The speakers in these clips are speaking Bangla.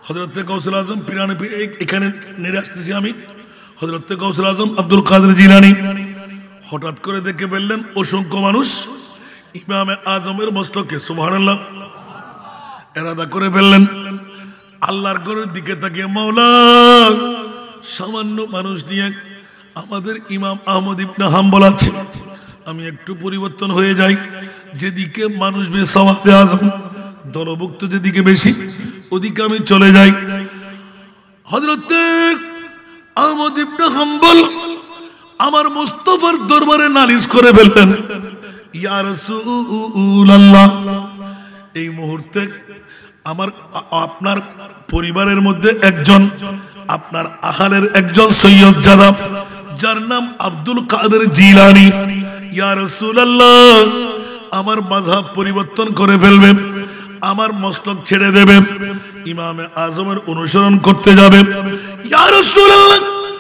হযরত গাউসুল আজম পিরানে এখানে নেড়ে আসতেছি আমি। হযরত গাউসুল আজম আব্দুল কাদের জিলানী হঠাৎ করে দেখে ফেললেন অসংখ্য মানুষ ইমামে আজমের মস্তকে, সুবহানাল্লাহ, এরাদা করে ফেললেন আল্লাহর ঘরের দিকে তাকিয়ে, মাওলা সামান্য মানুষ নিয়ে আমাদের ইমাম আহমদ ইবনে হাম্বল আছে, আমি একটু পরিবর্তন হয়ে যাই, যেদিকে মানুষ বেশি সাওয়াবে আজম দলভুক্ত যেদিকে বেশি ওদিকে আমি চলে যাই। হযরত আহমদ ইবনে হাম্বল আমার মুস্তাফার দরবারে নালিশ করে ফেললেন, ইয়া রাসূলুল্লাহ, এই মুহূর্তে আমার আপনার পরিবারের মধ্যে একজন, আপনার আহালের একজন সৈয়দ জাদা যার নাম আব্দুল কাদের জিলানী, ইয়া রাসূলুল্লাহ, আমার মাযহাব পরিবর্তন করে ফেলবে, আমার মসলক ছেড়ে দেবে, ইমামে আজমের অনুসরণ করতে যাবে। ইয়া রাসূলুল্লাহ,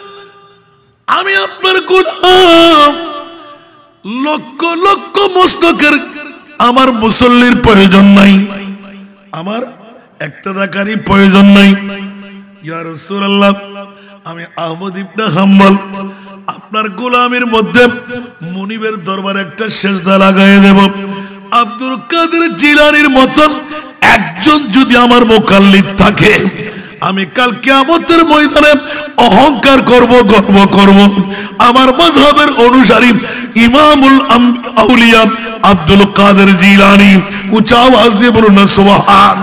আমি আপনার গোলাম, লক্ষ লক্ষ মসলকের আমার মুসল্লির প্রয়োজন নাই, আমার ইক্তেদাকারী প্রয়োজন নাই। ইয়া রাসূলুল্লাহ, আমি আহমদ ইবনে হাম্বল আপনার গোলামের মধ্যে মুনিবের দরবারে একটা সেজদা লাগাই দেব। আব্দুল কাদের জিলানীর মতন একজন যদি আমার মুকাল্লিদ থাকে, আমি কাল কিয়ামতের ময়দানে অহংকার করব, গর্ব করব, আমার মাযহাবের অনুসারী ইমামুল আউলিয়া আব্দুল কাদের জিলানী। উচ্চ আওয়াজ দিয়ে বলুন না সুবহান।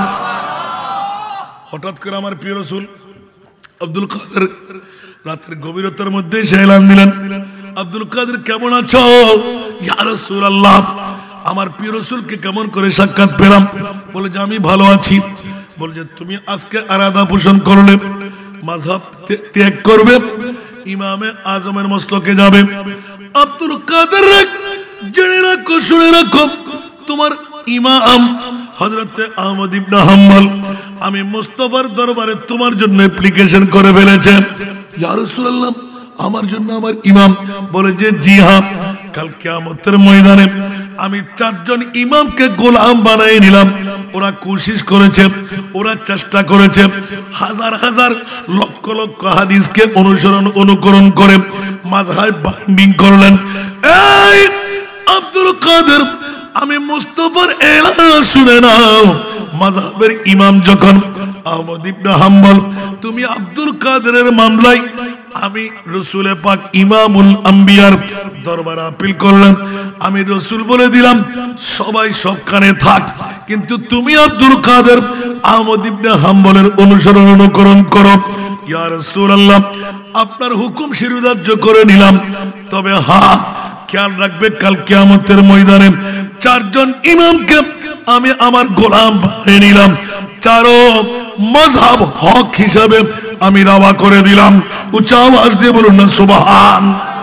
হঠাৎ করে আমার প্রিয় রাসূল আব্দুল কাদের রাতের গভীরতার মধ্যে এলান দিলেন, আব্দুল কাদের কেমন আছো? ইয়া রাসূলুল্লাহ, আমার প্রিয় রাসূলকে কেমন করে সাক্ষাৎ পেলাম? বলে যে আমি ভালো আছি। বলে যে তুমি আজকে আরাধনা পোষণ করলে, মাযহাব ত্যাগ করবে, ইমামে আজমের মসলকে যাবে। আব্দুল কাদের জেনে রাখো, শুনে রাখো, তোমার ইমাম হযরত আহমদ ইবনে হাম্বল আমি মুস্তাফার দরবারে তোমার জন্য অ্যাপ্লিকেশন করে ফেলেছে। ইয়া রাসূলুল্লাহ, আমার জন্য আমার ইমাম? বলে যে জি হ্যাঁ, কাল কিয়ামতের ময়দানে আমি চারজন ইমামকে গোলাম বানাই নিলাম। ওরা কোশিশ করেছে, ওরা চেষ্টা করেছে, হাজার হাজার লক্ষ লক্ষ হাদিসকে অনুকরণ করে মাযহাব বাইন্ডিং করলেন। এই আব্দুল কাদের, আমি মুস্তাফার এলান শুনে নাও, মাযহাবের ইমাম যখন আহমদ ইবনে হাম্বল, তুমি আব্দুল কাদেরের মামলায় আমি রাসূল পাক ইমামুল আম্বিয়ার দরবারে আপিল করলাম। আমি রাসূল বলে দিলাম সবাই সবখানে থাক, কিন্তু তুমি আব্দুল কাদের আহমদ ইবনে হাম্বলের অনুকরণ করো। ইয়া রাসূলুল্লাহ, আপনার হুকুম শিরোধার্য করে নিলাম, তবে হ্যাঁ খেয়াল রাখবে কাল কিয়ামতের ময়দানে চারজন ইমামকে আমি আমার গোলাম বানিয়ে নিলাম, চারো মাযহাব হক হিসাবে আমি রাওয়া করে দিলাম। উচ্চ আওয়াজ দিয়ে বলুন না সুবহান।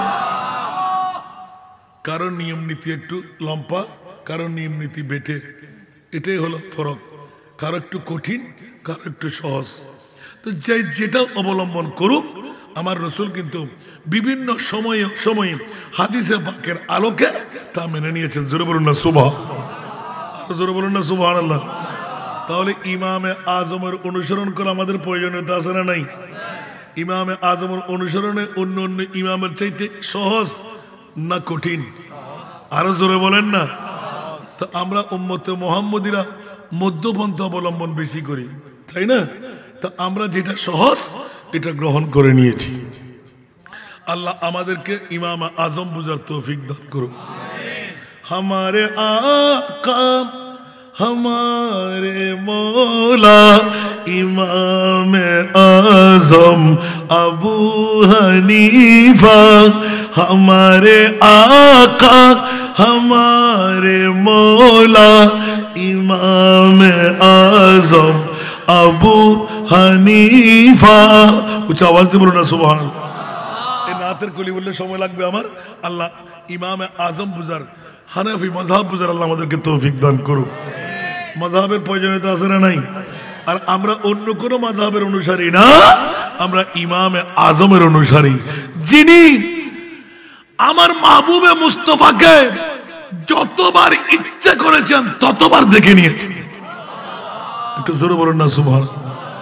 কারণ নিয়ম নীতি একটু লম্বা, কারণ নিয়ম নীতি বেটে, এটাই হলো ফরক। কারো একটু কঠিন, কারো একটু সহজ। তো যেটা অবলম্বন করুক, আমার রাসূল কিন্তু বিভিন্ন সময়ে সময়ে হাদিসে পাকের আলোকে তা মেনে নিয়েছেন। জোরে বলুন না সুবহান, আরো জোরে বলুন না সুবহানাল্লাহ। তাহলে ইমামে আজমের অনুসরণ করা আমাদের প্রয়োজনীয়তা আছে না নাই? ইমামে আজমের অনুসরণে অন্য অন্য ইমামের চাইতে সহজ না কঠিন? আরো জোরে বলেন না। তো আমরা উম্মতে মুহাম্মদীরা মধ্যপন্থা অবলম্বন বেশি করি, তাই না? তো আমরা যেটা সহজ এটা গ্রহণ করে নিয়েছি। আল্লাহ আমাদেরকে ইমাম আজম বুঝার তৌফিক দান করুন। हमारे आका हमारे मौला इमाम आजम अबू हनीफा, हमारे आका हमारे मौला इमाम आजम अबू हनीफा। उच्च आवाज দিয়ে বলুন না সুবহানাল্লাহ। এই নাতের কলি বললে সময় লাগবে আমার। আল্লাহ ইমামে আজম বুঝার, হানাফি মাযহাব বুঝার আল্লাহ আমাদেরকে তৌফিক দান করুক। মাযহাবের প্রয়োজনীয়তা আছে না নাই? আর আমরা অন্য কোন মাযহাবের অনুসারী না, আমরা ইমামে আজমের অনুসারী, যিনি আমার মাহবুবে মুস্তাফাকে যতবার ইচ্ছা করেছেন ততবার দেখে নিয়েছেন। একটু জোরে বলুন না সুবহানাল্লাহ।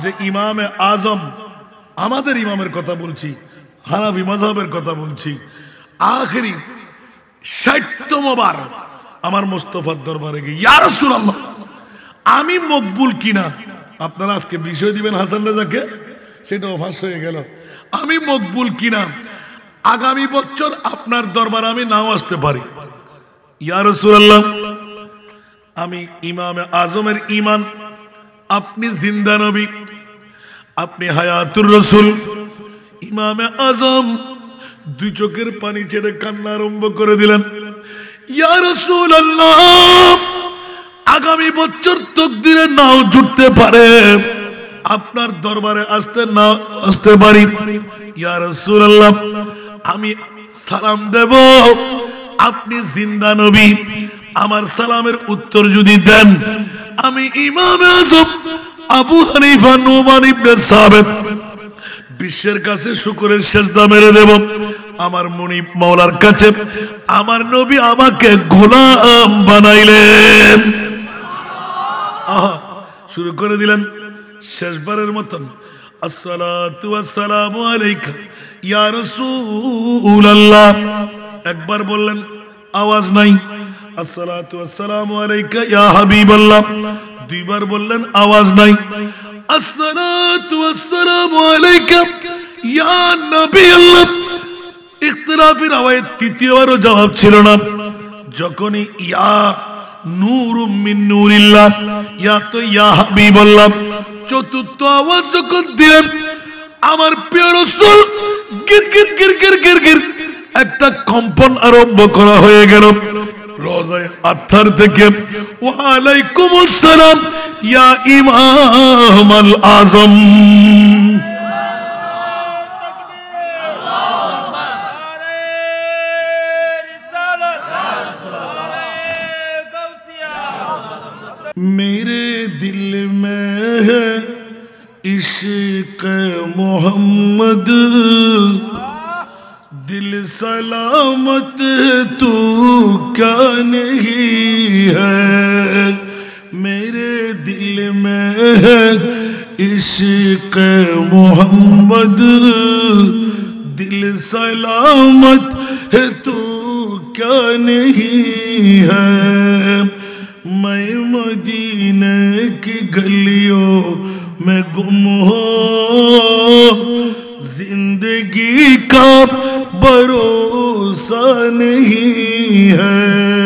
যে ইমামে আজম, আমাদের ইমামের কথা বলছি, হানাফি মাযহাবের কথা বলছি, আখেরি ৬০তম বার আমার মুস্তাফার দরবারে গিয়ে ইয়া রাসূলুল্লাহ আমি মকবুল কিনা, আপনারা আজকে বিষয় দিবেন হাসান রেজাকে, সেটাও ফাঁস হয়ে গেল। আমি মকবুল কিনা, আগামী বছর আপনার দরবারে আমি নাও আসতে পারি। ইয়া রাসূলুল্লাহ আমি ইমামে আজমের ঈমান, আপনি জিন্দা নবী, আপনি হায়াতুর রাসূল। ইমামে আজম দুই চোখের পানি ছেড়ে কান্না আরম্ভ করে দিলেন। ইয়া রাসূলুল্লাহ আগামী বছর তাকদীরে নাও জুটতে পারে, আপনার দরবারে আসতে পারি। ইয়া রাসূলুল্লাহ আমি সালাম দেব, আপনি জিন্দা নবী, আমার সালামের উত্তর যদি দেন আমি ইমামে আজম আবু হানিফা নুমান ইবনে সাবিত বিশ্বের কাছে শুকরের সেজদা মেরে দেব। আমার মুনিব মাওলার কাছে আমার নবী আমাকে গোলাম বানাইলেন। শুরু করে দিলেন শেষবারের মতন, আসসালাতু ওয়াসসালামু আলাইকা ইয়া রাসূলুল্লাহ। একবার বললেন আওয়াজ নাই, আসসালাতু ওয়াসসালামু আলাইকা ইয়া হাবিবাল্লাহ। দুইবার বললেন আওয়াজ নাই, আসসালাতু ওয়াসসালামু আলাইকা ইয়া নবিয়াল্লাহ। ইখতিলাফের আওয়াজ তৃতীয়বারও জবাব ছিল না। যখনই ইয়া নূরুম মিন নূরিল্লাহ, ইয়া তো ইয়া হাবিবাল্লাহ, চতুর্থ আওয়াজ যখন দিলেন আমার প্রিয় রাসূল গির গির গির গির গির গির একটা কম্পন আরম্ভ করা হয়ে গেল রোজায় আত্মার থেকে। ওয়া আলাইকুমুস সালাম ইয়া ইমাম আল আজম। मेरे दिल में है इश्क मोहम्मद, दिल सलामत तू क्या नहीं है। मेरे दिल में है इश्क मोहम्मद, दिल सलामत है तू क्या नहीं है। मैं मदीने की गलियों में गुम हो, जिंदगी का भरोसा नहीं है।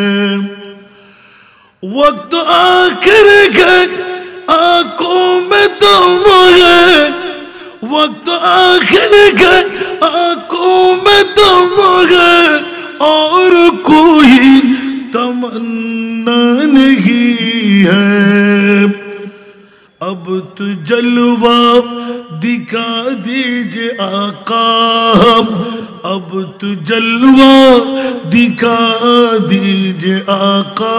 वक्त आखिर के आंखों में दम है, वक्त आखिर के आंखों में दम है, और कोई तमन्ना नहीं है। अब तो जलवा दिखा दीजिए आका, अब तो जलवा दिखा दीजिए आका।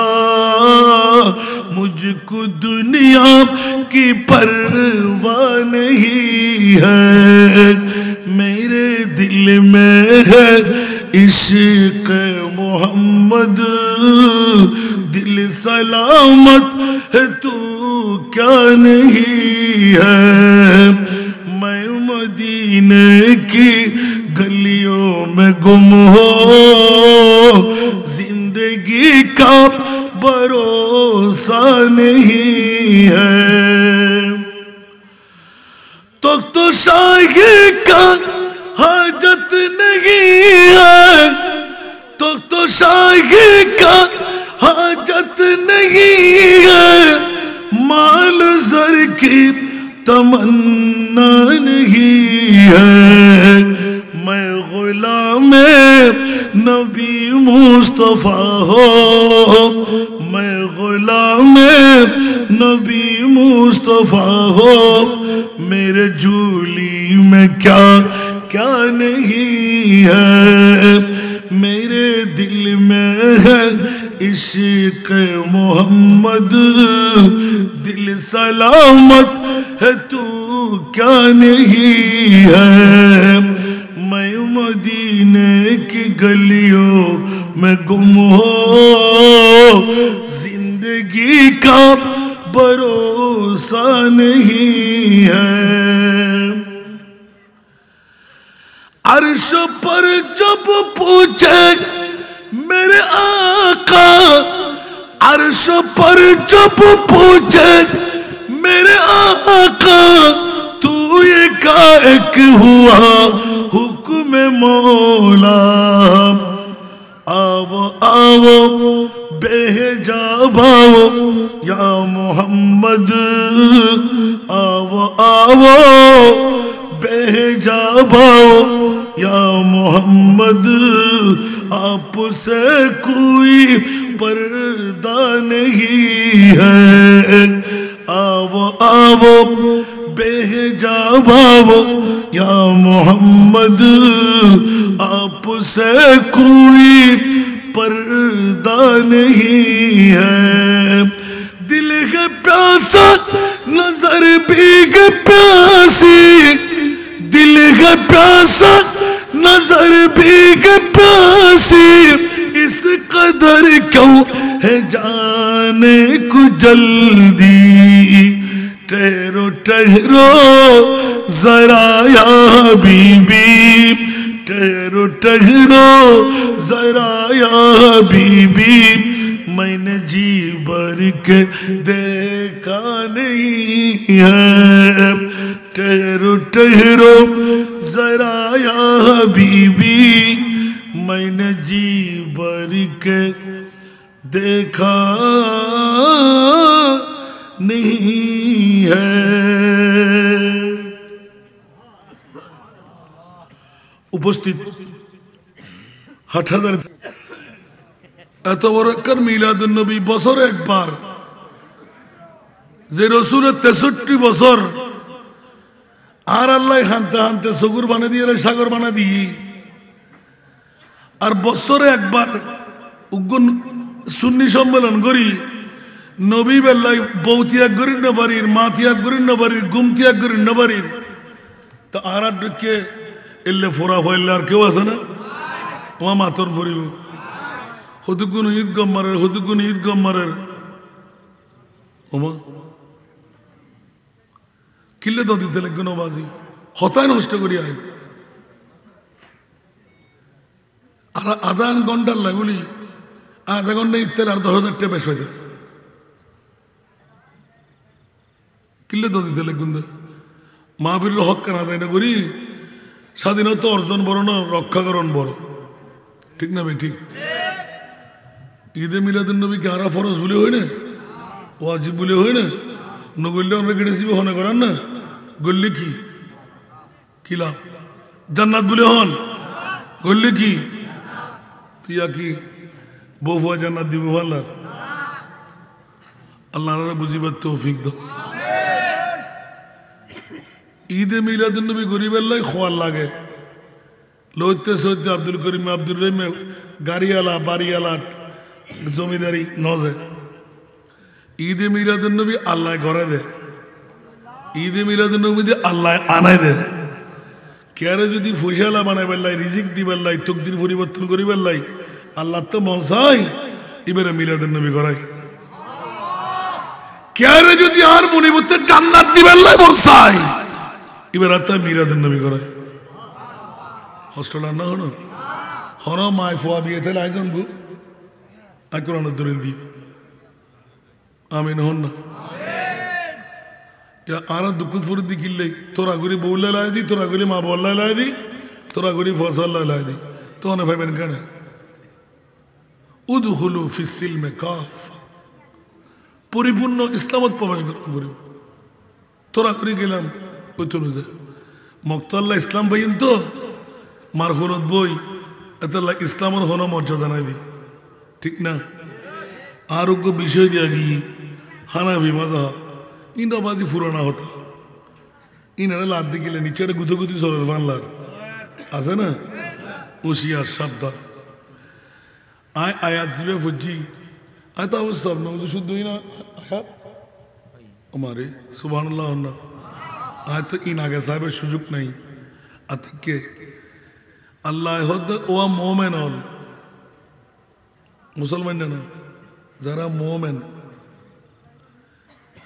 मुझको दुनिया की परवाह नहीं है। मेरे दिल में है इश्क मोहम्मद, दिल सलामत है तू क्या नहीं है। मैं मदीने की गलियों में गुम हो, जिंदगी का भरोसा नहीं है। तो शाही का हाजत नहीं है, तो शाही का हाजत नहीं है। माल ज़र की तमन्ना नहीं है। मैं गुलाम नबी मुस्तफा हो, मैं गुलाम नबी मुस्तफा हो। मेरे झूली में क्या क्या नहीं है। मेरे दिल में है इश्क मोहम्मद, दिल सलामत है तू क्या नहीं है। मैं मदीने की गलियों में गुम हो, जिंदगी का भरोसा नहीं है। पर जब पूछे मेरे आका, अर्श पर जब पूछे मेरे आका, तू ये कायक हुआ हुक्म मौला। आओ आओ बेहिजाब आओ या मोहम्मद, आओ आओ बेहिजाब आओ या मोहम्मद, आपसे कोई पर्दा नहीं है। आओ आओ बेहिजाब आओ या मोहम्मद, आपसे कोई पर्दा नहीं है। दिल है प्यासा नजर भी है प्यासी, दिल है प्यासा नजर भी है प्यासी, इस कदर क्यों है जाने को जल्दी। ठहरो ठहरो जरा या बीबी, ठहरो ठहरो जरा या बीबी, मैंने जी भर के देखा नहीं है। ठहरो ठहरो जरा या बीबी, मैंने जी भर के देखा नहीं है। উপস্থিত 8,000 এত বড় একটা মিলাদুন নবী বছরে একবার, যে রসুলের 63 বছর, আর আল্লাহ হানতে হানতে সগুর বানা দিয়ে সাগর বানা দিই, আর বছরে একবার উগ্গুন সুন্নি সম্মেলন করি, নবী বেল্লাই বউ ত্যাগ করি না বাড়ির, মা ত্যাগ করি না বাড়ির, গুম ত্যাগ করি না বাড়ির, তা আর কে এলে ফোরা হইলে আর কেউ আছে না? ওমা মাতন ফরিব হতুকুন ঈদ গম্মারের, হতুকুন ঈদ গম্মারের, ওমা কিল্লে তো দিতে লাগবে নবাজি, হতায় নষ্ট করি আয়। আর আধা ঘন্টার লাই বলি, আধা ঘন্টা ইত্যাদি আর 10,000 টাকা বেশ হয়ে যায়। কিল্লে তো দিতে লাগবেন মাহফিলের হক কেনা দেয় না করি, স্বাধীনতা অর্জন বড় না, রক্ষাকরণ বড়, ঠিক না ভাই? ঠিক। ঈদে মিলাদুন নবী কি আরা ফরজ বলে হয় না, ওয়াজিব বলে হয় না, নগরলে আমরা কেটেছি হনে করান না, গল্লি কি কি লাভ? জান্নাত বলে হন, গল্লি কি তুই কি বউয়া জান্নাত দিব? আল্লাহ আল্লাহ বুঝিবার তৌফিক দাও। ঈদে মিলাদুন নবী গরিবের লাই খোয়ার লাগে, লইতে সইতে আব্দুল করিম আব্দুল রহিম গাড়িওয়ালা বাড়িওয়ালা জমিদারি নজে। ঈদে মিলাদুন নবী আল্লাহ ঘরে দে, ঈদে মিলাদুন নবী আল্লাহ আনাই দে। কেয়ারে যদি ফসলা বানাই বেল্লাই, রিজিক দিবার লাই, তকদির পরিবর্তন করিবার লাই, আল্লাহ তো মন চাই এবারে মিলাদুন নবী করাই। কেয়ারে যদি আর মনিবতে জান্নাত দিবার লাই মন চাই, এবার আর তাই মিলাদুন নবী করাই। হস্টেল না হন হন মায় ফোয়া বিয়ে থেকে আয়োজন গো আর কোরআন দলিল দি আমিন হন না। আর দুঃখ ফুর দি কিনলে তোরা করি বউল্লা লাই দি, তোরা করি মা বল্লা লাই দি, তোরা করি ফসল্লা লাই দি, তো না ভাইবেন কেন? উদখুলু ফিস সিলমে কাফা, পরিপূর্ণ ইসলামত প্রবেশ করি। তোরা করি গেলাম ওই তো যায় মক্তাল্লাহ ইসলাম পাইন তো মার হরত বই এত ইসলামের হন মর্যাদা নাই দি, ঠিক না? আরোগ্য বিষয় দিয়া গিয়ে হানাবি মাজা ইন্দাবাজি ফুরানা হতা, ইনারা লাদ দি গেলে নিচে গুথগুতি চলের বাংলার আছে না, হুশিয়ার সাবধান। আয় আয়াত জিবে ফুজি আয় তো অবশ্য সব না শুদ্ধই না আয়াত আমারে সুবহানাল্লাহ না। আয় তো ইন আগে সাহেবের সুযোগ নাই। আতিকে আল্লাহ ওয়া মোমেন হল মুসলমান না, যারা মোমেন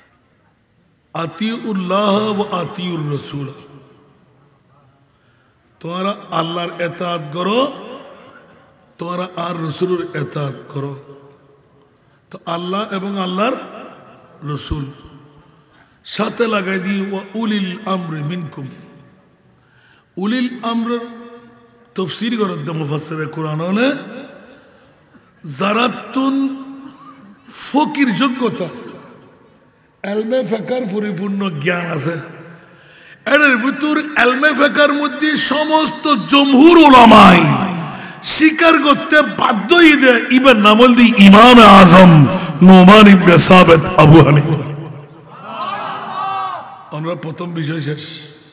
আতিউল্লাহ ও আতিউর রসুল, তোমরা আল্লাহর ইতাআত করো, তোমরা আর রাসূলের ইতাআত করো। তো আল্লাহ এবং আল্লাহর রাসূল সাথে লাগাই দিই ওয়া উলিল আমরি মিনকুম। উলিল আমর তাফসীর করেন মুফাসসিরে কোরআন হলে যারাতুন ফকির যোগ্যতা আছে, ইলমে ফিকর পরিপূর্ণ জ্ঞান আছে। এর ভিতর ইলমে ফিকর মধ্যে সমস্ত জমহুর উলামায়ে স্বীকার করতে বাধ্য ইদে ইবন নামল দি ইমাম আযম নুমান ইবনে সাবিত আবু হানিফা। আমরা প্রথম বিষয় শেষ।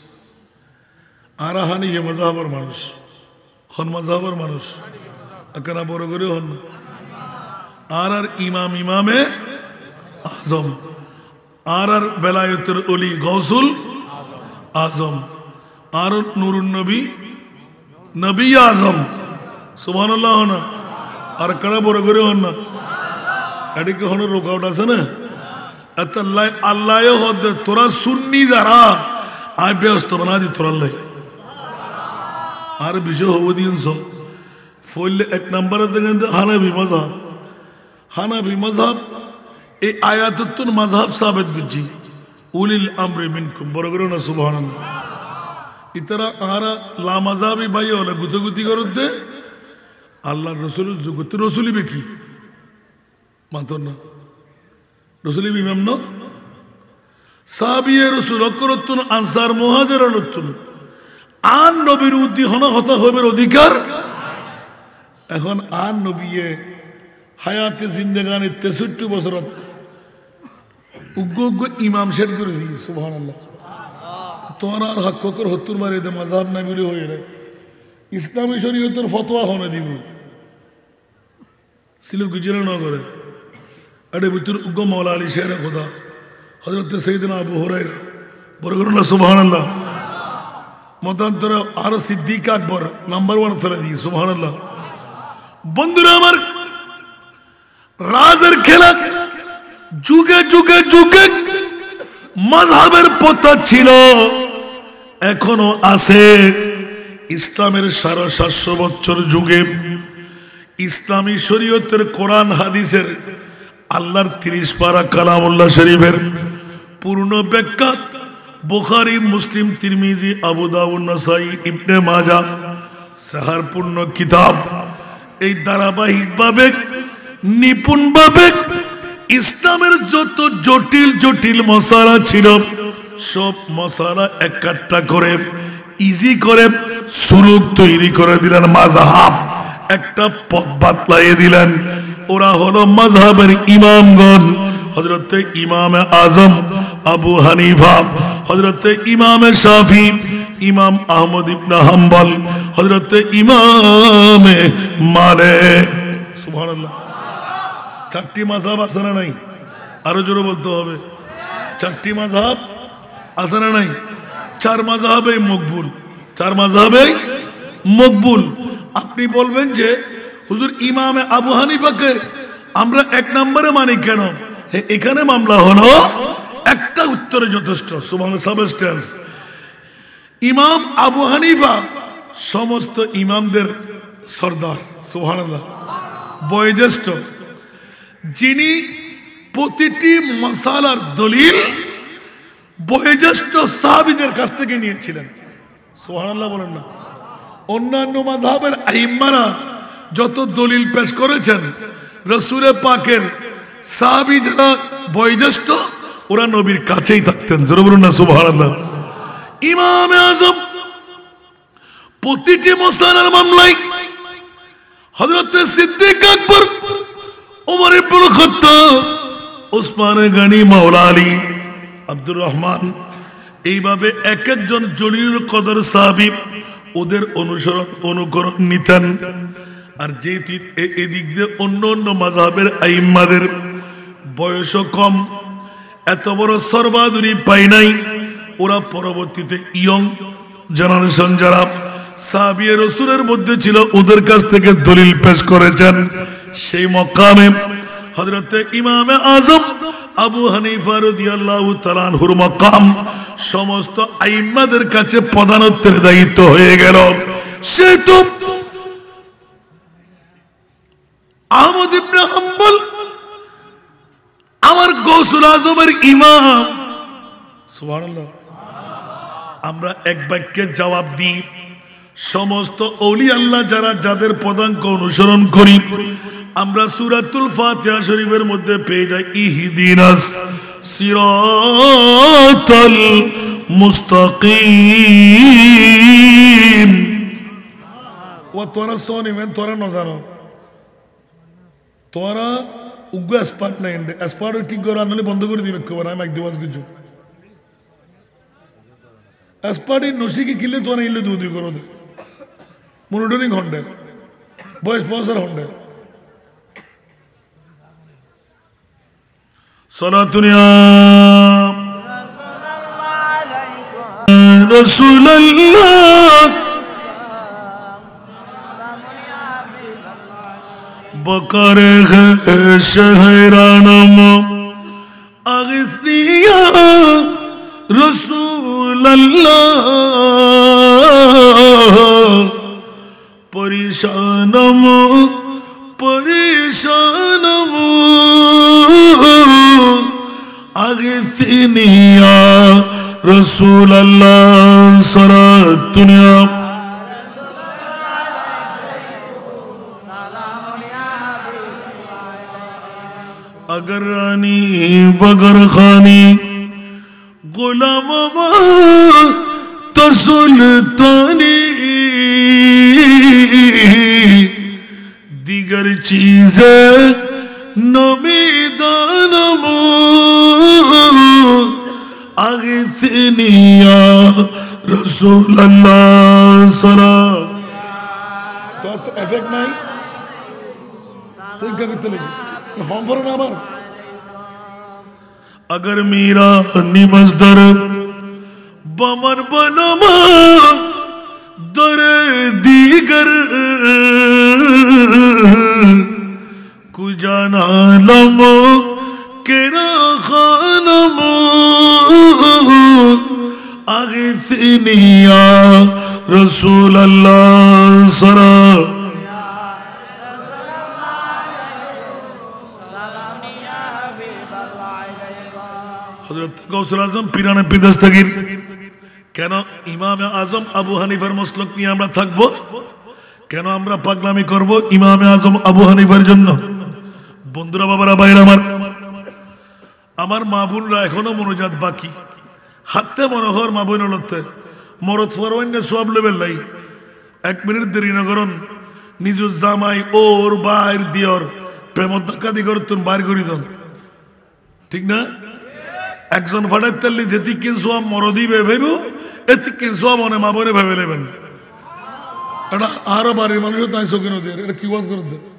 আরা হানিফি মাযহাবের মানুষ, কোন মাযহাবের মানুষ? এখানে বড় করে হন না। আর ইমাম ইমামে আযম, আর বেলায়েতের ওলি গৌসুল আজম, আর নুরুন নবী নবী আজম। সুবহানাল্লাহ না? আর কারা বড় করে হন না? এদিকে হন রোকআউট আছে না? আল্লাহ আল্লাহ হদ তোরা সুন্নি যারা আই ব্যস্ত বানা দি তোরা আল্লাহ আর বিষয় হবো দিন সব ফলে এক নম্বরে দেখেন হানাফি মাযহাব। হানাফি মাযহাব এই আয়াতুন মাযহাব সাবিত করছি উলিল আমরি মিনকুম। বড় করে না সুবহানাল্লাহ। ইতারা আরা লা মাযহাবি ভাই হলে গুতগুতি করতে আল্লাহর রাসূলের জগতে রাসূলই বেকি মাতন না, রাসূলই ইমাম না। সাহাবিয়ে রাসূল করতুন আনসার মুহাজির লতুন আন নবীর উদ্দি হনা হতা হবের অধিকার। এখন আন নবীয়ে হায়াতে জিন্দেগানি 63 বছর উগ্র উগ্র ইমাম সেট করে দিই। সুবহানাল্লাহ। তোমার আর হক করে 70 মারি দে মাযহাব না মিলে হয়ে রে ইসলামী শরীয়তের ফতোয়া হনে দিব সিলেট গুজরাট না করে। আরে ভিতর উগ্র মাওলা আলী শের খোদা হযরত সাইয়েদনা আবু হুরায়রা বড় করে না সুবহানাল্লাহ। মতান্তর আর সিদ্দিক আকবর নাম্বার 1 ফেলে দিই। সুবহানাল্লাহ। বন্ধুরা আমার, রাজের খেলা যুগে যুগে যুগে মাযহাবের পথা ছিল, এখনো আছে। ইসলামের 750 বছর যুগে ইসলামী শরীয়তের কোরআন হাদিসের আল্লাহর 30 পারা কালামুল্লাহ শরীফের পূর্ণ ব্যাখ্যা বুখারী, মুসলিম, তিরমিজি, আবু দাউদ, নাসাই, ইবনে মাজাহ সাহার পূর্ণ কিতাব এই ধারাবাহিকভাবে নিপুণভাবে ইসলামের যত জটিল জটিল মশালা ছিল সব মশালা একটা করে ইজি করে সুলুক তৈরি করে দিলেন। মাযহাব একটা পথ বাতলাইয়ে দিলেন। ওরা হলো মাযহাবের ইমামগণ। হযরত ইমাম আযম আবু হানিফা, হযরত ইমাম শাফি, ইমাম আহমদ ইবনে হাম্বল, হযরত ইমাম মালিক। সুবহানাল্লাহ। 4টি মাযহাব আছে না নাই? আরো জোরে বলতে হবে। 4টি মাযহাব আছে না নাই? 4 মাযহাবে মকবুল, 4 মাযহাবে মকবুল। আপনি বলবেন যে হুজুর ইমামে আবু হানিফাকে আমরা 1 নম্বরে মানি কেন? এখানে মামলা হলো একটা উত্তরে যথেষ্ট। সুবহানাল্লাহ। সাবস্টেন্স ইমাম আবু হানিফা সমস্ত ইমামদের সরদার। সুবহানাল্লাহ। বয়োজ্যেষ্ঠ, যিনি প্রতিটি মাসালার দলিল বয়োজ্যেষ্ঠ সাহাবীদের কাছ থেকে নিয়েছিলেন। সুবহানাল্লাহ বলেন না? অন্যান্য মাযহাবের আইম্মারা যত দলিল পেশ করেছেন রাসূল পাকের সাহাবী যারা বয়োজ্যেষ্ঠ ওরা নবীর কাছেই থাকতেন। জোরে বলুন না সুবহানাল্লাহ। ইমাম আযম প্রতিটি মাসালার মামলায় হযরত সিদ্দিক আকবর, ওমর ইবনে খাত্তাব, ওসমান গনি, মাওলা আলী, আব্দুর রহমান এইভাবে এক একজন জলিলুল কদর সাহাবী ওদের অনুকরণ নিতেন। আর যেহেতু এদিক দিয়ে অন্য অন্য মাযহাবের আইম্মাদের বয়স কম, এত বড় সর্বাধুনী পাই নাই, ওরা পরবর্তীতে ইয়ং জেনারেশন যারা সাহাবী রাসূলের মধ্যে ছিল ওদের কাছ থেকে দলিল পেশ করেছেন। সেই মকামে হযরত ইমাম আযম আবু হানিফা রাদিয়াল্লাহু তাআলা আনহুর মাকাম সমস্ত আইম্মাদের কাছে প্রধানত্বের দায়িত্ব হয়ে গেল। সে তো আহমদ ইবনে হাম্বল আমার গৌসুল আজমের ইমাম। সুবহানাল্লাহ। আমরা এক বাক্যে জবাব দিই, সমস্ত ওলি আল্লাহ যারা যাদের পদাঙ্ক অনুসরণ করি, আমরা সূরাতুল ফাতিহা শরীফের মধ্যে পেয়ে যাই ইহদিনাস সিরাতাল মুস্তাকিম। ও তোরা সোনি মেন তোরা ন জানো, তোরা উগ্র এসপার্ট নাই, এসপার্ট ঠিক করে আনলে বন্ধ করে দিবে খবর। আমি এক দিবস কিছু এসপার্টি নসিকে কিলে তোরা ইলে দুই করো দে মনোটনিক হন্ডে বয়স পয়সার হন্ডে সালাতুনিয়া রাসূলুল্লাহ বকরে শহরানম আগিসনিয়া রাসূলুল্লাহ পরিশানম পরিশানম আগিসনিয়া রাসূলুল্লাহ সালাতুনিয়া अगर रानी बगर खानी गुलाम तो सुल्तानी दिगर चीजें नमीदानम आगे थनिया रसूल अल्लाह सलाम। तो इफेक्ट नहीं तो क्या करते लगे हम फर ना मार। अगर मीरा निमजदर बमन बनमा दर दीगर कुजाना लमो केरा खानम आगे थनिया रसूल अल्लाह सरा। হযরত গাউসুল আজম পিরানে পিদাস্তাগীর কেন ইমামে আজম আবু হানিফার মসলক নিয়ে আমরা থাকবো? কেন আমরা পাগলামি করব ইমামে আজম আবু হানিফার জন্য? বন্ধুরা, বাবারা, ভাইরা আমার মা বোনরা এখনো মনোজাত বাকি হাতে মনোহর মা বোন লতে মরত ফরওয়ান্নে সব লেভেল লাই 1 মিনিট দেরি না করুন নিজ জামাই ওর বাইর দিয়র প্রেম ধাক্কা দি করতুন বাইর করি দন, ঠিক না? একজন ফাটার তেললি যেতি কিন্তু মরদি ভেবেব এতি কিন্তু মনে মা বোনে ভেবে নেবেন। এটা আরো বাড়ির মানুষ তাই চোখে নদী এটা কি ওয়াজ করে দে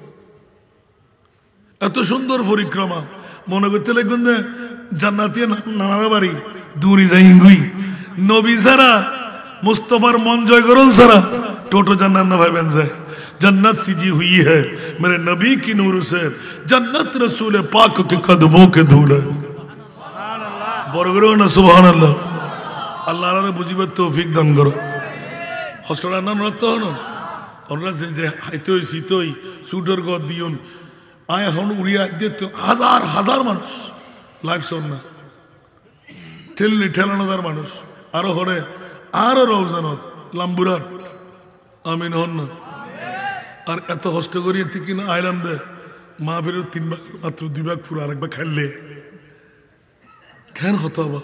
এত সুন্দর পরিক্রমা মনে করতে লাগবেন যে জান্নাতি নানারা বাড়ি দূরি যাই গুই নবী সারা मुस्तफार मन जय करो सारा टोटो जन्नत न भाई बन जाए। जन्नत सीजी हुई है मेरे नबी की नूर से, जन्नत रसूल पाक के कदमों के धूल है। बरगरो ना सुभान अल्लाह। अल्लाह ने बुझिबे तौफीक दान करो। हॉस्टल नाम रखते हो ना और जे हाइतोई सीतोई सूटर को दियोन आए हम उड़िया देते हजार हजार मानुष लाइफ सोना ठेलनी ठेलानो हजार मानुष आरो हरे आरो रौजानत लाम्बुराट आमीन हन ना और एत हस्ट करिए ठीक ना आइलाम दे माहफिल 3 भाग मात्र 2 भाग फुल आरेक भाग खेलले কেন হতো বা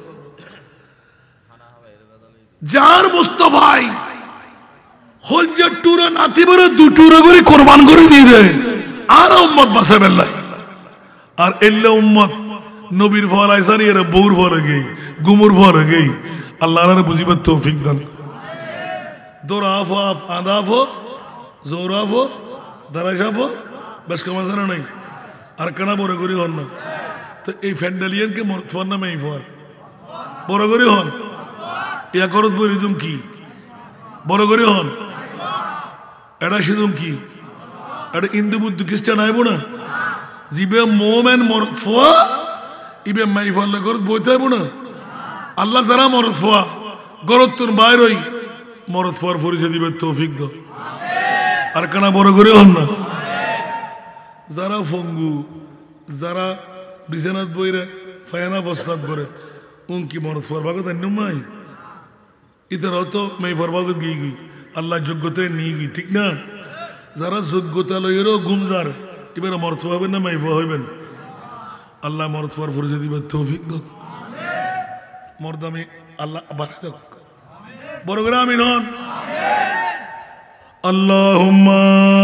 যার মুস্তাফাই হল যে টুরা নাতি বড় দু টুরা করে কুরবান করে দিয়ে দেয় আর উম্মত বাঁচাবে আল্লাহ আর এল্লা উম্মত নবীর ফল আইসানি এর বউর ফল গই গুমুর ফল গই আল্লাহ রে বুঝিবার তৌফিক দান। দরাফ আফ আদাফ জোরাফ দারাজাফ বস কমাজানা নাই আর কানা বড় করি হন না তো এই ফ্যান্ডালিয়ান কে মরফর নামে এই ফর বড় করি হন ইয়া করত বরিদুম কি বড় করি হন এটা সিদুম কি এটা হিন্দু বুদ্ধ খ্রিস্টান আইব না জিবে মোমেন মরফ ইবে মাই ফল করত বইতে আইব না আল্লাহ যারা মরদ ফোয়া গরত্তর বাইরই মরদ ফোয়ার পরিচয় দিবে তৌফিক দাও আর কানা বড় করে হন না যারা ফঙ্গু যারা বিছানাত বইরে ফায়ানা বসনাত করে উনকি মরদ ফোয়ার ভাগত নাই ইতার হতো মেয়ে ফোয়ার ভাগত গিয়ে গই আল্লাহ যোগ্যতায় নিয়ে গই ঠিক না যারা যোগ্যতা লইয়েরও গুমজার এবার মরদ ফোয়া হবেন না মেয়ে ফোয়া হইবেন আল্লাহ মরদ ফোয়ার পরিচয় দিবে তৌফিক দাও মর্দামে আল্লাহ বাড়াই দাও বড় করে আমিন হন আল্লাহুম্মা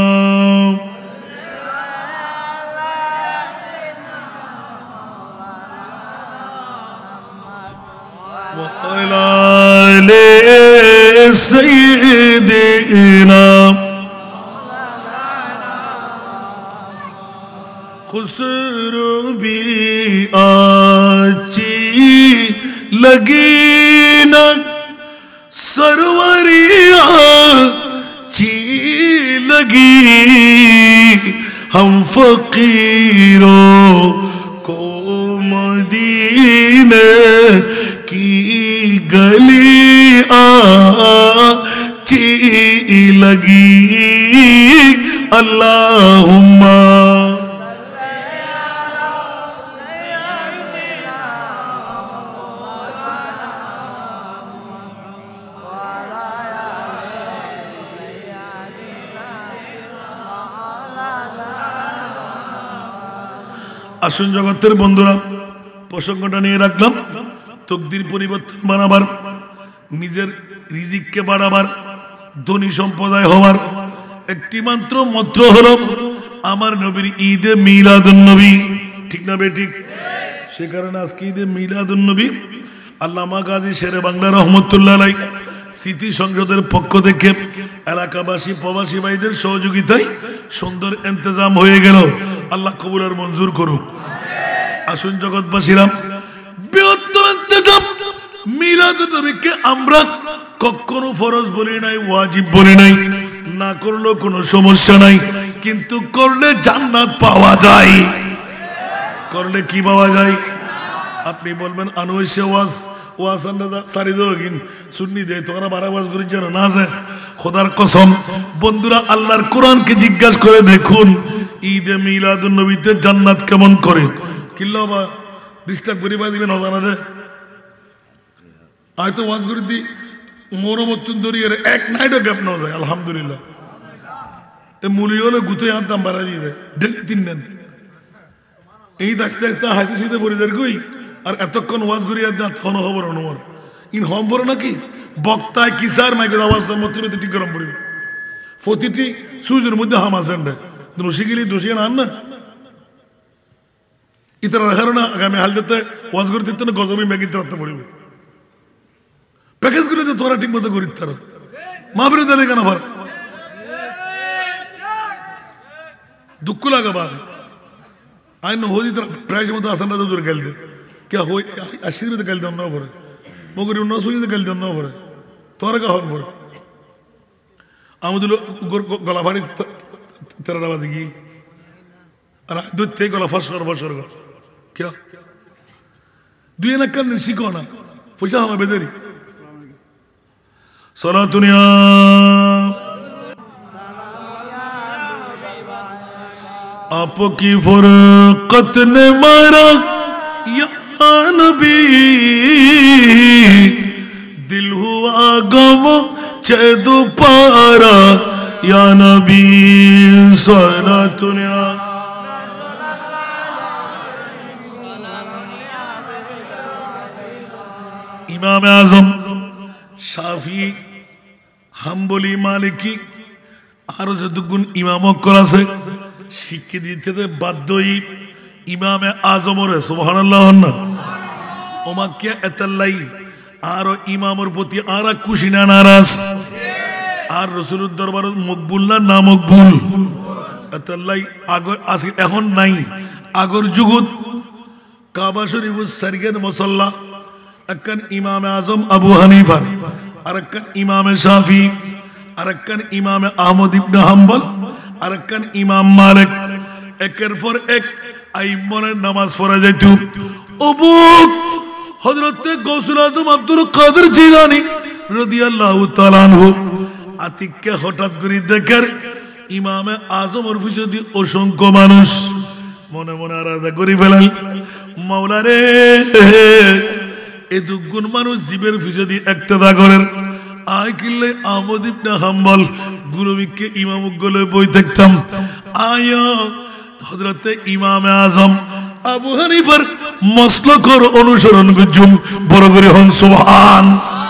ওয়া আলা আলি সাইয়্যিদিনা खुसरो भी आची लगी न सरवरिया ची लगी हम फकीरों को मदीने की गलियां ची लगी अल्लाहुम्मा আসুন জগতের বন্ধুরা প্রসঙ্গটা নিয়ে রাখলাম তকদির পরিবর্তন বানাবার নিজের রিজিককে বাড়াবার ধনী সম্প্রদায় হওয়ার একটি মাত্র মন্ত্র হলো আমার নবীর ঈদে মিলাদুন নবী ঠিক না বেঠিক সে কারণে আজকে ঈদে মিলাদুন নবী আল্লামা গাজী শেরে বাংলা রহমতুল্লাহ আলাইহি স্মৃতি সংসদের পক্ষ থেকে এলাকাবাসী প্রবাসী ভাইদের সহযোগিতায় সুন্দর ইন্তজাম হয়ে গেল আল্লাহ কবুল আর মঞ্জুর করুক আসুন জগৎবাসীরা বৃহত্তম ইন্তজাম মিলাদুন নবীকে আমরা কখনো ফরজ বলি নাই ওয়াজিব বলি নাই না করলেও কোনো সমস্যা নাই কিন্তু করলে জান্নাত পাওয়া যায় করলে কি পাওয়া যায় আপনি বলবেন আনোয়ার ওয়াজ ওয়াজ আন্দাজ সারি দাও কিন সুন্নি দে তোমরা বারা ওয়াজ করি জানো না আছে খোদার কসম বন্ধুরা আল্লাহর কোরআনকে জিজ্ঞাসা করে দেখুন ঈদে মিলাদুন নবীতে জান্নাত কেমন করে কিল্লা বা ডিস্টার্ব করি বা দিবেন অজানা দে হয়তো ওয়াজ করে দি মোরমতুন দরিয়ে এক নাইটও গ্যাপ না যায় আলহামদুলিল্লাহ এ মুলি হলে গুতে হাত দাম বাড়াই দিয়ে দেয় ডেলি 3 দিন এই আস্তে আস্তে হাইতে সিধে পড়ে যায় কই আর এতক্ষণ ওয়াজ করি আর তখন খবর অনুমর ইন হম পড়ো নাকি বক্তায় কিসার মাইকের আওয়াজ তোর মধ্যে ঠিক গরম পড়বে প্রতিটি সুজের মধ্যে হাম আছেন রে দোষী গেলি দোষী আন না ইতার কারণে আগামী হাল যেতে ওয়াজ করে দিতে না গজবি ম্যাগিতে রাখতে পড়বে প্যাকেজ করে তো তোরা ঠিক মতো করি তারা মাহফিলে দিলে কেন ভার দুঃখ লাগা বাজ আইন হই তারা প্রায় মতো আসান না দূরে গেল দে কে হই আশীর্বাদ গেল দেন না পরে মগরি না সুইতে গেল দেন না পরে তোরা কা হন পরে আমাদের গলা ফাড়ি তেরা বাজে কি আর দুধ থেকে গলা ফসর ফসর কে দুই না কান শিখো না পয়সা আমার বেদারি সলাতুনিয়া आपकी फुरकत ने मारा या नबी दिल हुआ गम चेदो पारा या नबी सलातुनिया इमाम आजम शाफी হাম্বলি মালিকি আরো যতগুণ ইমামকল আছে স্বীকৃতি দিতে বাধ্যই ইমামে আজমরে সুবহানাল্লাহ না ওমাকে এতাল্লাই আর ইমামের প্রতি আর খুশি না নারাজ আর রাসূলুর দরবারে মকবুল না মকবুল এতাল্লাই আগর আসি এখন নাই আগর যুগত কাবা শরীফের সারগের মুসাল্লা একখান ইমামে আজম আবু হানিফা আরেকখান ইমামে শাফি আরেকখান ইমামে আহমদ ইবনে হাম্বল আরেকখান ইমাম মালিক একের পর এক আইম্মানের নামাজ পড়া যাইত অবুক হযরত গৌসুল আজম আব্দুল কাদের জিলানী রাদিয়াল্লাহু তাআলা আনহু আতিককে হঠাৎ করে দেখেন ইমামে আজমের পিছনে অসংখ্য মানুষ মনে মনে আরাধনা করে ফেলেন, মাওলা রে এই দুগুণ মানুষ জীবের পিছনে ইক্তেদা করেন। আয় কিল্লে আহমদ ইবনে হাম্বল গুরুবিকে ইমাম গলে বই দেখতাম, আয় হযরত ইমামে আজম আবু হানিফার মাসলাকর অনুসরণ গুজুম বড় করে হন সুবহান।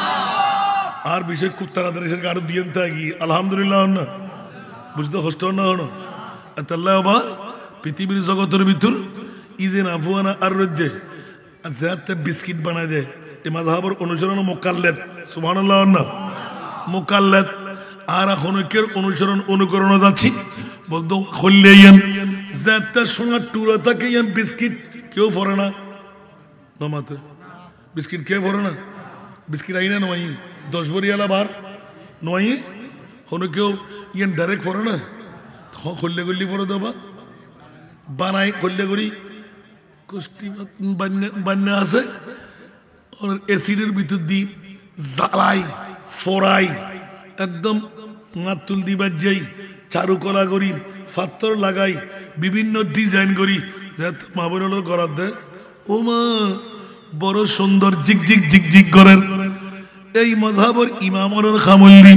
আর বিষয় কুত্তারা দেশের গাড়ি দিয়ে থাকি আলহামদুলিল্লাহ না বুঝতে কষ্ট না হন আল্লাহ বা পৃথিবীর জগতের ভিতর ইজেন আফুয়ানা আর রদ্দে যাতে বিস্কিট বানায় দেয় এই মাযহাবের অনুসরণ মুকাল্লাদ সুবহানাল্লাহ না মুকাল্লাদ আর এখনকের অনুসরণ অনুকরণ যাচ্ছি বলতো খুললেন যাতে সোনা টুরা থাকে ইয়ান বিস্কিট কেউ ফরে না নমাতে বিস্কিট কেউ ফরে না বিস্কিট আইনা নয় 10 বরিয়ালা বার নয় হন কেউ ইয়ান ডাইরেক্ট ফরে না খুললে গল্লি ফরে দেবা বানাই খুললে করি কুষ্টি বান্না আছে অ্যাসিডের ভিতর দি জ্বালাই ফরাই একদম মাতুল দিবার যাই চারুকলা করি ফাত্তর লাগাই বিভিন্ন ডিজাইন করি যাতে মাহবুবুল করার দেয় ও মা বড় সুন্দর জিগজিগ জিগজিগ করেন এই মাযহাবের ইমামর খামুল্লি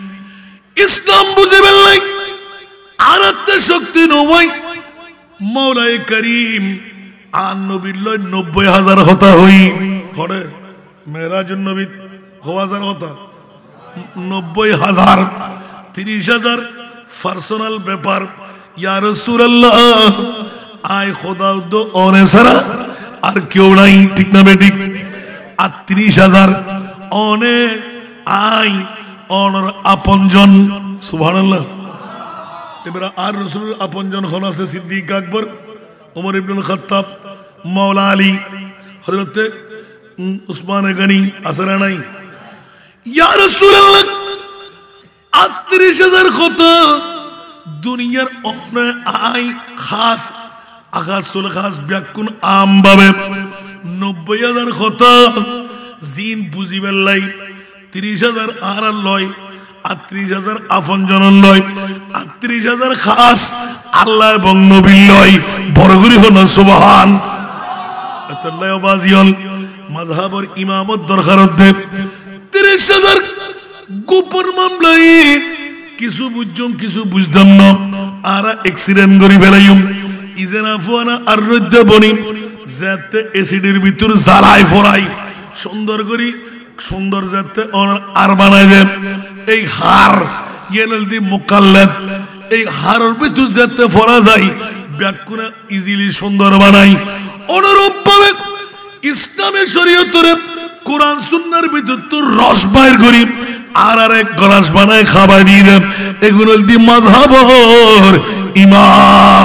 ইসলাম বুঝে ফেললাই আর শক্তি নয় মৌলাই করিম আর নবীর 90,000 হতা হই করে মেরাজুন নবী 1000 হতা 90,000 30,000 পার্সোনাল ব্যাপার ইয়া রাসূলুল্লাহ আয় খোদা দো ওরে সারা আর কেউ নাই ঠিক না বেঠিক আর 30,000 অনে আই অনর আপনজন সুবহানাল্লাহ। এবারে আর রাসূলের আপনজন হল আছে সিদ্দিক আকবর ওমর ইবনুল খাত্তাব মাওলা আলী হযরত উসমান গনি আসরা নাই ইয়া রাসূলুল্লাহ ৩৮,০০০ কথা দুনিয়ার অনে আই খাস আকাশুল খাস ব্যাকুন আম ভাবে ৯০,০০০ কথা জিন বুঝিবেন লাই ৩০,০০০ আর লয় ৩৮,০০০ আপনজন লয় ৩৮,০০০ খাস আল্লাহ এবং নবী লয় বড় করে হন সুবহান। আল্লাহ বাজিল মাযহাবের ইমামত দরকার হতে ৩০,০০০ গোপন মামলাই কিছু বুঝছম কিছু বুঝতাম না আর অ্যাক্সিডেন্ট করে ফেলাইম ইজেনা ফুয়ানা আর রদ্দ বনি যাতে অ্যাসিডের ভিতর জ্বালাই ফরাই সুন্দর করি সুন্দর যাতে আর বানাই দেন এই হার ইয়েনল দি মুকাল্লাদ এই হারের ভিতর যাতে ফরা যায় ব্যাকুনা ইজিলি সুন্দর বানাই অনুরূপ ভাবে ইসলামের শরীয়তের কোরআন সুন্নাহর ভিতর তো রস বাইর করি আর এক গ্লাস বানায় খাবার দিয়ে দেন এগুলো দি মাযহাবের ইমাম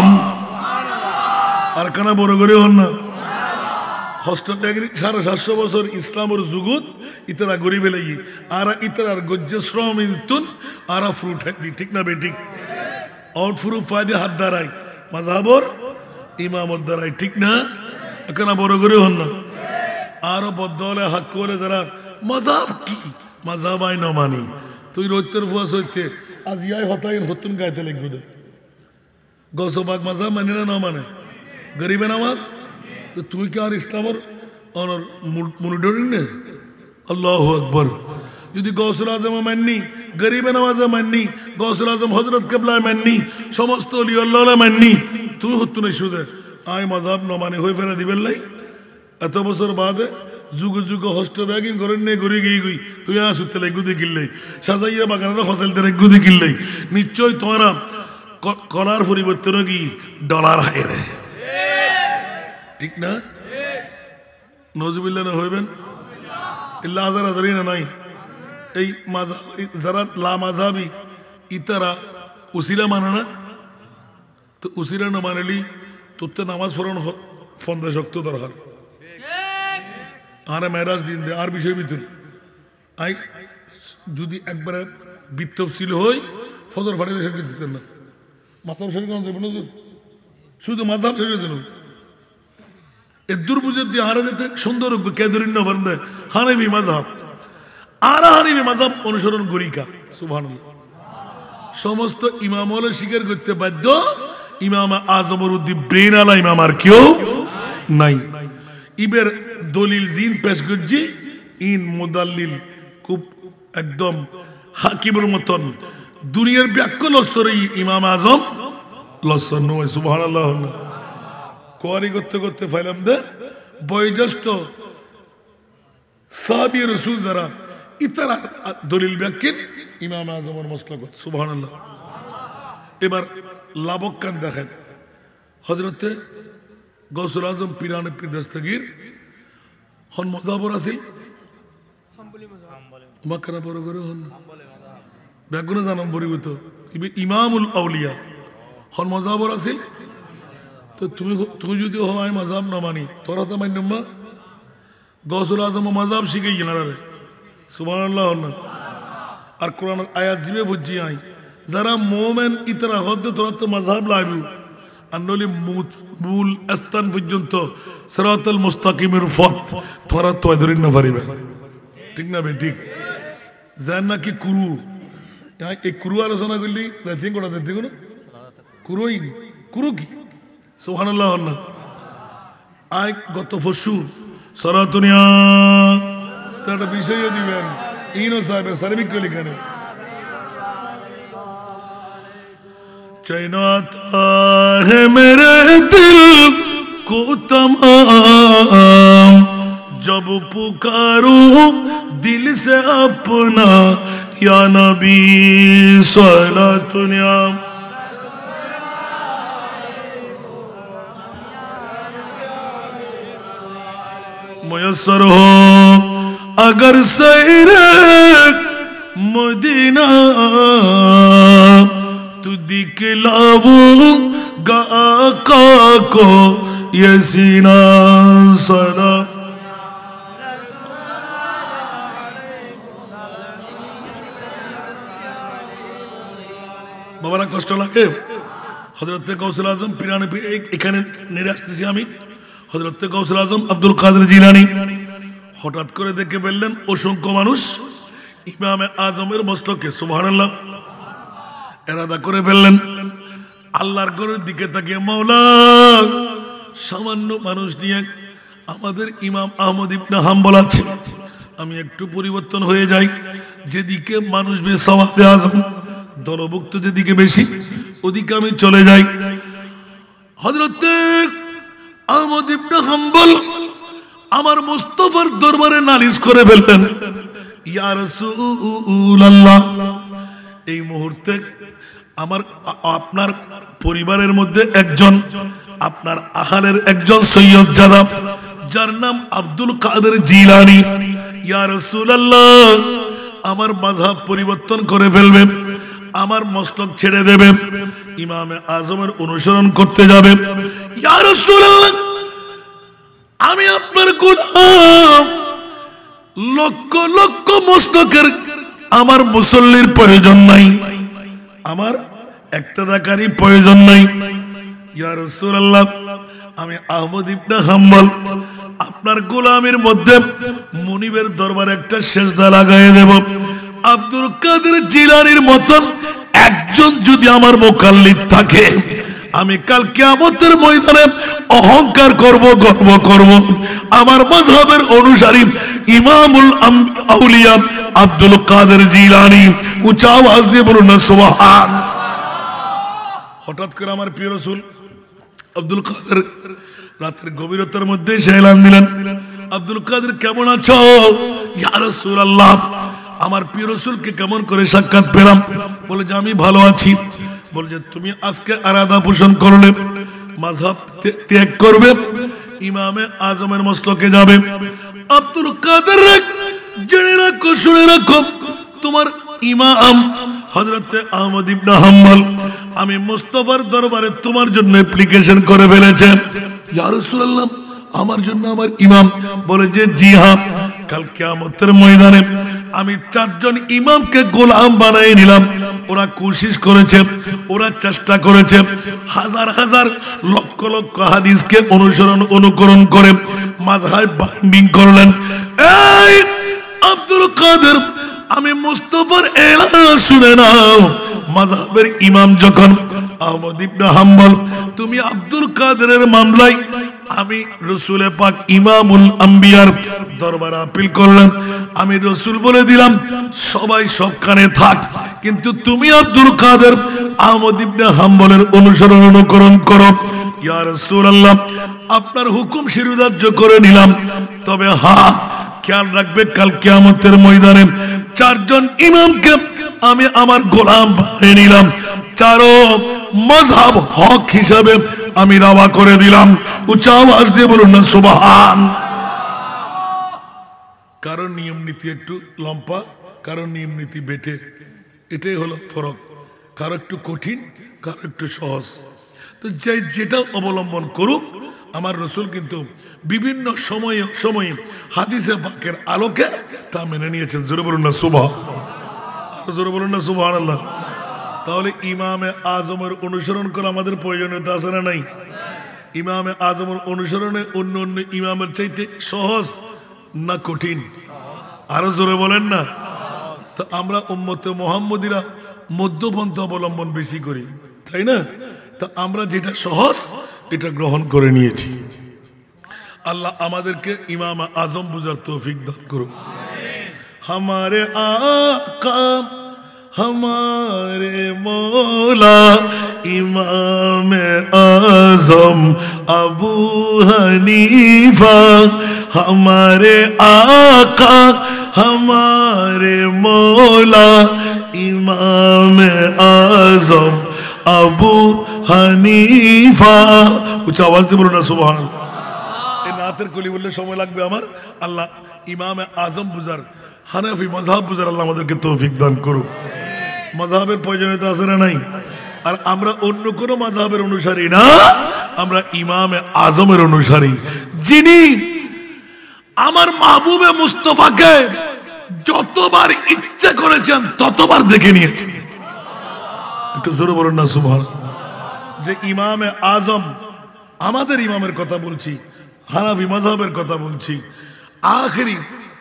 আর কানা বড় করে হন না হস্তত্যাগী 750 বছর ইসলামের যুগত ইতারা গরিব লাগি আর ইতারার গজ্জ শ্রম ইতুন আর ফ্রুট দি ঠিক না বেঠিক আউট ফ্রুট ফায়দে হাত দাঁড়ায় মাযহাবের ইমামত দাঁড়ায় ঠিক না কানা বড় করে হন না আর বদলে হক করে যারা মাযহাব কি মাযহাব আই না মানি তুই রোজতের ফুয়াস হইতে আজ ইয়াই হতাই হতুন গাইতে লিখবো দে গৌসবাগ মাযহাব মানে না মানে গরিবে নামাজ তো তুই কি আর ইসলামের অনর মনিটরিং নে আল্লাহু আকবার যদি গৌসুল আজম মাননি গরিবে নামাজ মাননি গৌসুল আজম হযরত কিবলা মাননি সমস্ত ওলি আল্লাহ মাননি তুই হতুন সুদে আই মাযহাব না মানে হই ফেরা দিবেন লাই এত বছর বাদে যুগ যুগ হস্ত ব্যাগিং করেন নে ঘুরে গিয়ে গই তুই আসুতে লাই গুদি কিল্লে সাজাইয়া বাগানের ফসল তে গুদি কিল্লে নিশ্চয় তোরা কলার পরিবর্তন কি ডলার হায়রে ঠিক না নজুবিল্লাহ না হইবেন ইল্লা হাজার হাজারই না নাই এই যারা লা মাযহাবি ইতারা উসিলা মানে না তো উসিলা না মানলি তোর তো নামাজ পড়ানো ফন্দা শক্ত দরকার আর মেরাজ দিন দে আর বিষয় ভিতর আই যদি একবারে বিতফসিল হই ফজর ফাটিলে শেষ করে দিতেন না মাযহাব শরীফ কোন যাবে না শুধু মাযহাব শেষ দেন এদুর বুঝে দিয়ে হারা যেতে সুন্দর কেদরিন্য ফার্মে হানিফি মাযহাব আর হানিফি মাযহাব অনুসরণ করিকা সুবহানাল্লাহ সমস্ত ইমাম হলে স্বীকার করতে বাধ্য ইমাম আজমের উদ্দীন ব্রেন আলা ইমাম আর কেউ নাই ইবের দলিল জিন পেশ করছি ইন মুদাল্লিল খুব একদম হাকিমের মতন দুনিয়ার ব্যাখ্যা লস্যর ইমাম আজম লস্যর নয় সুবহানাল্লাহ কোয়ারি করতে করতে ফাইলাম দে বয়োজ্যেষ্ঠ সাহাবী রাসূল যারা ইতারা দলিল ব্যাখ্যা ইমাম আজমের মসলক সুবহানাল্লাহ এবার লাবক কান দেখেন হযরতে গৌসুল আজম পীরানে পীর দস্তগীর হন মজাবর আছিল মাকরা বড় করে হন ব্যাগুনে জানাম পরিবর্ত ইমামুল আউলিয়া হন মজাবর আছিল তো তুমি যদি হয় মাযহাব না মানি তোরা তো মান্য মা গৌসুল আজম মাযহাব শিখে গেলারে সুবহানাল্লাহ আর কোরআনের আয়াত জিবে বুঝি আই যারা মুমিন ইতরা হদ্দ তোরা তো মাযহাব লাগু আনলি মূল স্থান পর্যন্ত সিরাতাল মুস্তাকিমের পথ তোরা তো ধরে না পারিবে ঠিক না বে ঠিক জান না কি কুরু এই কুরু আলোচনা করলি রাতে কোটা দিতে কোন কুরুই কুরু কি সুবহানাল্লাহ আই গত পরশু সরাতুনিয়া তার বিষয় দিবেন ইনো সাহেব সার্বিক লিখানে চাইনাতা है मेरे दिल को तमाम जब पुकारूं दिल से अपना या नबी सलातुनिया मुयस्सर हो अगर सैरे मदीना तू दिखलाऊंगा आका को ये सीना सदा বাবারা কষ্ট লাগে হযরত গৌসুল আজম পীরানে এখানে নেড়ে আসতেছি আমি হযরত গৌসুল আজম আব্দুল কাদের জিলানী হঠাৎ করে দেখে বললেন অসংখ্য মানুষ ইমামে আজমের মস্তকে সুবহানাল্লাহ এরাদা করে ফেললেন আল্লাহর ঘরের দিকে তাকিয়ে মাওলা সামান্য মানুষ নিয়ে আমাদের ইমাম আহমদ ইবনে হাম্বল আছে আমি একটু পরিবর্তন হয়ে যাই যেদিকে মানুষ বেসাওয়াতে আজম দলভুক্ত যেদিকে বেশি ওদিকে আমি চলে যাই হযরত আহমদ ইবনে হাম্বল আমার মুস্তাফার দরবারে নালিশ করে ফেললেন ইয়া রাসূলুল্লাহ এই মুহূর্তে আমার আপনার পরিবারের মধ্যে একজন আপনার আহালের একজন সৈয়দ জাদা যার নাম আব্দুল কাদের জিলানী ইয়া রাসূলুল্লাহ আমার মাযহাব পরিবর্তন করে ফেলবে আমার মসলক ছেড়ে দেবে ইমামে আজমের অনুসরণ করতে যাবে ইয়া রাসূলুল্লাহ আমি আপনার গোলাম লক্ষ লক্ষ মসলকের আমার মুসল্লির প্রয়োজন নাই আমার ইক্তেদাকারী প্রয়োজন নাই ইয়া রাসূলুল্লাহ আমি আহমদ ইবনে হাম্বল আপনার গোলামের মধ্যে মুনিবের দরবারে একটা সেজদা লাগায় দেব আব্দুল কাদের জিলানীর মতন একজন যদি আমার মুকাল্লিদ থাকে আমি কাল কিয়ামতের ময়দানে অহংকার করব গর্ব করব আমার মাযহাবের অনুসারী ইমামুল আউলিয়া আব্দুল কাদের জিলানী উচ্চ আওয়াজ দিয়ে বলুন না সুবহান হঠাৎ করে আমার প্রিয় রাসূল আব্দুল কাদের রাতের গভীরতার মধ্যে এলান দিলেন আব্দুল কাদের কেমন আছো ইয়া রাসূলুল্লাহ আমার প্রিয় রাসূলকে কেমন করে সাক্ষাৎ পেলাম বলে যে আমি ভালো আছি বলে যে তুমি আজকে আরাধনা পোষণ করলে মাযহাব ত্যাগ করবে ইমামে আজমের মসলকে যাবে আব্দুল কাদের জেনে রাখো শুনে রাখো তোমার ইমাম হযরত আহমদ ইবনে হাম্বল আমি মুস্তাফার দরবারে তোমার জন্য অ্যাপ্লিকেশন করে ফেলেছে ইয়া রাসূলুল্লাহ আমার জন্য আমার ইমাম বলে যে জি হ্যাঁ কাল কিয়ামতের ময়দানে আমি চারজন ইমামকে গোলাম বানাই নিলাম। ওরা কোশিশ করেছে, ওরা চেষ্টা করেছে, হাজার হাজার লক্ষ লক্ষ হাদিসকে অনুকরণ করে মাযহাব বাইন্ডিং করলেন। এই আব্দুল কাদের, আমি মুস্তাফার এলান শুনে নাও। মাযহাবের ইমাম যখন আহমদ ইবনে হাম্বল, তুমি আব্দুল কাদেরের মামলায় আমি রাসূল পাক ইমামুল আম্বিয়ার দরবারে আপিল করলাম। আমি রাসূল বলে দিলাম সবাই সবখানে থাক, কিন্তু তুমি আব্দুল কাদের আহমদ ইবনে হাম্বলের অনুকরণ করো। ইয়া রাসূলুল্লাহ, আপনার হুকুম শিরোধার্য করে নিলাম, তবে হ্যাঁ খেয়াল রাখবে কাল কিয়ামতের ময়দানে চারজন ইমামকে আমি আমার গোলাম বানিয়ে নিলাম, চারো মাযহাব হক হিসাবে আমি দাওয়া করে দিলাম। উচ্চ আওয়াজ দিয়ে বলুন না সুবহান। কারণ নিয়ম নীতি একটু লম্বা, কারণ নিয়ম নীতি বেটে, এটাই হলো ফরক। কারো একটু কঠিন, কারো একটু সহজ। তো যেটা অবলম্বন করুক, আমার রাসূল কিন্তু বিভিন্ন সময়ে হাদিসে পাকের আলোকে তা মেনে নিয়েছেন। জোরে বলুন না সুবহান, আরো জোরে বলুন না সুবহানাল্লাহ। তাহলে ইমামে আজমের অনুসরণ করা আমাদের প্রয়োজনীয়তা আছে না নাই? ইমামে আজমের অনুসরণে অন্য অন্য ইমামের চাইতে সহজ না কঠিন? আরো জোরে বলেন না। তো আমরা উম্মতে মুহাম্মদীরা মধ্যপন্থা অবলম্বন বেশি করি, তাই না? তো আমরা যেটা সহজ এটা গ্রহণ করে নিয়েছি। আল্লাহ আমাদেরকে ইমাম আজম বুঝার তৌফিক দান করুন। हमारे आका हमारे मौला इमाम आजम अबू हनीफा, हमारे आका हमारे मौला इमाम आजम अबू हनीफा। उच्च आवाज দিয়ে বলুন না সুবহানাল্লাহ। এই নাতের কলি বললে সময় লাগবে আমার। আল্লাহ ইমাম আজম বুঝার, হানাফি মাযহাব বুঝার আল্লাহ আমাদেরকে তৌফিক দান করুক। মাযহাবের প্রয়োজনীয়তা আছে না নাই? আর আমরা অন্য কোনো মাযহাবের অনুসারী না, আমরা ইমাম আজমের অনুসারী, যিনি আমার মাহবুবে মুস্তাফাকে যতবার ইচ্ছা করেছেন ততবার দেখে নিয়েছেন। একটু জোরে বলুন না সুবহানাল্লাহ। যে ইমাম আজম, আমাদের ইমামের কথা বলছি, হানাফি মাযহাবের কথা বলছি, আখেরি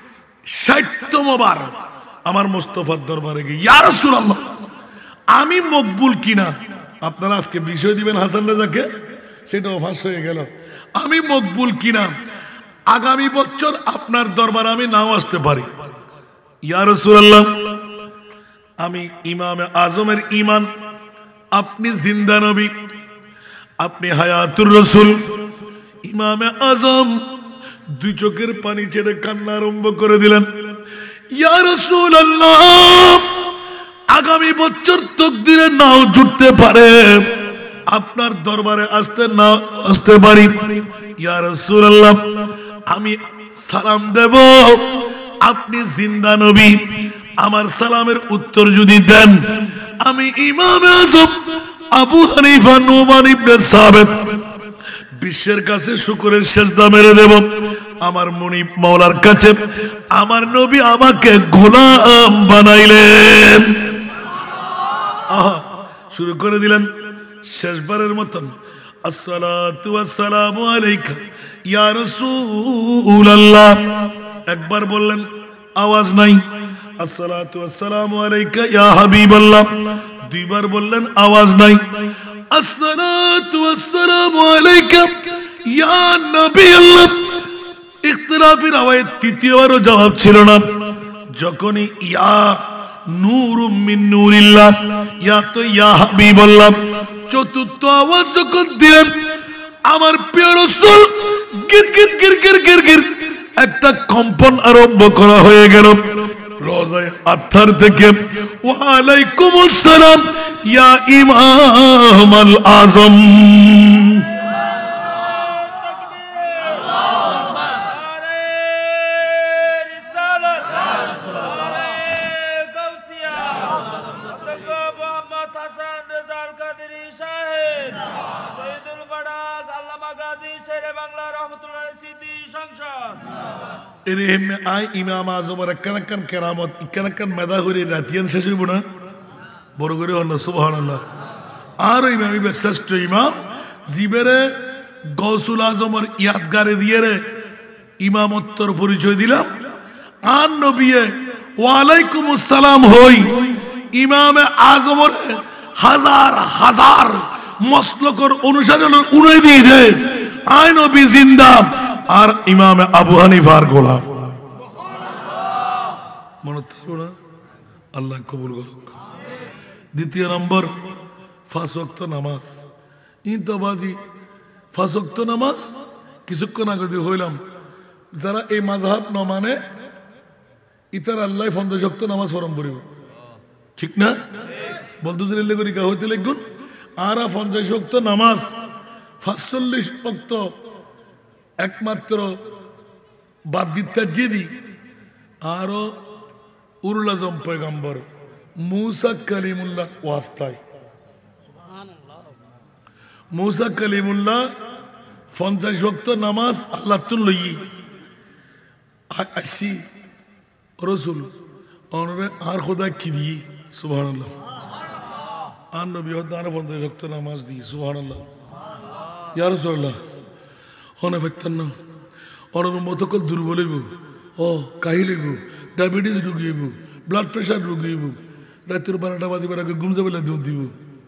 ৬০তম বার আমার মুস্তাফার দরবারে গিয়ে ইয়া রাসূলুল্লাহ আমি মকবুল কিনা। আপনারা আজকে বিষয় দিবেন হাসান রাজাকে, সেটাও ফাঁস হয়ে গেল। আমি মকবুল কিনা, আগামী বছর আপনার দরবারে আমি নাও আসতে পারি। ইয়া রাসূলুল্লাহ, আমি ইমামে আজমের ঈমান, আপনি জিন্দা নবী, আপনি হায়াতুর রাসূল। ইমামে আজম দুই চোখের পানি ছেড়ে কান্না আরম্ভ করে দিলেন। ইয়া রাসূলুল্লাহ, আগামী বছর তকদিরে নাও জুটতে পারে, আপনার দরবারে আসতে পারি। ইয়া রাসূলুল্লাহ, আমি সালাম দেব, আপনি জিন্দা নবী, আমার সালামের উত্তর যদি দেন, আমি ইমামে আজম আবু হানিফা নুমান ইবনে সাবিত বিশ্বের কাছে শুকরের সেজদা মেরে দেব। আমার মুনিব মাওলার কাছে আমার নবী আমাকে গোলাম বানাইলেন। শুরু করে দিলেন শেষবারের মতন, আসসালাতু ওয়াসসালামু আলাইকা ইয়া রাসূলুল্লাহ। একবার বললেন, আওয়াজ নাই। আসসালাতু ওয়াসসালামু আলাইকা ইয়া হাবিবাল্লাহ। দুইবার বললেন, আওয়াজ নাই। আসসালাতু ওয়াসসালামু আলাইকা ইয়া নবিয়াল্লাহ। ইখতিলাফি রাওয়ায়াত তৃতীয়বারও জবাব ছিল না। যখনই ইয়া নূরুম মিন নূরিল্লাহ, ইয়া তো ইয়া হাবিবাল্লাহ, চতুর্থ আওয়াজ যখন দিলেন, আমার প্রিয় রাসূল গির গির গির গির গির গির একটা কম্পন আরম্ভ করা হয়ে গেল রোজায় আত্মার থেকে। ওয়া আলাইকুমুস সালাম ইয়া ইমাম আল আজম। বাংলা রহমতুল্লাহ সিদ্ধি সংসদ এরহেমে আই ইমাম আজমের একখান কেরামত একখান মেধা করে রাতিয়ান শেষ হইব না বড় করে হন সুবহানাল্লাহ আর ইমাম শ্রেষ্ঠ ইমাম জিবেরে গৌসুল আজমের ইয়াদগারে দিয়ে রে ইমামত্বর পরিচয় দিলাম আর নবিয়ে ওয়ালাইকুম আসসালাম হই ইমামে আজমের হাজার হাজার মসলকর অনুসারী উড়ে দিয়ে আই নবী জিন্দা আর ইমামে আবু হানিফার গোলাম মনে থাকলো না আল্লাহ কবুল করুক দ্বিতীয় নম্বর 5 ওয়াক্ত নামাজ ইনতবাজি 5 ওয়াক্ত নামাজ কিছুক্ষণ আগে হইলাম যারা এই মাযহাব ন মানে ইতার আল্লাহ 50 ওয়াক্ত নামাজ ফরম করিব ঠিক না বলতে দিলে করি কা হইতে লিখুন আর 50 ওয়াক্ত নামাজ 45 ওয়াক্ত একমাত্র বাদ দিতে যদি আরো উরুল আজম পয়গম্বর মুসা কালিমুল্লাহ ওয়াস্তায় মুসা কালিমুল্লাহ 50 ওয়াক্ত নামাজ আল্লাহ তুন লই আসি রসুল অনরে আর খোদা কি দি সুবহানাল্লাহ আর নবী হদার 50 ওয়াক্ত নামাজ দি সুবহানাল্লাহ ইয়া রাসূলুল্লাহ অনে ফেতন না অনর মতকল দুর্বল হইব ও কাহিল হইব ডায়াবেটিস রোগী হইব ব্লাড প্রেসার রোগী হইব রাতের 12টা বাজিবার আগে ঘুম যাবে দুধ দিব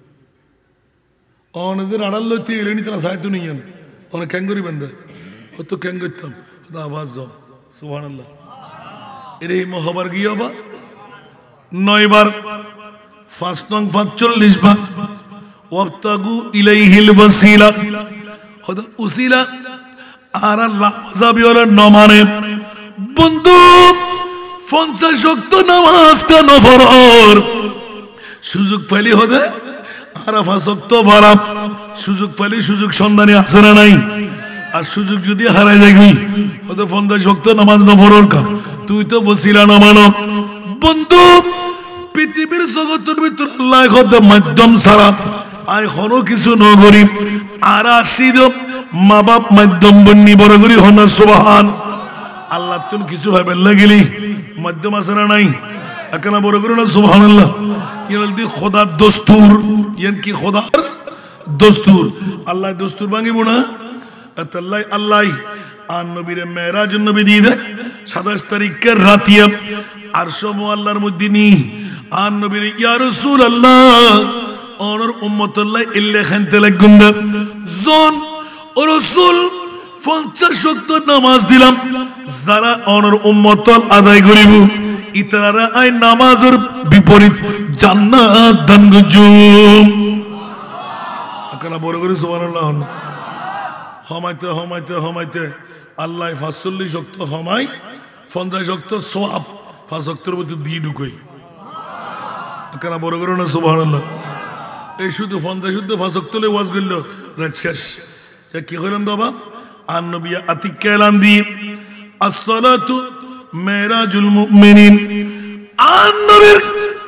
অনেদের আড়াল লইতে এলেনি তারা সাহায্য নিয়েন অনেক ক্যাঙ্গরি বান্ধে হতো ক্যাং করতাম হতো আওয়াজ যাও সুবহানাল্লাহ এর এই মহাবার গিয়ে হবা 9 বার 5 নং 45 বার ওয়াবতাগু ইলাইহিল ওয়াসিলা খোদা উসিলা আর আল্লাহ যাবি ওরা নমানে বন্ধু 50 ওয়াক্ত নামাজটা নফরর সুযোগ পাইলি হদে আর 5 ওয়াক্ত ভাড়া সুযোগ পাইলি সুযোগ সন্ধানে আছে না নাই আর সুযোগ যদি হারাই যাবি হদে 50 ওয়াক্ত নামাজ নফরর কা তুই তো বসিলা না মানো বন্ধু পৃথিবীর জগতের ভিতর আল্লাহ খোদা মাধ্যম ছাড়া আই হনো কিছু নগরী আর আসিদ মা বাপ মাধ্যম বন্নি বড় করি হন সুবহান আল্লাহ তুমি কিছু ভাবে লাগিলি মাধ্যম আছে না নাই একনা বড় করি না সুবহানাল্লাহ ইয়াল দি খোদার দস্তুর ইয়ান কি খোদার দস্তুর আল্লাহ দস্তুর ভাঙিব না আল্লাহ আল্লাহ আর নবীর মেরাজ নবী দিয়ে দেয় 27 তারিখের রাতিয়া আরশ মুআল্লার মধ্যে নি আর নবীর ইয়া রাসূলুল্লাহ অনর উম্মতুল্লাহ ইল্লে খানতে লাগুন জন ও রাসূল 50 ওয়াক্ত নামাজ দিলাম যারা অনর উম্মতল আদায় করিব ইতারা আই নামাজের বিপরীত জান্নাত দান গজুম আকলা বড় করে সুবহানাল্লাহ হমাইতে হমাইতে হমাইতে আল্লাহ 45 ওয়াক্ত হমাই 50 ওয়াক্ত সওয়াব 5 ওয়াক্তের মধ্যে দিয়ে ঢুকই আকলা বড় করে না সুবহানাল্লাহ এই শুধু 50 শুদ্ধ 5 ওয়াক্ত লে ওয়াজ করল রাত শেষ কি কইলেন বাবা আর নবী আতিক এলান দি আসসালাতু মেরাজুল মুমিনিন আর নবীর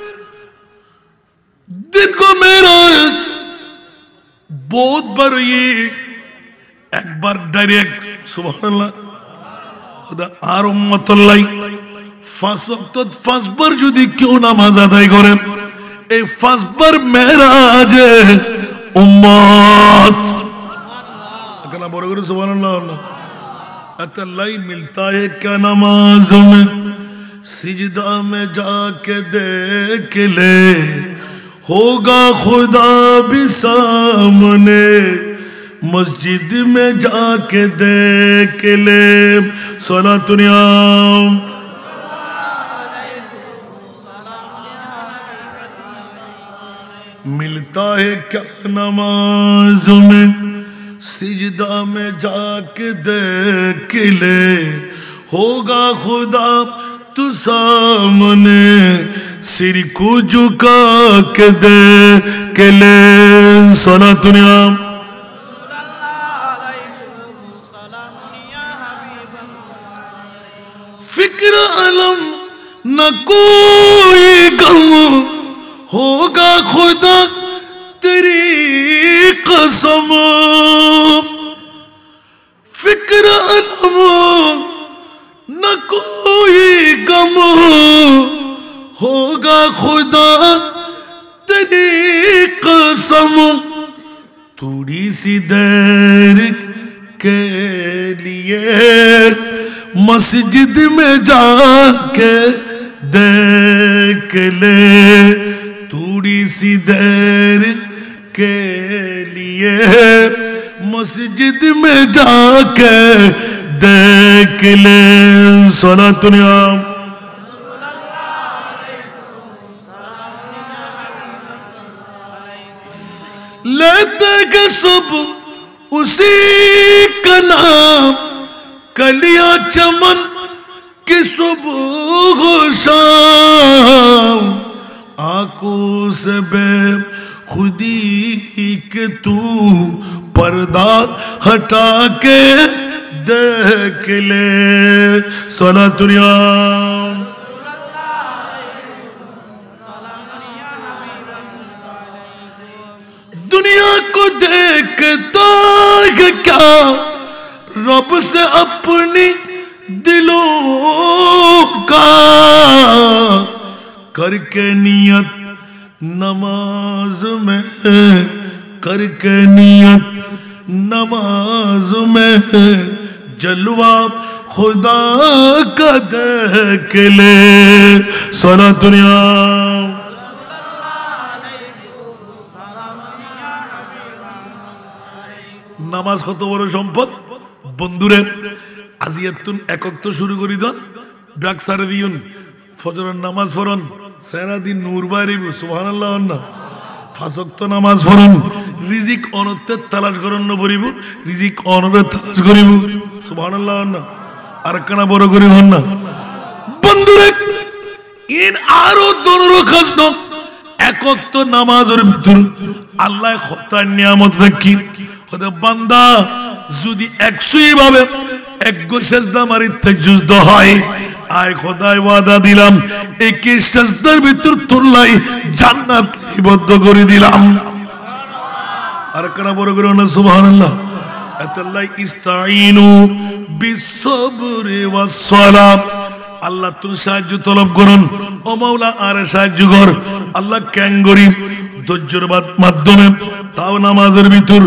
দীর্ঘ মেরাজ বহুত বার একবার ডাইরেক্ট সুবহানাল্লাহ খোদা আর উম্মতুল্লাহ 5 ওয়াক্ত 5 বার যদি কেউ নামাজ আদায় করে এই 5 বার মেরাজে उम्मत अकला बोल करो सुभान अल्लाह अतल्लाई मिलता है क्या नमाज में सिजदा में जाके देख ले होगा खुदा भी सामने मस्जिद में जाके देख ले सलातुनिया मिलता है क्या नमाज में सिजदा में जाके देख ले होगा खुदा तू सामने सिर को झुका के देख ले सलातुनिया फिक्र अलम न कोई गम होगा खुदा तेरी कसम फिक्र अलम न खुदा तेरी कसम थोड़ी सी देर के लिए मस्जिद में जाके देख ले थोड़ी सी देर के लिए मस्जिद में जाके देख ले सलातुनिया लेते के सब उसी का नाम कलियां चमन की सुबह शाम आंखों से बे खुदी के तू पर्दा हटा के देख ले सलातुनिया दुनिया को देखता है क्या रब से अपनी दिलों का करके नियत नमाज में करके नियत नमाज में जलवा खुदा का देख ले सलातुनिया नामाज कत बड़ सम्पद बंधुरे आजियातुन एकक्त शुरू करी दन ब्याग सारे दियुन फजरेर नामाज पढ़न सारा दिन नूर बारिब सुबहानाल्लाह ना पाँच वक्त नामाज पढ़न रिजिक अनते तलाश करन न पड़िब रिजिक अनते तलाश करिब सुबहानाल्लाह ना आरेकखाना बड़ करि हन ना बंधुरे इन आरो दोनों खाजनो एक वक्त नामाजेर भितर आल्लाह खता नियामत राखी बांदा যদি 100 ভাবে এক সেজদা মারিতে যুদ্ধ হয় আয় খোদায় ওয়াদা দিলাম একই সেজদার ভিতর তোলাই জান্নাত নিবদ্ধ করে দিলাম আর কারা বড় করে না সুবহানাল্লাহ আতাল্লাহ ইস্তাইনু বিসসবরি ওয়াস সালাম আল্লাহ তুমি সাহায্য তলব করুন ও মাওলা আর সাহায্য কর আল্লাহ কেন গরিব ধৈর্যের মাধ্যমে তাও নামাজের ভিতর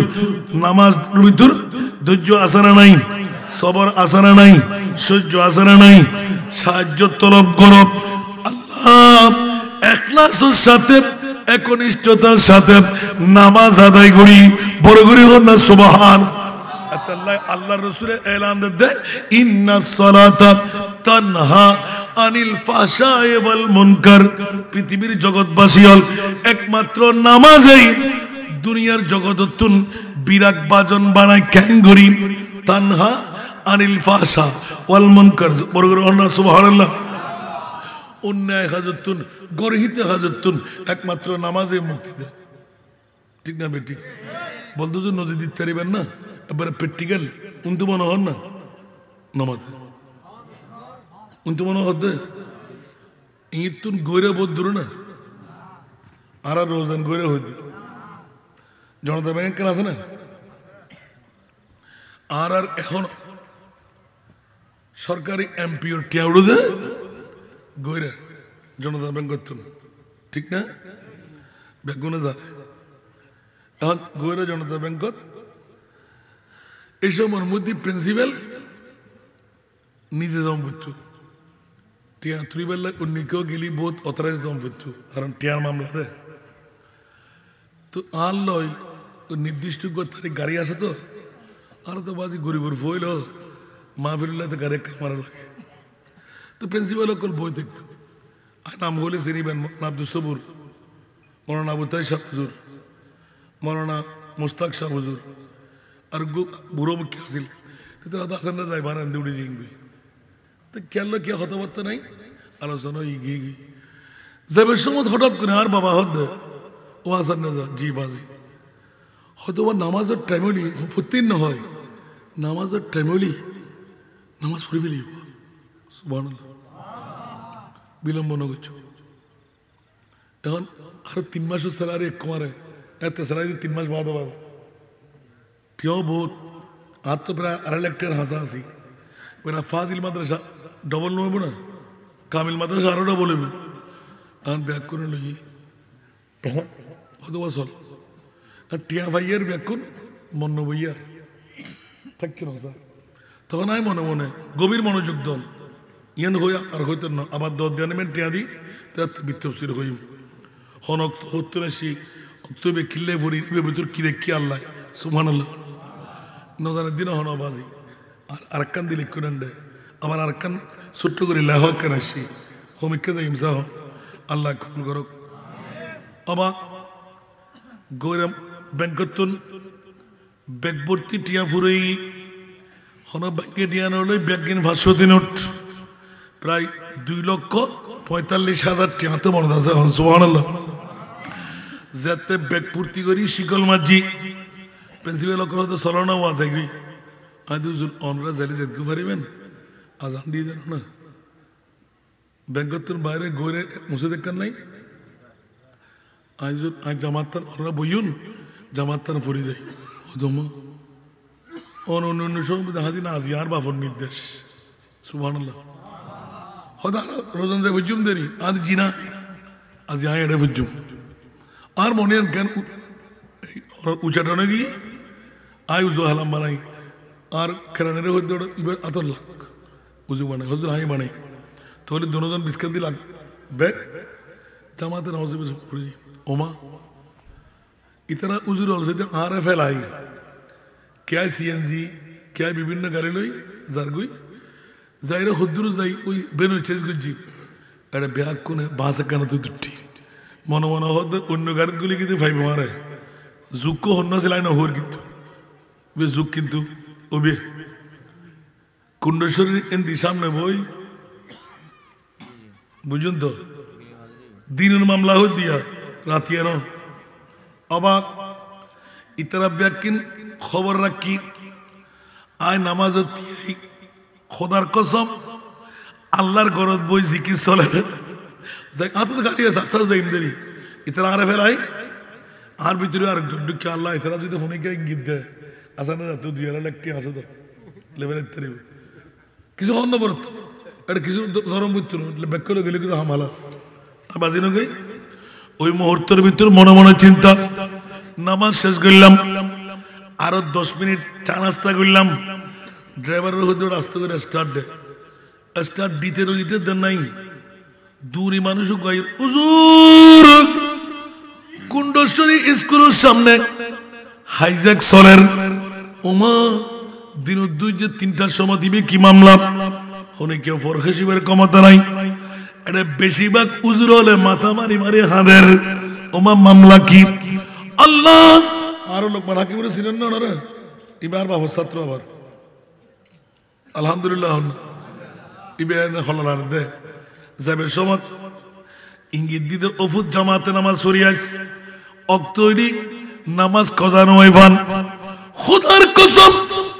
ধৈর্য আসানা নাই সবর আসানা নাই সহ্য আসানা নাই সাহায্য তলব করো আল্লাহ ইখলাসের সাথে একনিষ্ঠতার সাথে নামাজ আদায় করি বড় করি হন না সুবহান আল্লাহ আল্লাহর রাসূলের এলান দেয় ইন্নাস সালাতা তানহা আনিল ফাহশাই ওয়াল মুনকার পৃথিবীর জগৎবাসী হল একমাত্র নামাজই দুনিয়ার জগততুন বিরাগ বাজন বানায় কেন করি তানহা আনিল ফাহশা ওয়াল মুনকার বড় করে হন না সুবহানাল্লাহ অন্যায় হাজতুন গরহিত হাজতুন একমাত্র নামাজে মুক্তি দেয় ঠিক না বেটি বলতো যে নদী দিতে পারিবেন না এবারে প্র্যাকটিক্যাল উনতে মনে হন না নামাজে উনতে মনে হতে ইতুন গইরা বহুত দূর না আর রোজান গইরা হইতে জনতা ব্যাংক কেন আছে না আর এখন সরকারি এমপিওর টিয়াউড়ে গইরা জনতা ব্যাংক করতেন ঠিক না বেগুনে জানে এখন গইরা জনতা ব্যাংকত এই সময়ের মধ্যে প্রিন্সিপাল নিজে দম বুঝতো টিয়া থ্রিবেলা উন্নিকেও গেলি বহুত অথরাইজ দম বুঝতো কারণ টিয়ার মামলা দে তো আর লয় নির্দিষ্ট তারিখ গাড়ি আছে তো আর তো বাজি গরিবর ফইল মাহফিলুল্লাহ গাড়ি মারা লাগে তো প্রিন্সিপাল কল বই দেখতো আর নাম হলে চিনিবেন মৌলানা আব্দুল সবুর মৌলানা আবু তাই শাহ হুজুর মৌলানা মুস্তাক শাহ হুজুর আর বুড়ো মুখ্য আসিল তো হাসান না যাই বানান দৌড়ি জিংবি তো কেন কে কথাবার্তা নাই আলোচনা ইগি যাবে সময় হঠাৎ করে আর বাবা হদ ও হাসান না যা জি বাজি হয়তো বা নামাজের টাইমলি ফুতিন না হয় নামাজের টাইমলি নামাজ পড়ে ফেলি সুবহানাল্লাহ বিলম্ব না করছো এখন আরো 3 মাসের স্যালারি কমারে এত স্যালারি 3 মাস বাদে বাদে কেউ বহুত আর তো প্রায় 2.5 লাখ টাকার হাসা আসি ফাজিল মাদ্রাসা ডবল নেব না কামিল মাদ্রাসা আরো ডবল নেবে আন ব্যাক করে লই হয়তো বছর আর টিয়া ভাইয়ের ব্যাকুন মন্ন বইয়া থাকি না স্যার তখন আমি মনে মনে গভীর মনোযোগ দল ইয়ান হইয়া আর হইতো না আবার দর দেন টিয়া দিই তার বিত্তশীল হইম হনক হতো না সে অক্টোবে কিল্লে ভরি ভিতর কিরে কি আল্লাহ সুমান আল্লাহ নজানের দিনও হন বাজি আর আরেকখান দিলে করেন দে আবার আরেকখান ছোট্ট করে লাহ কেন আসি হমিককে যাই হিমসা হোক আল্লাহ কবুল করক আবার গৌরম ব্যাংকতুন ব্যাগ ভর্তি টিয়া ফুরই হন ব্যাংকে টিয়া নলে ব্যাগিন 500 নোট প্রায় 2,45,000 টিয়াতে মনে আছে সুবহানাল্লাহ যাতে ব্যাগ পূর্তি করি শিকল মাঝি প্রিন্সিপাল হয়তো চলানো ওয়া যাই গই আজ অনরা যাইলে যেতে পারিবেন আজান দিয়ে দেন না ব্যাংকতুন বাইরে গইরে মুছে দেখান নাই আজ জামাতান ওরা বইউন জামাতান ফুরি যায় ওদমা অন্য সময় দেখা দিন আজ আর বাফর নির্দেশ সুবহানাল্লাহ হদা রোজন যায় বুঝুম দেরি আজ জিনা আজ আয় এটা বুঝুম আর মনে কেন উচাটানো গিয়ে আয় উজু হালাম বানাই আর খেরানের হইতে ইবার আতর লাগ উজু বানাই হজুর হাই বানাই তাহলে দুজন বিস্কাট দিয়ে লাগ ব্যাগ জামাতে নামাজ পড়ে ওমা ইতারা উজুর অলসে আর এফ এল আই क्या सीएनजी क्या विभिन्न गाड़ी लई जारगुई जाइरे हद्दुरु जाई ওই বেনু চেজ গুজি আরে ব্যাগ কোনে বাসা কানা তো দুটি মনে মনে হদ অন্য গাড়িগুলি কিন্তু ফাইভ মারে জুকো হন্ন সেলাই না হর কিন্তু বে জুক কিন্তু ওবে কুন্ডেশ্বরী এন্দি সামনে বই বুঝুন তো দিনের মামলা হই দিয়া রাতিয়া না অবাক ইতারা ব্যাকিন খবর রাখি আয় নামাজ খোদার কসম আল্লাহর গরজ বই জিকির চলে যাই আত গাড়ি আছে আস্তে যাই দেরি ইতারা আরে ফেলাই আর ভিতরে আর ঢুকে আল্লাহ ইতারা যদি ফোনে গিয়ে ইঙ্গিত দেয় আসা না তো 2,000 লাখ আছে তো লেভেলের তারি কিছু অন্য বরত এটা কিছু ধরম বুঝতো না ব্যাক করে গেলে কিন্তু হামালাস আর বাজি না গই ওই মুহূর্তের ভিতর মনে মনে চিন্তা নামাজ শেষ করলাম আরো 10 মিনিট চা নাস্তা করলাম ড্রাইভারের হতে রাস্তা করে স্টার্ট দিতে দেন নাই দূরে মানুষ গায়ের হুজুর কুন্ডেশ্বরী স্কুলের সামনে হাইজ্যাক সরের ওমা দিন 2 যে 3টার সময় দিবে কি মামলা হনে কেউ ফরহেসিবের ক্ষমতা নাই এটা বেশিরভাগ হুজুর হলে মাথা মারি মারি হাদের ওমা মামলা কি আল্লাহ আরো লোক মানে হাকিম ছিলেন না ওনারা ইবার বাবু ছাত্র আবার আলহামদুলিল্লাহ ইবার হলার দে যাবে সময় ইঙ্গিত দিতে অফুত জামাতে নামাজ সরিয়াস অক্তরি নামাজ কজানো হইবান খোদার কসম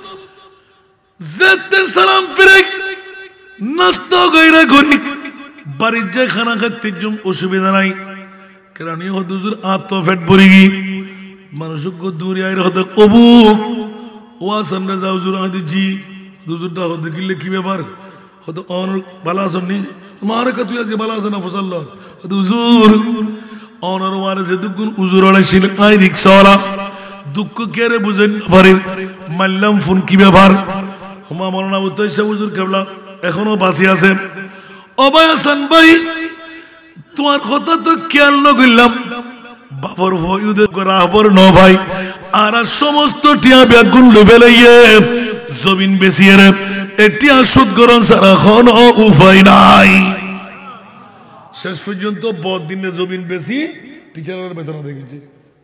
যেতে সালাম ফিরে নাস্তা কইরা করি বাড়ির যে খানা খাইতে জুম অসুবিধা নাই কারণ এই হুজুর আত্ম ফেট পড়ি গি মানুষ দূরে আইর হতে কবু ওয়া সামনে যাও হুজুর আদি জি হুজুরটা হতে গিলে কি ব্যাপার হতে অন ভালো আছেন মারে কত তুই ভালো আছেন ফসল্লাহ হতে হুজুর অনর মারে যে দুগুন হুজুর আলাইছিল আই রিকশাওয়ালা দুঃখ কেরে বুঝেন পারেন মাল্লাম ফোন কি ব্যাপার হুমা মরনা উত্তর হুজুর কেবলা এখনো বাঁচি আছে অভয় হাসান ভাই তোমার কথা তো খেয়াল না করলাম বাবার ভয়ুদে রাহবর ন ভাই আর সমস্ত টিয়া ব্যাগুন ফেলাইয়ে জমিন বেচিয়ে রে এটি আসুদ গরম সারা খন উপায় নাই শেষ পর্যন্ত বদিনে জমিন বেশি টিচারের বেতন দেখেছি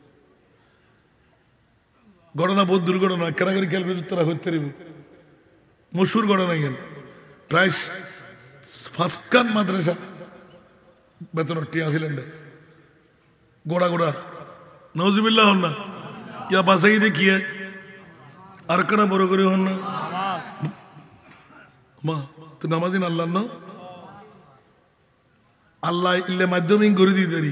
ঘটনা বহুত দুর্ঘটনা কেনাকারি খেলবে তারা হইতে মশুর ঘটনা গেল প্রায় 5 কান মাদ্রাসা বেতন টিয়া ছিলেন গোড়া গোড়া নজুবিল্লাহ হন না ইয়া বাসাই দেখিয়ে আর কেনা বড় করে হন না মা তো নামাজিন আল্লাহ না আল্লাহ ইল্লে মাধ্যমে করে দিই দেরি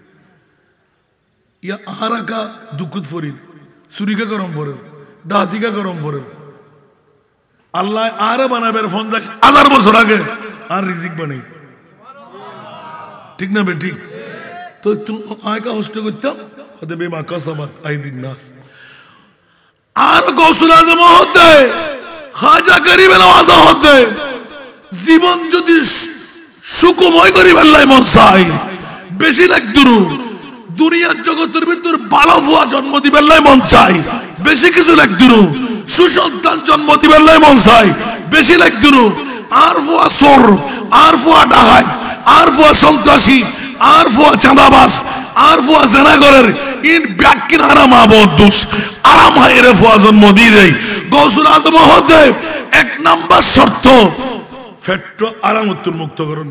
ইয়া আহারাকা দুকুত ফরিদ সুরিকা গরম ফরেন ডাহাতিকা গরম ফরেন আল্লাহ আর বানাবের 50,000 বছর আগে আর রিজিক বানাই ঠিক না বেটি তো তুমি আয়কা হোস্ট করতাম হতে বেমা কাসাবাত আইদিন নাস আর গৌসুল আজম হতে খাজা গরিব নওয়াজ হতে জীবন যদি সুকুময় গরিব আল্লাহ মন চাই বেশি লাগদুরু দুনিয়ার জগতের ভিতর ভালো ফুয়া জন্ম দিবেল্লাই মন চাই বেশি কিছু লাগদুরু সুসন্তান জন্ম দিবেল্লাই মন চাই বেশি লাগদুরু আর ফুয়া চোর আর ফুয়া ডাহাই আর ফুয়া সন্ত্রাসী আর ফুয়া চাঁদাবাজ আর ফুয়া জেনাগরের ইন ব্যাকিন আরাম আবদ দোষ আরাম হায়রে ফুয়া জন্ম দিয়ে দেয় গৌসুল আজম হতে এক নাম্বার শর্ত ফেট্র আরাম উত্তর মুক্ত করুন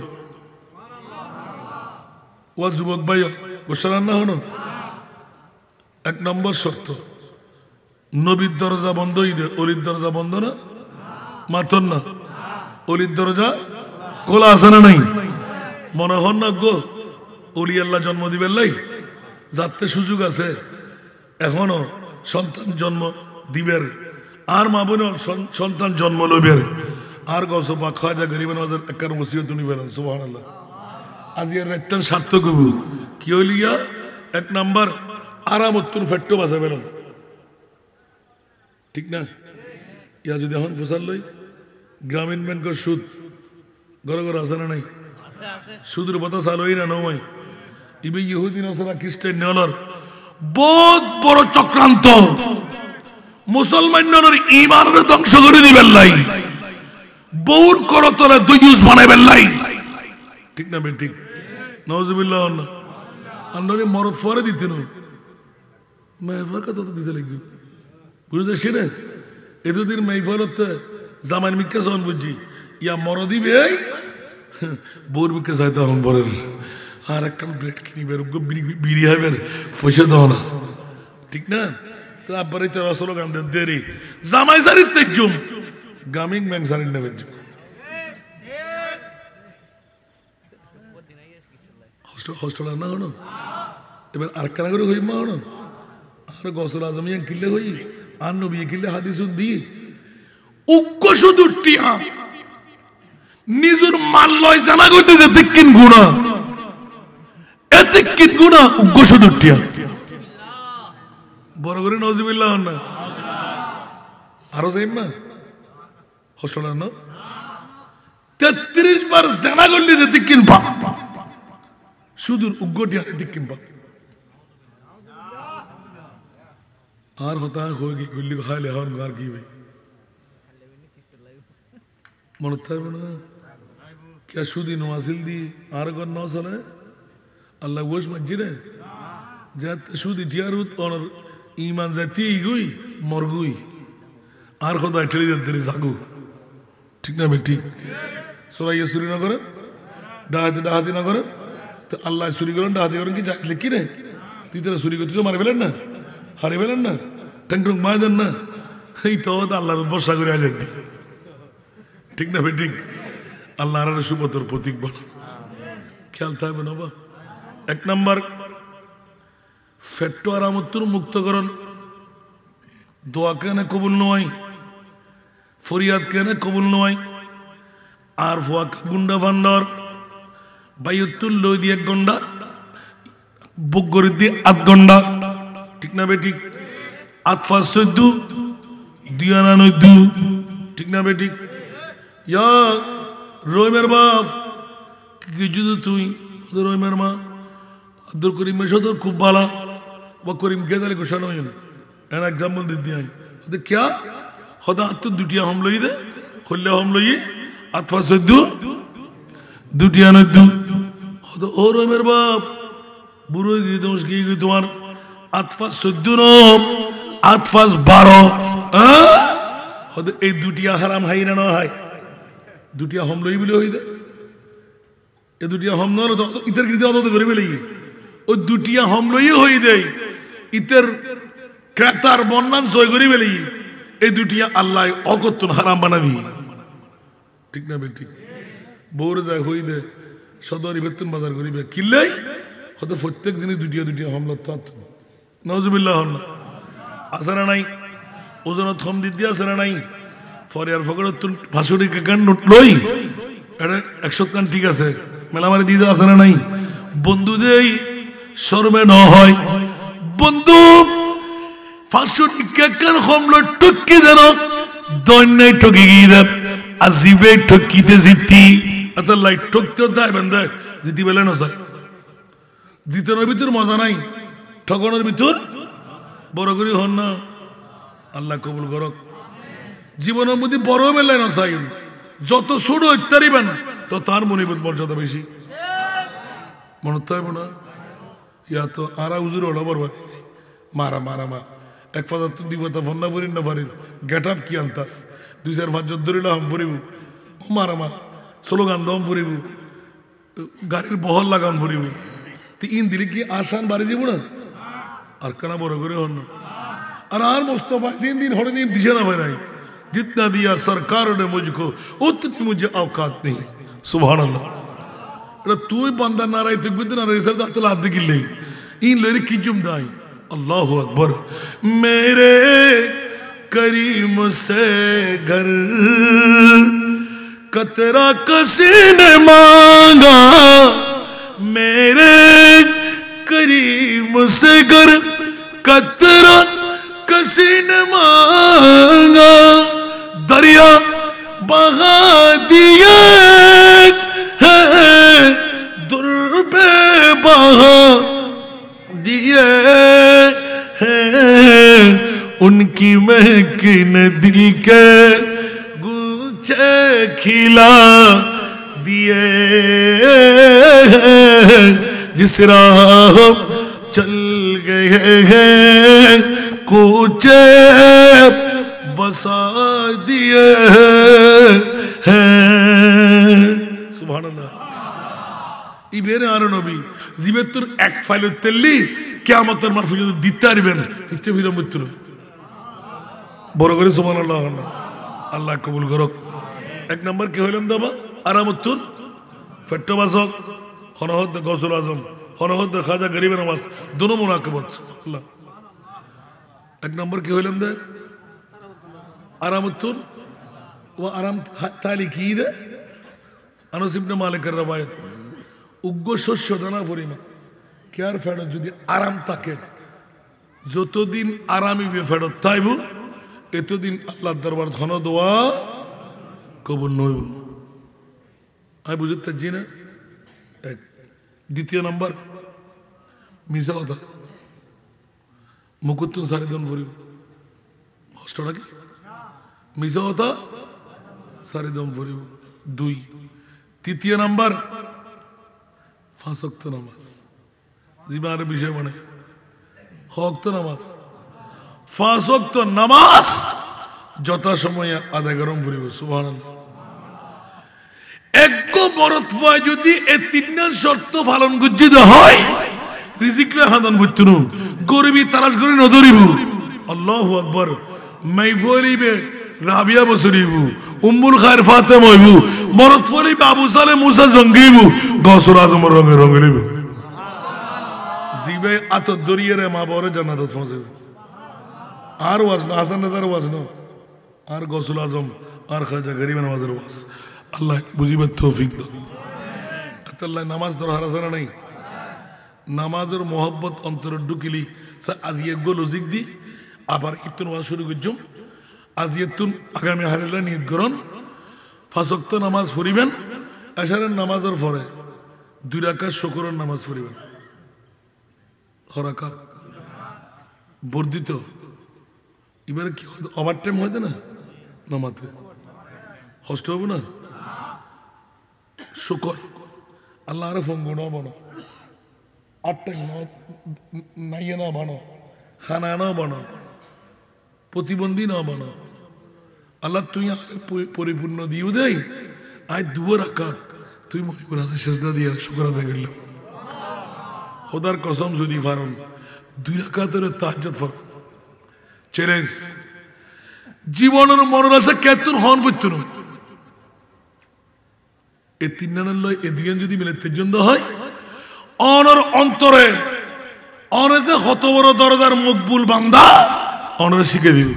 ও যুবক ভাই গোসলান না হনো এক নম্বর শর্ত নবীর দরজা বন্ধ ঈদের অলির দরজা বন্ধ না মাতন না অলির দরজা খোলা আছে না নাই মনে হন না গো অলি আল্লাহ জন্ম দিবেন লাই যাতে সুযোগ আছে এখনো সন্তান জন্ম দিবের আর মা বোন সন্তান জন্ম লইবের আর গছ বা খাজা গরিব নওয়াজের একবার ওসিয়ত নিবেন সুবহানাল্লাহ আজি এর রাতের সার্থক হইব কি হইলিয়া এক নাম্বার আরাম উত্তর ফেট্টো বাসা বেল ঠিক না ইয়া যদি এখন ফসল লই গ্রামীণ ব্যাংকের সুদ ঘরে ঘরে আছে না নাই সুদের কথা চালই না নয় ইবে ইহুদি নসরা খ্রিস্টান নলর বহুত বড় চক্রান্ত মুসলমানদের ঈমানের ধ্বংস করে দিবেন লাই বউর করতলে দুইউস বানাইবেন লাই ঠিক না ঠিক নাউজুবিল্লাহ না আন্দারে মরদ ফরে দিতেন মেহফর কত দিতে লাগবে বুঝতে শিরে এতদিন মেহফরতে জামাইন মিক্কা সন বুঝছি ইয়া মরদি বে বউর মিক্কা চাইতে হন পরের আর একটা ব্রেড কিনিবে বিড়ি হাইবের পয়সা দাও না ঠিক না তারপরে তো রসল গান দেরি জামাই সারির তেজুম গ্রামীণ ব্যাংক সারির নেবে হোস্টেল না হনো এবার আর কানা করে হই মা হনো আর গসল আজম কিনলে হই আর নবী কিনলে হাদিস দি উক্ক শুধু টিয়া নিজের মাল লয় জানা করতেছে তিক্কিন গুণা এ তিক্কিন গুণা উক্ক শুধু টিয়া বড় করে নজিবিল্লাহ না আরো যাইম না হোস্টেল না 33 বার জানা করলে যে তিক্কিন পা সুদূর উগ্গটি হাতে দিক কিনবা আর হতা হয়ে গিয়ে গুল্লি খাইলে হন আর কি ভাই মনে থাকবে না কে সুদি নওয়াজিল দি আর গন ন চলে আল্লাহ ওস মসজিদে যাতে সুদি টিয়ারুত অনর ইমান জাতি গুই মরগুই আর খোদা ঠেলে যেতে জাগু ঠিক না ভাই ঠিক সরাইয়া চুরি না করে ডাহাতি না করে তো আল্লাহ চুরি করেন ডাহাতি করেন কি যাইলে কি রে তুই তারা চুরি করতেছ মারি ফেলেন না হারিয়ে ফেলেন না ট্যাংটুক মায় দেন না এই তো আল্লাহর বর্ষা করে আজ একদিন ঠিক না ভাই ঠিক আল্লাহ আর সুপতর প্রতীক বল খেয়াল থাকবে না বা এক নাম্বার ফেট্টো আরামত্তর মুক্তকরণ দোয়া কেন কবুল নয় ফরিয়াদ কেন কবুল নয় আর ফোয়া গুন্ডা ভান্ডর বাইয়ত্তর লই দিয়ে 1 ঘন্টা বুক করে দিয়ে 8 ঘন্টা ঠিক না বে ঠিক 8 5 14 2 ঠিক না বে ঠিক ইয়া রহিমের বাপ কি যদি তুই রহিমের মা আব্দুল করিম মেশদর খুব ভালো বা করিম কে দালে ঘোষণা হইল এন एग्जांपल দিতে আই তো কি খোদা তো দুটিয়া হম লই দে খল্লে হম লই 8 5 14 দুটিয়া ন দু খোদা ও রহিমের বাপ বুড়ো গিয়ে দোষ গিয়ে তোমার 8 5 14 নো 8 5 12 খোদা এই দুটিয়া হারাম হাই না না হয় দুটিয়া হম লই বলে হই দে এ দুটিয়া হম নর তো ইতর গিতে অত করে বেলি ওই দুটিয়া হম লই হই দেই ইতর ক্রেতার বন্নান সই করে বেলি এই দুটিয়া আল্লাহ অকত্তন হারাম বানাবি ঠিক না ঠিক বউরে যায় হই দে সদরি বেতন বাজার করিবে কিল্লাই হয়তো প্রত্যেক জিনিস দুটিয়া হমলত তো নওজুবিল্লাহ হন আসে নাই ওজন থম দিতে আসে নাই ফরিয়ার ফকর ভাসুরি কাকান লই এটা 100 কান ঠিক আছে মেলামারি দিতে আসে নাই বন্ধু দেই শর্মে ন হয় বন্ধু 500 টিকা কার হমলো টুকি দেন দন্যাই ঠকি গিয়ে আজিবে ঠকিতে জিতি এত লাইট ঠকতে দেয় বান্দা জিতি বেলে না যায় জিতানোর ভিতর মজা নাই ঠকানোর ভিতর বড় করে হন না আল্লাহ কবুল করক জীবনের মধ্যে বড় বেলায় না চাই যত ছোট ইত্যাদিবেন তো তার মনিবত মর্যাদা বেশি মনে থাকবে না ইয়া তো আরা উজুর ওলা বরবাদি মারা মারা মা এক পাতা তুই দিব তা ফন্না ফরিন না পারিন গেট আপ কি আনতাস 2-4-5 জন ধরিল হাম ফুরিব মারা মা স্লোগান দম ফুরিব গাড়ির বহল লাগাম ফুরিব তুই ইন দিলে কি আসান বাড়ি যাব না আর কানা বড় করে হন না আর मुस्तफा 3 दिन होने नहीं दिशा ना बनाई जितना दिया सरकार ने मुझको उतनी मुझे औकात नहीं सुभान अल्लाह अरे तू ही बंदा ना रही तो बिना ना रही सर दांत लाद की ले इन लोगों की जुम्दाई अल्लाह अकबर मेरे करीम से घर कतरा किसी ने मांगा मेरे करीम से घर कतरा किसी ने मांगा दरिया बहा दिया है दुर पे बहा दिए हैं उनकी महक ने दिल के गुच्छे खिला दिए हैं जिस राह चल गए हैं कुचे बसा दिए हैं सुभानाल्लाह इबेरे आरो नबी जिबेतुर एक फाइल तेल्ली কিয়ামতের মার ফিরে দিতে পারবেন পিছে ফিরে মৃত্যু বড় করে সুবহানাল্লাহ আল্লাহ কবুল করুক এক নাম্বার কি হইলাম দাবা আরামতুন ফেটবাসক খনহদ গসল আজম খনহদ খাজা গরিব নামাজ দুনো মুনাকাবাত আল্লাহ এক নম্বর কি হইলাম দে আরামতুন ও আরাম তালি কি দে আনাস ইবনে মালিকের রওয়ায়াত উগ্র শস্য দানা পরিমাণ কেয়ার ফেরত যদি আরাম থাকে যতদিন আরামই ফেরত তাইব এতদিন আল্লাহর দরবার ধন দোয়া কবুল নইব আমি বুঝতে পারছি না এক দ্বিতীয় নম্বর মিশা কথা মুকুতুন সারিদন ভরিব কষ্টটা কি মিশা কথা সারিদন ভরিব 2 তৃতীয় নাম্বার 5 ওয়াক্ত নামাজ জীবনের বিষয় মানে ওয়াক্ত নামাজ 5 ওয়াক্ত নামাজ যথা সময়ে আদায় করম ভরিব সুবহানাল্লাহ এক বরত হয় যদি এই তিন শর্ত পালন গজ্জিত হয় রিজিকরে হাদান বুঝতুন গরিবি তালাশ করে নদরিব আল্লাহু আকবার মাইফলিবে রাবিয়া বসরিবু উম্মুল খায়র ফাতেমা হইবু মরদ ফলিবে আবু সালে মুসা জঙ্গিবু গসর আজম রঙে রঙলিবু জিবে আত দরিয়ারে মা বরে জান্নাত পৌঁছাবে আর ওয়াজ না হাসান নাজার ওয়াজ না আর গসল আজম আর খাজা গরিব নামাজের ওয়াজ আল্লাহ বুঝিবার তৌফিক দাও আল্লাহ নামাজ ধর হারাসানা নাই নামাজের মোহব্বত অন্তরে ঢুকিলি আজিয়ে গো লজিক দি আবার ইতুন ওয়াজ শুরু করছুম আজিয়েতুন আগামী হারিলা নিয়ত করুন 5 ওয়াক্ত নামাজ পড়িবেন আশারের নামাজের পরে 2 রাকাত শুকরের নামাজ পড়িবেন হরাকাত বর্ধিত এবারে কি ওভার টাইম হয় না নামাজে কষ্ট হবে না শুকর আল্লাহ আরে ফোন গুণ বানো 8 টাইম নাইয়ে না বানো খানা না বানো প্রতিবন্ধী না বানো আল্লাহ তুই পরিপূর্ণ দিও দেই আজ 2 রাকাত তুই মনে করে আছে সেজদা দিয়ে শুকর আদায় করলাম খোদার কসম যদি ফারন 2 রাকাতের তাহাজ্জুদ ফরজ চ্যালেঞ্জ জীবনের মনের আশা কেতন হন বুঝতুন এই 3 নানার লয় এই দুইজন যদি মিলে 3 জন হয় অনর অন্তরে অনেতে কত বড় দরজার মকবুল বান্দা অনর শিখে দিবে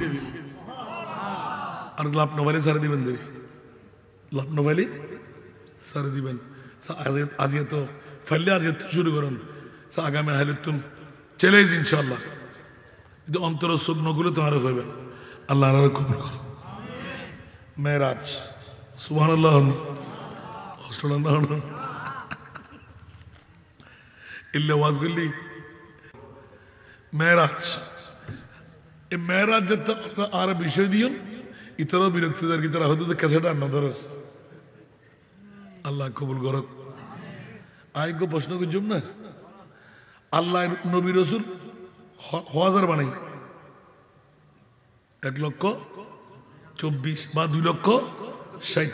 আর লাভ নভালি সারা দিবেন দেরি লাভ নভালি সারা দিবেন আজিয়ে তো ফাইলে আজ শুরু করুন আগামী হাইলুতুন চ্যালেঞ্জ ইনশাআল্লাহ কিন্তু অন্তর সুখ নগুলো তোমার হইবেন আল্লাহ আল্লাহ কবুল করো মেরাজ সুবহানাল্লাহ ইল্লা ওয়াজগুলি মেরাজ এই মেরাজ যেটা আর বিষয় দিও ইতরও বিরক্তিদার কি তারা হয়তো ক্যাসেট আর না ধরো আল্লাহ কবুল করো আইগো প্রশ্ন করছুম না আল্লাহ নবী রসুল হাজার বানাই 1,24,000 বা 2,60,000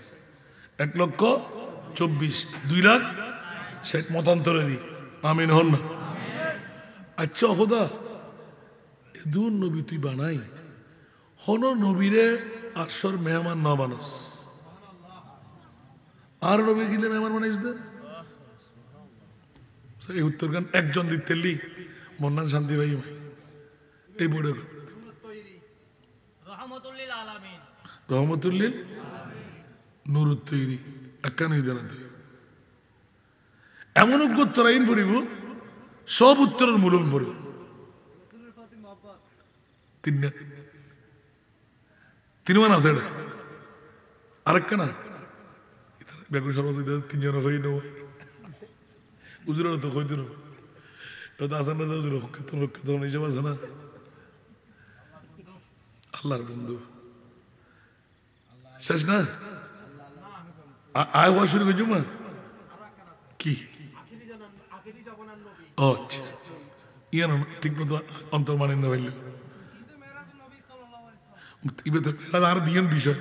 1,24,000 2,60,000 মতান্তরেরই আমিন হন না আচ্ছা খোদা এদুন নবী তুই বানাই হন নবীরে আসর মেহমান না বানাস আর নবীর গিলে মেহমান বানাইস দে এই উত্তরগান একজন দিতেলি মন্নান শান্তি ভাই এই বড় রহমতুল্লিল নুরুত তৈরি একানই জানা তুই এমন উত্তর আইন পড়িব সব উত্তরের মূলন পড়িব তিন মান আছে আরেকটা না বেগুন সর্বত তিনজন হই না উজুর তো হইতো না আসেন না হক্ষেতন হিসেব আছে না আল্লাহর বন্ধু শেষ না আয় হওয়া শুরু করছি মা কি আচ্ছা ইয়ে না ঠিক মতো অন্তর মানেন না ভাইলে আর দিয়ন বিষয়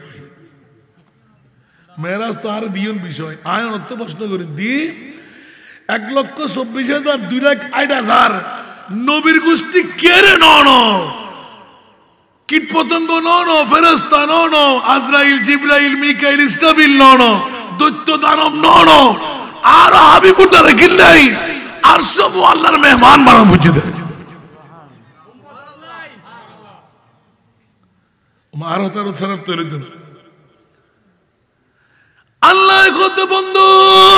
মেরাজ তো আর দিয়ন বিষয় আয় অর্থ প্রশ্ন করে দি 1,24,000 2,08,000 নবীর গোষ্ঠী কেড়ে নন কীট পতঙ্গ নন ফেরেশতা নন আজরাইল জিবরাইল মিকাইল ইসরাফিল নন দৈত্য দানব নন আর হাবিবুল্লাহ রেখিল নাই আর সব আল্লাহর মেহমান বানান বুঝে দেয় মার হতার উৎসাহ তৈরি দিন আল্লাহ কত বন্ধু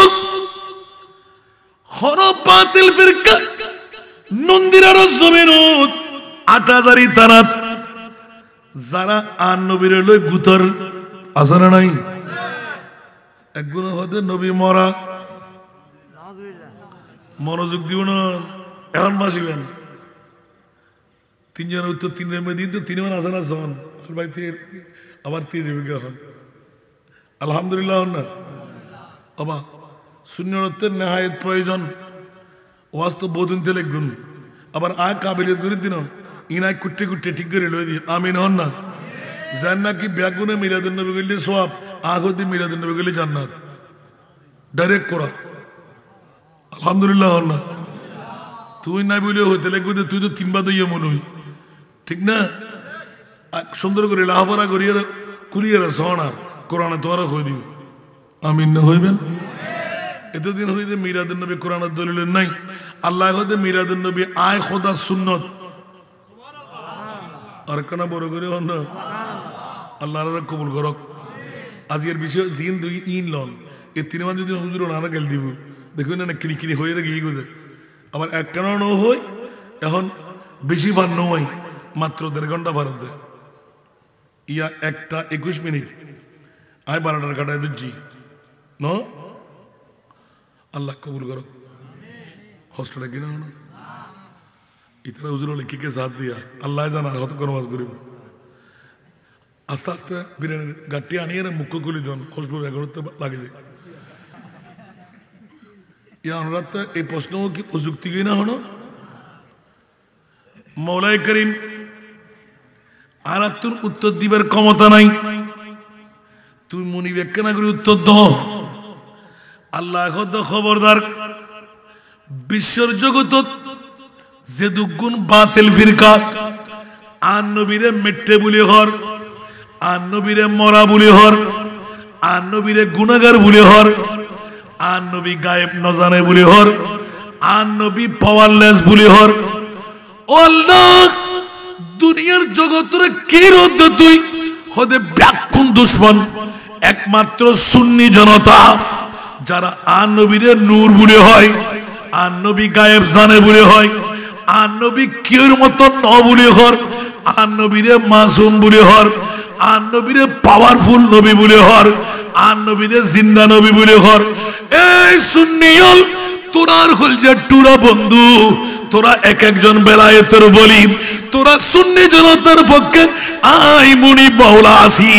খরব বাতিল ফিরকা নন্দিরার জমিনত 8,000 তারাত যারা আর নবীর লই গুতর আছে না নাই একগুণ হতে নবী মরা মনোযোগ দিব না এখন বাসিবেন তিনজনের উত্তর তিনের মধ্যে দিন তো তিনজন আছে না জন আবার দিয়ে যাবে এখন আলহামদুলিল্লাহ না বাবা শূন্যত্বের নেহায়ত প্রয়োজন ওয়াজ তো বহুদিন থেকে লিখুন আবার আয় কাবিলিয়ত করে দিন ইনায় কুট্টে কুট্টে ঠিক করে লই দিই আমিন হন না জান নাকি ব্যাগুনে মিলাদুন নবী গেলে সওয়াব আখদি মিলাদুন নবী গেলে জান্নাত ডাইরেক্ট করা আলহামদুলিল্লাহ হন না তুই না বলে হইতে লাগবে তুই তো 3 বার দইয়া মনে হই ঠিক না সুন্দর করে লাফারা করিয়ে কুলিয়ে সোনা কোরআনে তোমারও হয়ে দিবে আমিন না হইবেন এতদিন হইতে মিরাদুন নবী কোরআনের দলিল নাই আল্লাহ হইতে মিরাদুন নবী আয় খোদা সুন্নত আর কেন বড় করে হন না আল্লাহর কবুল করক আজকের বিষয় জিন দুই ইন লন এই 3 মান যদি হুজুর না গেল দিব দেখুন না কিরি হয়ে গিয়ে গেছে আবার এক কেন ন হই এখন বেশি ভার নয় মাত্র 1.5 ঘন্টা ভারত দেয় ইয়া 1টা 21 মিনিট আয় 12টার কাটায় দিচ্ছি ন আল্লাহ কবুল করো হস্টেলে কিনা না ইতারা হুজুর লেখিকে সাথ দিয়া আল্লাহ জানা হত কোনো ওয়াজ করিব আস্তে আস্তে বিরিয়ানির গাঠটি আনিয়ে মুখ্য খুলি দেন খুশবু 11তে লাগে যায় ইয়া অনুরাত এই প্রশ্ন কি প্রযুক্তি কি না হনো মৌলাই করিম আর তোর উত্তর দিবার ক্ষমতা নাই তুই মনি ব্যাখ্যা না করে উত্তর দাও আল্লাহ খবরদার বিশ্বর জগত যে দুগুণ বাতিল ফিরকা আর নবীরে মেট্টে বলি হর আর নবীরে মরা বলি হর আর নবীরে গুনাহগার বলি হর আর নবী গায়েব ন জানে বলি হর আর নবী পাওয়ারলেস বলি হর আল্লাহ দুনিয়ার জগতের কি রোধ তুই হদে ব্যাকুন দুশ্মন একমাত্র সুন্নি জনতা যারা আর নবীরে নূর বলে হয়, আর নবী গায়েব জানে বলে হয়, আর নবী কিউর মতো ন বলে হর, আর নবীরে মাসুম বলে হর, আর নবীরে পাওয়ারফুল নবী বলে হর, আর নবীরে জিন্দা নবী বলে হর। এই সুন্নিয়ল তোরার হল যে টুরা বন্ধু, তোরা এক একজন বেলায়েতের বলি, তোরা সুন্নি জনতার পক্ষে আই মুনি মাওলা আসি।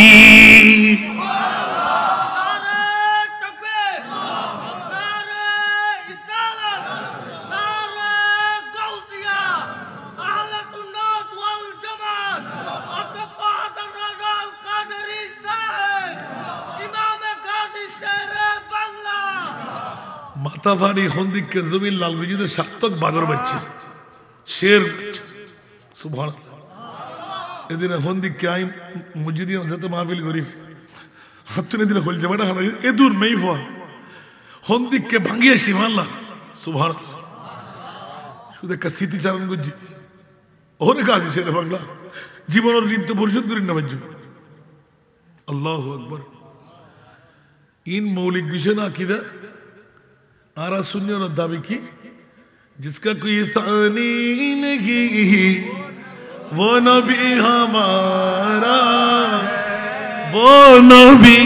মাতাফানি হন্দিকের জমির লাল বিজুরে সার্থক বাগর বাচ্চা শের সুবহানাল্লাহ। এদিন হন্দিককে আই মসজিদে যাতে মাহফিল করি হাতুনে দিন হল যাবে না এদুর মেই ফল হন্দিককে ভাঙিয়ে সীমাল্লাহ সুবহানাল্লাহ। শুধু একটা স্মৃতিচারণ করছি ওরে কাজ সেটা বাংলা জীবনের ঋণ তো পরিশোধ করি না বাজ্য। আল্লাহু আকবার। इन मौलिक विषय ना किदा आरा सुन्नी और दावी की जिसका कोई तानी नहीं वो नबी हमारा, वो नबी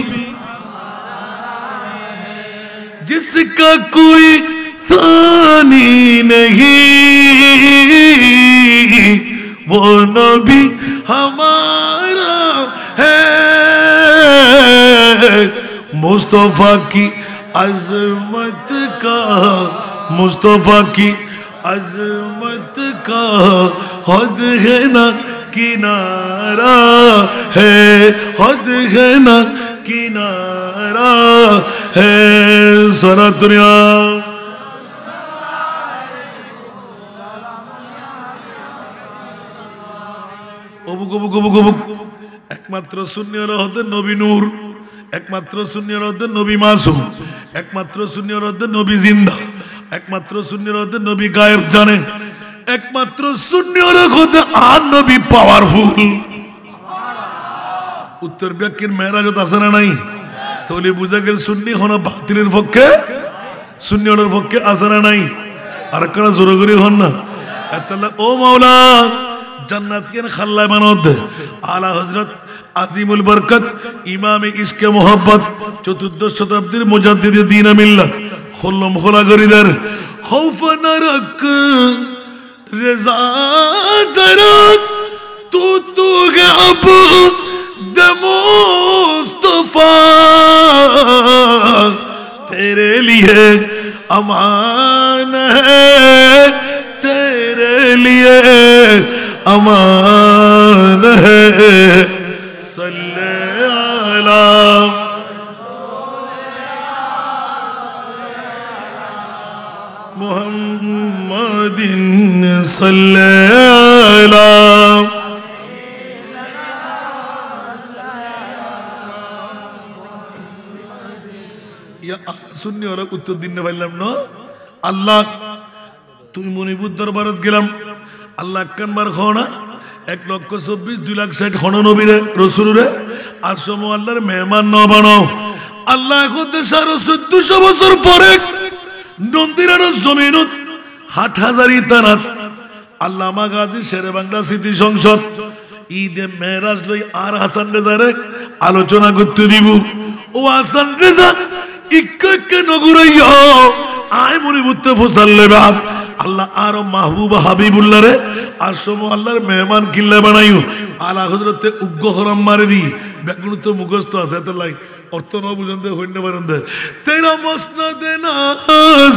जिसका कोई तानी नहीं वो नबी हमारा है। मुस्तफा की अज़मत का, मुस्तफा की अज़मत का हद है ना किनारा है, हद है ना किनारा है। सारा दुनिया অবুক অবুক অবুক অবুক একমাত্র সুন্নিয়রা হতেন নবী নূর, একমাত্র সুন্নিয়রা হতেন নবী মাসুম, একমাত্র সুন্নিয়রা হতেন নবী জিন্দা, একমাত্র সুন্নিয়রা হতেন নবী গায়েব জানেন, একমাত্র সুন্নিয়রা হতেন আর নবী পাওয়ারফুল। উত্তর ব্যাখ্যার মেরাজত আছে না নাই? তাহলে বুঝা গেল সুন্নি হন বাতিলের পক্ষে, সুন্নিয়রের পক্ষে আছে না নাই? আর একটা জোরে করে হন না এতলা ও মাওলা জান্নাতিয়ান খাল্লায় মানদ আলা হযরত আজিমুল বরকত ইমামে ইশকে মোহাব্বত চতুর্দশ শতাব্দীর মুজাদ্দিদে দ্বীন মিল্লাত খুল্লম খোলাগরিদার খৌফ নরক রেজা জরাত তু তু গে আবদ মুস্তফা तेरे लिए अमान है, तेरे लिए अमान है। सल्ले अला मुहम्मदिन सल्ले अला। सुन्नी और उत्तर दिन ना अल्लाह तुम मणिपुर दरबारत गेलाम अल्लाह कानबार खाना 1,24,2,60,000 खन नबीरे रसूलरे আর সময় আল্লাহর মেহমান ন বানাও। আল্লাহ এখন 1400 বছর পরে নন্দিরার জমিনত হাটহাজারি তানাত আল্লামা গাজী শেরে বাংলা স্মৃতি সংসদ ঈদে মেরাজ লই আর হাসান রেজারে আলোচনা করতে দিব। ও হাসান রেজা ইক্কে নগরাইয়া আয় মনিবুতে ফসাল্লে বাপ আল্লাহ আর মাহবুব হাবিবুল্লাহ রে আর সময় আল্লাহর মেহমান কিল্লা বানাইও। আলা হযরতে উগ্গ হরাম মারে দি ব্যাকরণ তো মুখস্থ আছে এত লাই অর্থ ন বুঝতে হইতে পারেন দে তেরা মসনদ নাজ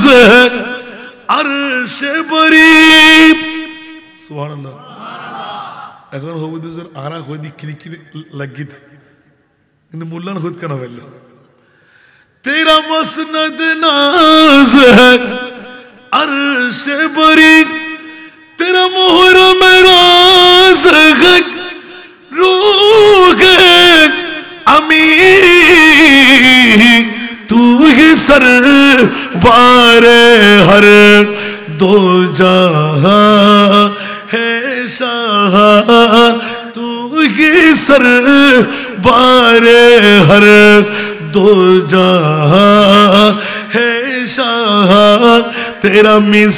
আরশে বরি সুবহানাল্লাহ। এখন হবু দুজন আরা হই দি কিরি লাগিত কিন্তু মুল্লান হইত কেন বলল तेरा मसनद नाज है अर्शे बरी तेरा मोहर मेराज है रूह अमी तू ही सरवारे हर दो जहां है शाह तू ही सरवारे हर दो जहां ہے شاہ تیرا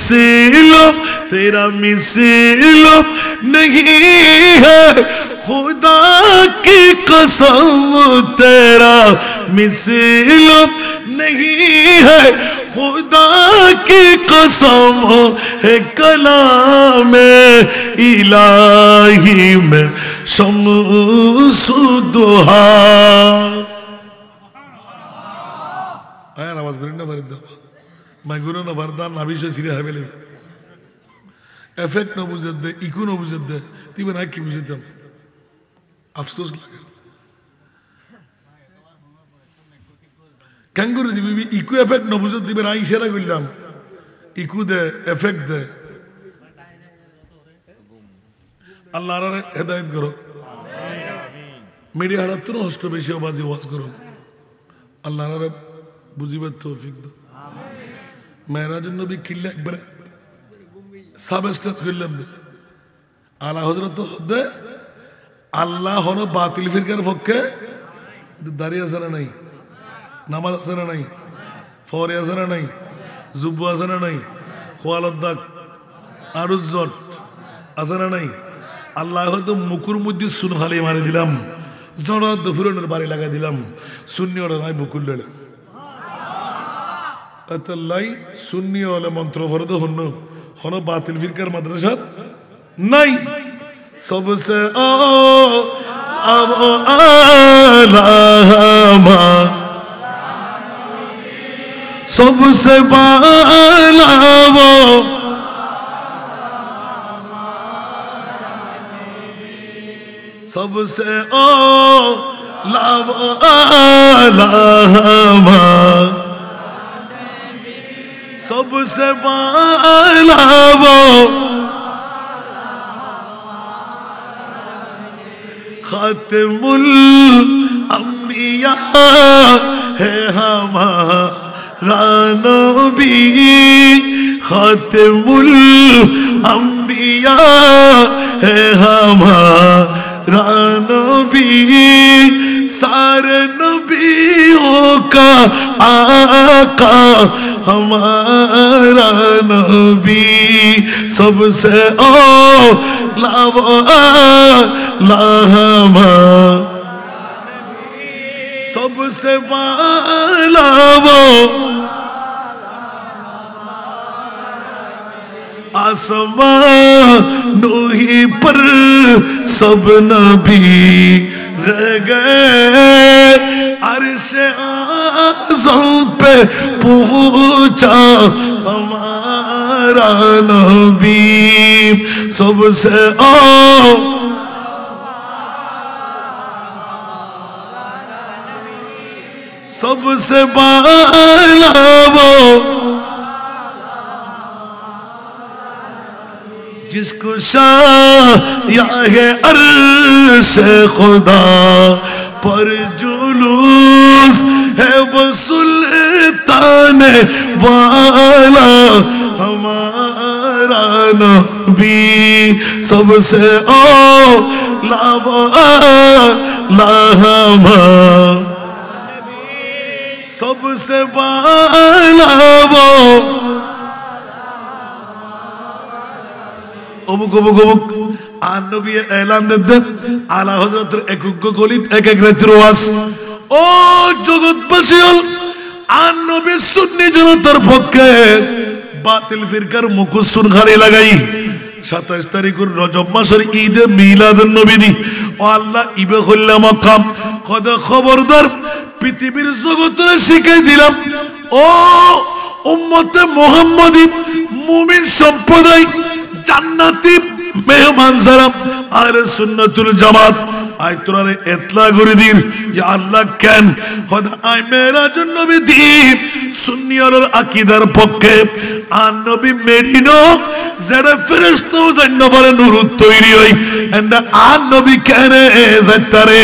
مثیل نہیں ہے خدا کی قسم تیرا مثیل نہیں ہے خدا کی قسم ہے کلام الہی میں شمس الضحیٰ آیا نواز کریں نا فرد میں گروہ نا فردان نبیشہ سیرے ہے بلے ایفیکٹ نہ بجھت دے ایکو نہ بجھت دے تی بنا کی بجھت دے افسوس لگا کنگوری دی بھی ایکو ایفیکٹ نہ بجھت دی بنا ایشہ لگ بلدام ایکو دے ایفیکٹ دے اللہ رہے ہدایت کرو میری حالت تو نہ ہسٹو بیشی آبازی واز کرو اللہ رہے بزیبت توفیق دو میرا جنو بھی کھلے اکبر সাবস্টেন্স করলাম আলা হযরত তো হদে আল্লাহ হলো বাতিল ফিরকার পক্ষে দাঁড়িয়ে আছে না নাই নামাজ আছে না নাই ফরে আছে না নাই জুব্বু আছে না নাই খোয়ালদ্দাক আরুজ্জট আছে না নাই আল্লাহ হয়তো মুকুর মধ্যে সুনখালি মারি দিলাম জড় দুফুরনের বাড়ি লাগাই দিলাম সুন্নি ওরা নাই বুকুল লইলে আতাল্লাই সুন্নি ওলে মন্ত্র ফরদ হন্ন হনো বাতিল ফিরকার মাদ্রাসাত নাই সবসে আলামা সবসে বালাবো সবসে আলামা سب سے بالا وہ خاتم الانبیاء ہے ہمارا نبی خاتم الانبیاء ہے ہمارا نبی سارے نبیوں کا آقا ہمارا نبی سب سے اولا سب سے بالا وہ آسمانوں ہی پر سب نبی رہ گئے عرش اعظم پہ پہنچا ہمارا نبی سب سے سب سے بالا وہ جس کو شایع عرش خدا پر جلوس ہے وہ سلطان والا ہمارا نبی سب سے اولا سب سے بالا وہ অমুক অমুক অমুক আর নবী এলান দেন আলা হযরতের এক গলিত এক এক রাতের ওয়াজ ও জগৎবাসী আর নবী সুন্নি জনতার পক্ষে বাতিল ফিরকার মুখুশ সুনখালি লাগাই 27 তারিখের রজব মাসের ঈদে মিলাদুন নবী দি ও আল্লাহ ইবে খুললা মাকাম খোদা খবরদার পৃথিবীর জগতের শিখাই দিলাম ও উম্মতে মুহাম্মাদি মুমিন সম্প্রদায় জান্নাতি মেহমান যারা আহলে সুন্নাতুল জামাত আই তোরারে এতলা করে দিন ইয়া আল্লাহ কেন খোদা আই মেরাজুন নবী দি সুন্নিয়র আকীদার পক্ষে আর নবী মেরিনো যারা ফেরেশতা জান্ন পারে নূর তৈরি হই এন্ড আর নবী কেন যাইতারে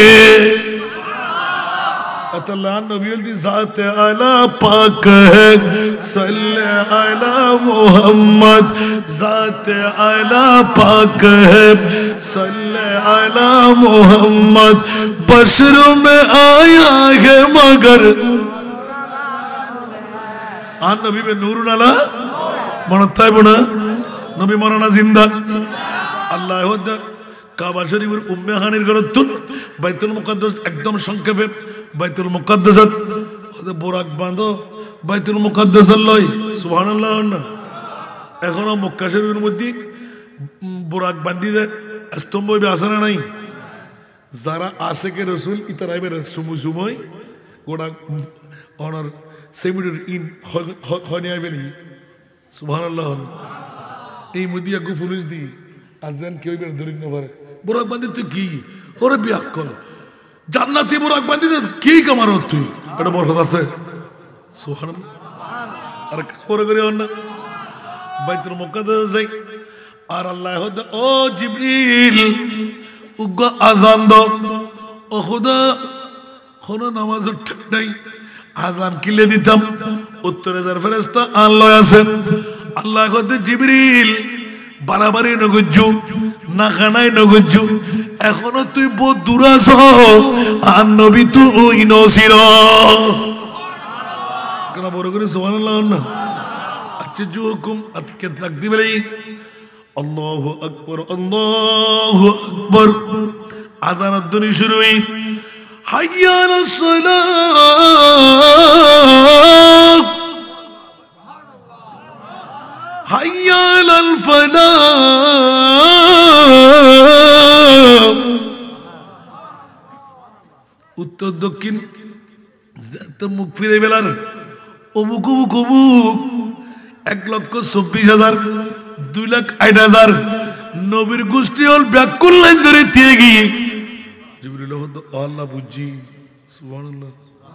اللہ نبی دی ذات اعلیٰ پاک ہے صلی علی محمد ذات اعلیٰ پاک ہے صلی علی محمد بشر میں آیا ہے مگر আর নবী বে নূরুন আলা মনে থাকবো না নবী মরানা জিন্দা আল্লাহ কাবা শরীফের উম্মে হানির গড়তুন বাইতুল মুকাদ্দাস একদম সংক্ষেপে বাইতুল মুকাদ্দাসাত বোরাক বাঁধো বাইতুল মুকাদ্দাস লয় সুবহানাল্লাহ না এখনো মক্কা শরীফের মধ্যে বোরাক বান্ধি দেয় স্তম্ভ আসে না নাই যারা আশেকে রসুল ইতারাইবে সময় সময় গোটা অনার সেমিডের ইন হনিয়াই ফেলি সুবহানাল্লাহ এই মুদিয়া গু পুলিশ দি আজান কেউ বের ধরি না পারে বোরাক বান্ধি তুই কি ওরে বিয়াক কর জান্নাতি বোরাক বান্ধি কি কামার তুই এটা বরকত আছে সুবহানাল্লাহ আর করে করে না বাইতুল মুকাদ্দাস যাই আর আল্লাহ ও জিবরিল উগ্র আজান দাও ও খুদা কোনো নামাজ ঠিক নাই আজান কিলে দিতাম উত্তরে যার ফেরেশতা আল্লাহ আছে আল্লাহ কইতে জিবরিল বাড়াবাড়ি নগজ্জু না খানাই নগজ্জু এখনো তুই বহুত দূর আছো আর নবী তুই নসির কেন বড় করে সুবহানাল্লাহ না আচ্ছা जो हुकुम अतके तकदीर बले अल्लाहु अकबर आजान ध्वनि शुरू हुई हय्या अलस सलाह हय्या अलल फलाह उत्तर दक्षिण जात मुख फिरे बेलार অবুক অবুক অবুক 1,24,000 2,08,000 নবীর গোষ্ঠী হল ব্যাকুল লাইন ধরে দিয়ে গিয়ে জিবরিল আল্লাহ বুঝি সুবহানাল্লাহ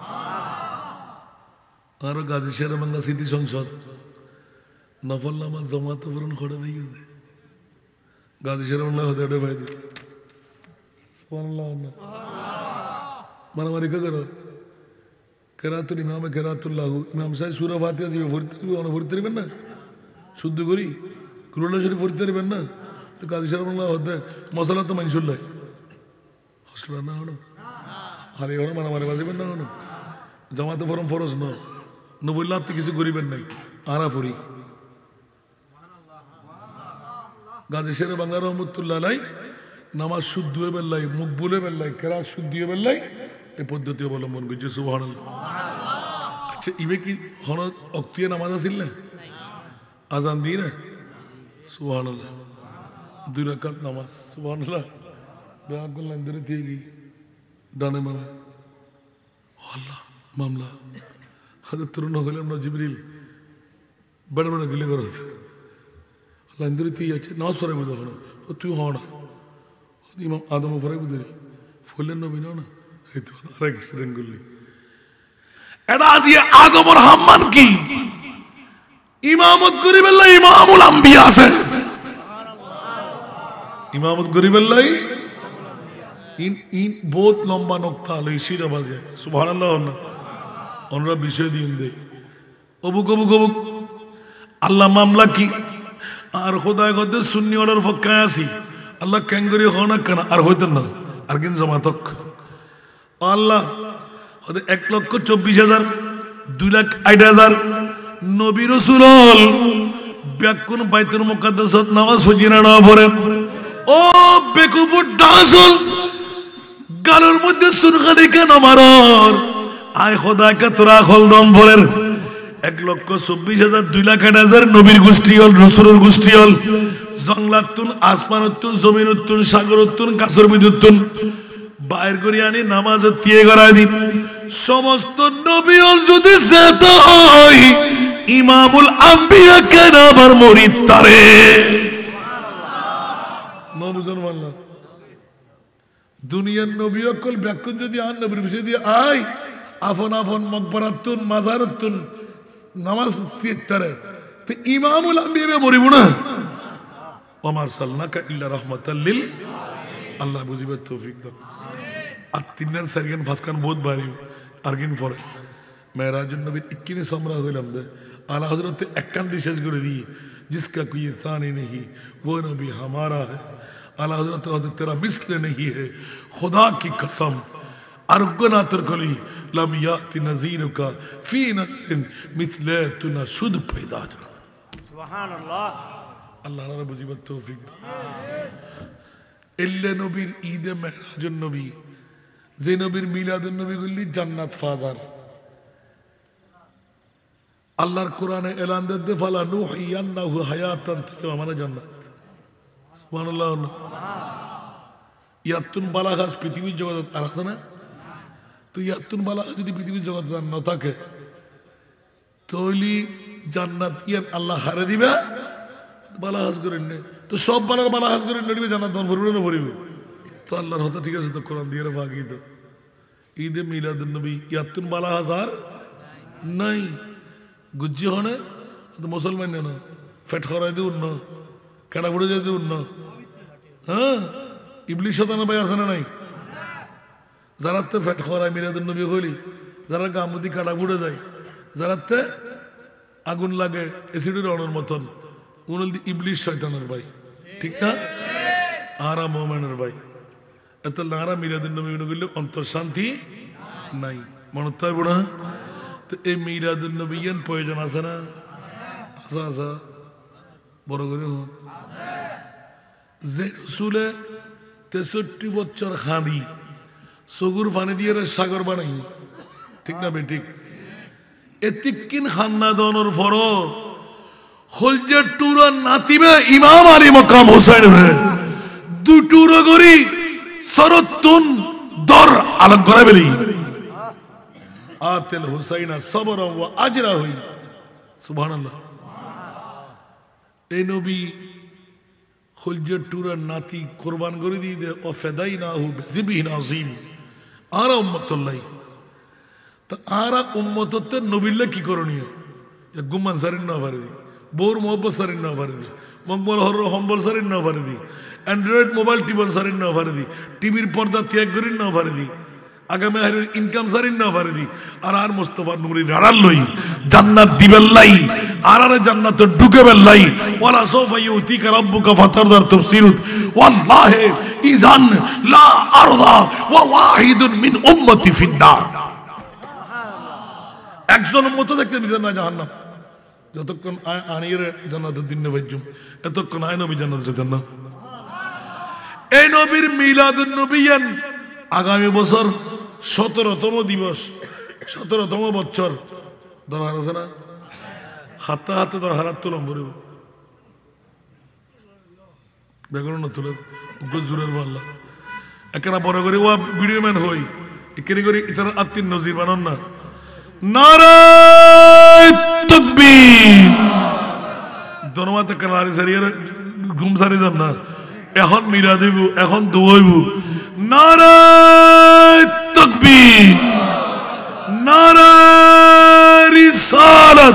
আর গাজী শের বাংলা স্মৃতি সংসদ নফল নামাজ জামাত পূরণ করে ভাই গাজী শের বাংলা হতে ওটা ভাই সুবহানাল্লাহ মারামারি কে করো কেরাতুল ইমামে কেরাতুল্লাহু ইমাম সাহেব সূরা ফাতিহা দিবে পড়তে পারবেন না শুদ্ধ করি কুরআন শরীফ পড়তে পারবেন না তো কাজী সাহেব বাংলা হতে মশলা তো মানসুল্লাহ হসলা না হলো আরে ওরা মারামারি বাজিবেন না হলো জামাতে ফরম ফরজ না নবুল্লাহ তো কিছু করিবেন নাই আরা ফুরি গাজী সাহেব বাংলা রহমতুল্লাহ আলাই নামাজ শুদ্ধ হয়ে বেল্লাই মুখ বলে বেল্লাই কেরাত শুদ্ধ হয়ে বেল্লাই এই পদ্ধতি অবলম্বন করছে সুবহানাল্লাহ আচ্ছা ইবে কি হন অক্তিয়া নামাজ আছিল না আজান দিয়ে না সুবহানাল্লাহ 2 রাকাত নামাজ সুবহানাল্লাহ দোয়া করলেন ধরে দিয়ে গিয়ে ডানে মামা আল্লাহ মামলা হাজার তরুণ হলেন না জিবরিল বড় বড় গিলে করত আল্লাহ ধরে তুই আছে নাও সরে বুঝো না ও তুই হ না ইমাম আদম ফরে বুঝলি ফুলেন নবী না এই তো আর এক্সিডেন্ট করলি এটা আজিয়ে আদম আর হাম্মান কি ইমামত করিবেল্লাহ ইমামুল আম্বিয়া আছে ইমামত করিবেল্লাহ ইন বহুত লম্বা নকতা লই সিরা বাজে সুবহানাল্লাহ আমরা বিষয় দিন দেই অবুক অবুক অবুক আল্লাহ মামলা কি আর খোদায় গদে সুন্নি অর্ডার ফক্কায় আছি আল্লাহ ক্যাঙ্গরি হনা কেন আর হইতেন না আর কিন জামাতক আল্লাহ 1,24,000 2,08,000 নবী রাসূল ব্যাকুন বাইতুল মুকাদ্দাসত নামাজ ফজিনা না পড়ে ও বেকুফুর দাসল গালের মধ্যে সুরখানি কেন মারর আয় খোদাকে তোরা খলদম পড়ের 1,24,000 2,08,000 নবীর গোষ্ঠী হল রাসূলের গোষ্ঠী হল জংলাতুন আসমানুতুন জমিনুতুন সাগরতুন কাসর বিদুতুন বাইর করি আনি নামাজ দিয়ে করাই দি সমস্ত নবী যদি যেত হয় ইমামুল আম্বিয়া কেন আবার মরিদ তারে নবুজন বললাম দুনিয়ার নবী অকল ব্যাকুন যদি আন নবীর বিষয় দিয়ে আয় আফন আফন মকবরাতুন মাজারতুন নামাজ তারে তো ইমামুল আম্বিয়া মরিব না ওমা আরসালনাকা ইল্লা রাহমাতাল লিল আল্লাহ বুঝিবে তৌফিক দাও আর 3 দিন 4 দিন ফাসকান বহুত ভারী আরগিন ফরে মেরাজুন নবী 21 সমরা হইলাম দে আলা হযরত একখান শেষ করে দি जिसका कोई थानी नहीं वो नबी हमारा है आला हजरत तेरा मिस्ल नहीं है खुदा की कसम আরোগ্য না তোর কলি লাম ইয়াতি নাযীরুকা ফি নাযরিন মিথলাতুনা শুদ পয়দা যা সুবহানাল্লাহ আল্লাহ তাআলা বুঝিবার তৌফিক দান এল্লে নবীর ঈদে মেহরাজুন নবী যে নবীর মিলাদুন নবী গুলি জান্নাত ফাজার আল্লাহর কোরআনে এলান দেতে ফালা নুহিয়ান্নাহু হায়াতান তাইয়্যিবা মানে জান্নাত সুবহানাল্লাহ ইয়াতুন বালাগাস পৃথিবীর জগৎ আর আছে না তো ইয়াতুন বালাগাস যদি পৃথিবীর জগৎ না থাকে তাহলে জান্নাত ইয়ান আল্লাহ হারে দিবে বালাগাস করেন না তো সব বালাগাস করেন নড়িবে জান্নাত দন ভরবে না ভরবে তো আল্লাহর হতা ঠিক আছে তো কোরআন দিয়ে ভাগি তো ঈদে মিলাদুন নবী ইয়াতুন বালাগাস আর নাই গুজ্জি হনে তো মুসলমান না ফেট খরাই দিউন না কাটা ফুটে যাই দিউন না হ্যাঁ ইবলিশ শয়তান ভাই আছে না নাই যারা তে ফেট খরাই মিলাদুন নবী কইলি যারা গামুদি কাটা ফুটে যায় যারা তে আগুন লাগে এসিডের অণুর মতন উনল দি ইবলিশ শয়তানের ভাই ঠিক না আরা মুমিনের ভাই এত নারা মিলাদুন নবী কইলে অন্তর শান্তি নাই মনে তাই বড় তো এই মিলাদুন নবীর প্রয়োজন আছে না আছে আছে বড় করে যে রসুলে 63 বছর খাঁদি সগুর পানি দিয়ে সাগর বানাই ঠিক না বে ঠিক এতিকিন খান্না দনর ফর হলজে টুরা নাতিবে ইমাম আলী মকাম হোসেন রে দুটুর গরি সরতুন দর আলম করে বেলি আতেল হুসাইনা সবর ওয়া আজরা হই সুবহানাল্লাহ এই নবী খুলজের টুরার নাতি কোরবান করে দিয়ে দে ও ফেদাইনাহু বিযিবিন আযীম আরা উম্মতুল্লাহ তো আরা উম্মততে নবীল্লা কি করণীয় গুমান সারিন না পারবি বোর মোহব্বত সারিন না পারবি মঙ্গল হর হম্বল সারিন না পারবি অ্যান্ড্রয়েড মোবাইল টিবন সারিন না পারবি টিভির পর্দা ত্যাগ করিন না পারবি আগামী হারের ইনকাম সারিন না পারবি আর মুস্তাফা নূরি রাড়াল লই জান্নাত দিবেল্লাই আর জান্নাতে ঢুকেবেল্লাই ওয়ালা সাউফা ইউতিকা রাব্বুকা ফাতারদার তাফসীরুত ওয়াল্লাহি ইযান লা আরদা ওয়া ওয়াহিদুন মিন উম্মতি ফিন্নার একজন উম্মত দেখতে নিতেন না জাহান্নাম যতক্ষণ আনিয়ে জান্নাতের দিন নেবাইজুম এতক্ষণ আয় নবী জান্নাত যেতেন না এই নবীর মিলাদুন নবিয়ান আগামী বছর 17তম দিবস 17তম বছর দরকার আছে না হাতে হাতে দরকার তুলম ভরিব ব্যাকরণ তুলে জোরের পাল্লা একখানা বড় করে ও ভিডিও ম্যান হই এখানে করে ইতার আত্মীয় নজির বানান না নারায়ে তাকবীর দনমাতে কানারি সারিয়ে ঘুম সারি দেন না এখন মিলা দেব এখন দোয়াইব নারায়ে তাকবীর নারায়ে রিসালাত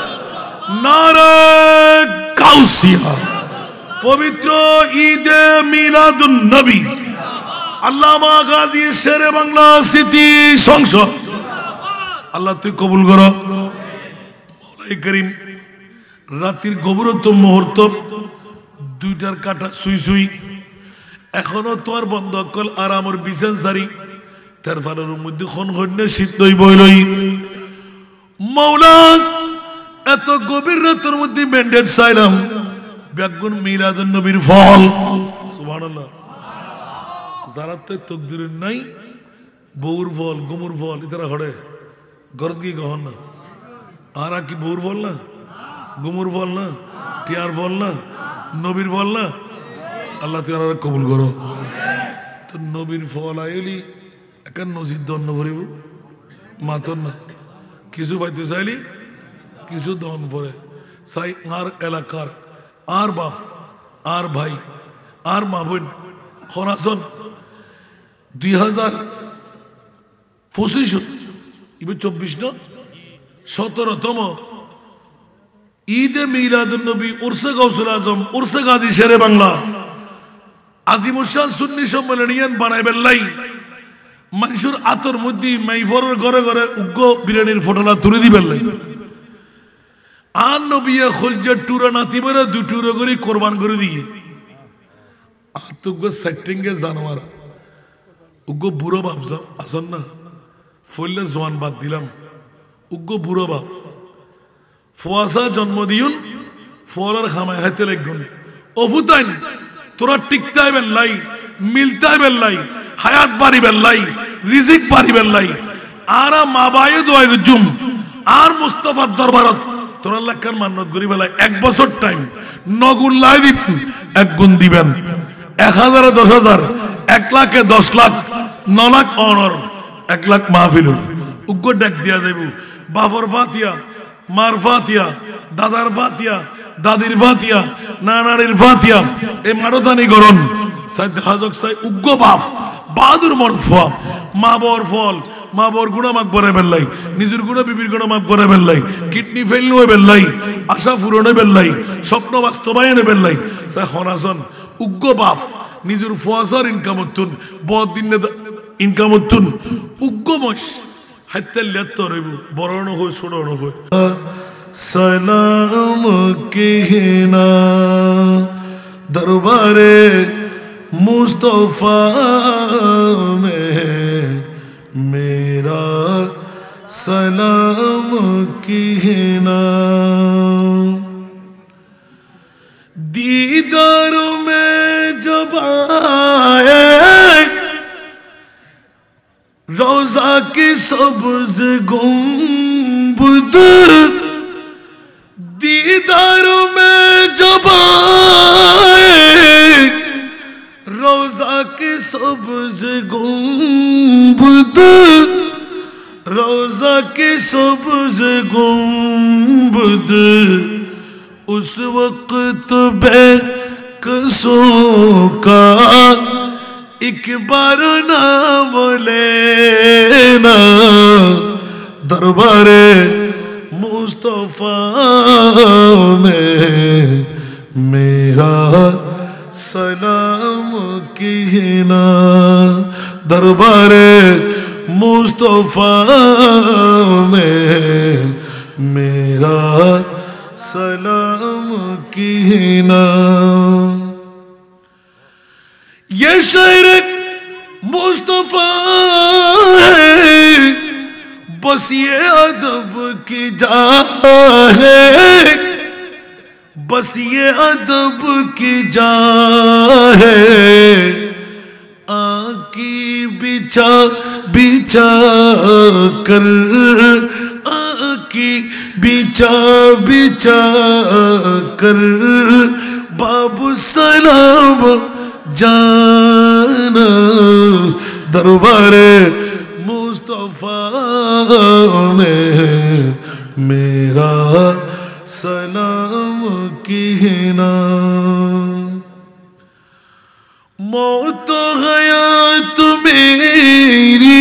নারায়ে গাউসিয়া পবিত্র ঈদে মিলাদুন নবী আল্লামা গাজী শেরে বাংলা স্মৃতি সংসদ আল্লাহ তুই কবুল কর মওলাই করিম রাতের গভীরতম মুহূর্ত দুইটার কাটা সুই সুই এখনো তোর বন্ধ কল আর আমার বিছান সারি তার ফালের মধ্যে খন খন্নে শীতই বইলই মওলা এত গভীর রাতের মধ্যে ব্যান্ডেড চাইলাম ব্যাগুন মিলাদুন নবীর ফল সুবহানাল্লাহ যারাতে তকদির নাই বউর ফল গুমুর ফল ইতারা হড়ে গরদ কি গহন না আর কি বউর ফল না গুমুর ফল না টিয়ার ফল না নবীর ফল না আল্লাহ তুই আর কবুল করো তো নবীর ফল আইলি একান নজির দন্ন ভরিব মাতন না কিছু পাইতে চাইলি কিছু দন ভরে চাই আর এলাকার আর বাপ আর ভাই আর মা বোন খনাসন 2025 এবার 24 না 17তম ঈদে মিলাদুন নবী উরসে গাউসুল আজম উরসে গাজী শেরে বাংলা আজিমুশান সুন্নি সম্মেলনিয়ান বানাইবেন লাই মানুষের আতর মধ্যে মাইফরের ঘরে ঘরে উগ্র বিরিয়ানির ফটোলা তুলে দিবেন লাই আর নবিয়া খলজার টুরা নাতি বেড়ে দুটুরো করে কোরবান করে দিয়ে আতুগ্য সেটিংয়ে জানোয়ার উগ্র বুড়ো বাপ আসন না ফইলে জোয়ান বাদ দিলাম উগ্র বুড়ো বাপ ফুয়াশা জন্ম দিউন ফুয়ালার খামায় হাতে লাগুন অফুতাইন তোরা টিকতাই বেল্লাই মিলতাই বেল্লাই হায়াত বাড়ি বেল্লাই রিজিক বাড়ি বেল্লাই আর মা বায়ু দোয়াই জুম আর মুস্তাফার দরবারত তোরা লাখান মান্নত করি বেলায় 1 বছর টাইম 9 গুণ লাই দিবেন 1 গুণ দিবেন 1000 10,000 1 লাখে 10 লাখ 9 লাখ অনর 1 লাখ মাহফিল উগ্র ডাক দিয়া যাইব বাফর ফাতিয়া মার ফাতিয়া দাদার ফাতিয়া দাদির ফাতিয়া নানার ফাতিয়া এই মারদানি গরন সাইদ হাজক সাই উগ্র বাপ বাহাদুর মরফা মা বর ফল মা বর গুণা মাক বরে বেল্লাই নিজের গুণা বিবির গুণা মাক বরে বেল্লাই কিডনি ফেল নয় বেল্লাই আশা পূরণে বেল্লাই স্বপ্ন বাস্তবায়নে বেল্লাই সাই হনাসন উগ্র বাপ নিজের ফুয়াসার ইনকাম হতুন বহুত দিন ইনকাম হতুন উগ্র মশ হাইতাল্লাত রইব বড় হই ছোট হই সালাম কিনা দরবারে মুস্তফা মে মেরা سلام کہنا دیداروں میں جب آئے روضہ کی سبز گنبد دیداروں میں جب آئے روضہ کی سبز گنبد روضہ کی سبز گنبد اس وقت بے قصوں کا ایک بار نام لینا دربار مصطفیٰ میں میرا سلام کہنا دربار مصطفیٰ میں میرا سلام کہنا یہ شعر مصطفیٰ ہے بس یہ ادب کی جا ہے بس یہ ادب کی جا ہے آنکی بچا بچا کر آنکی بچا بچا کر باب سلام جانا دربار مصطفیٰ میں میرا سلام کہنا موت و حیات میری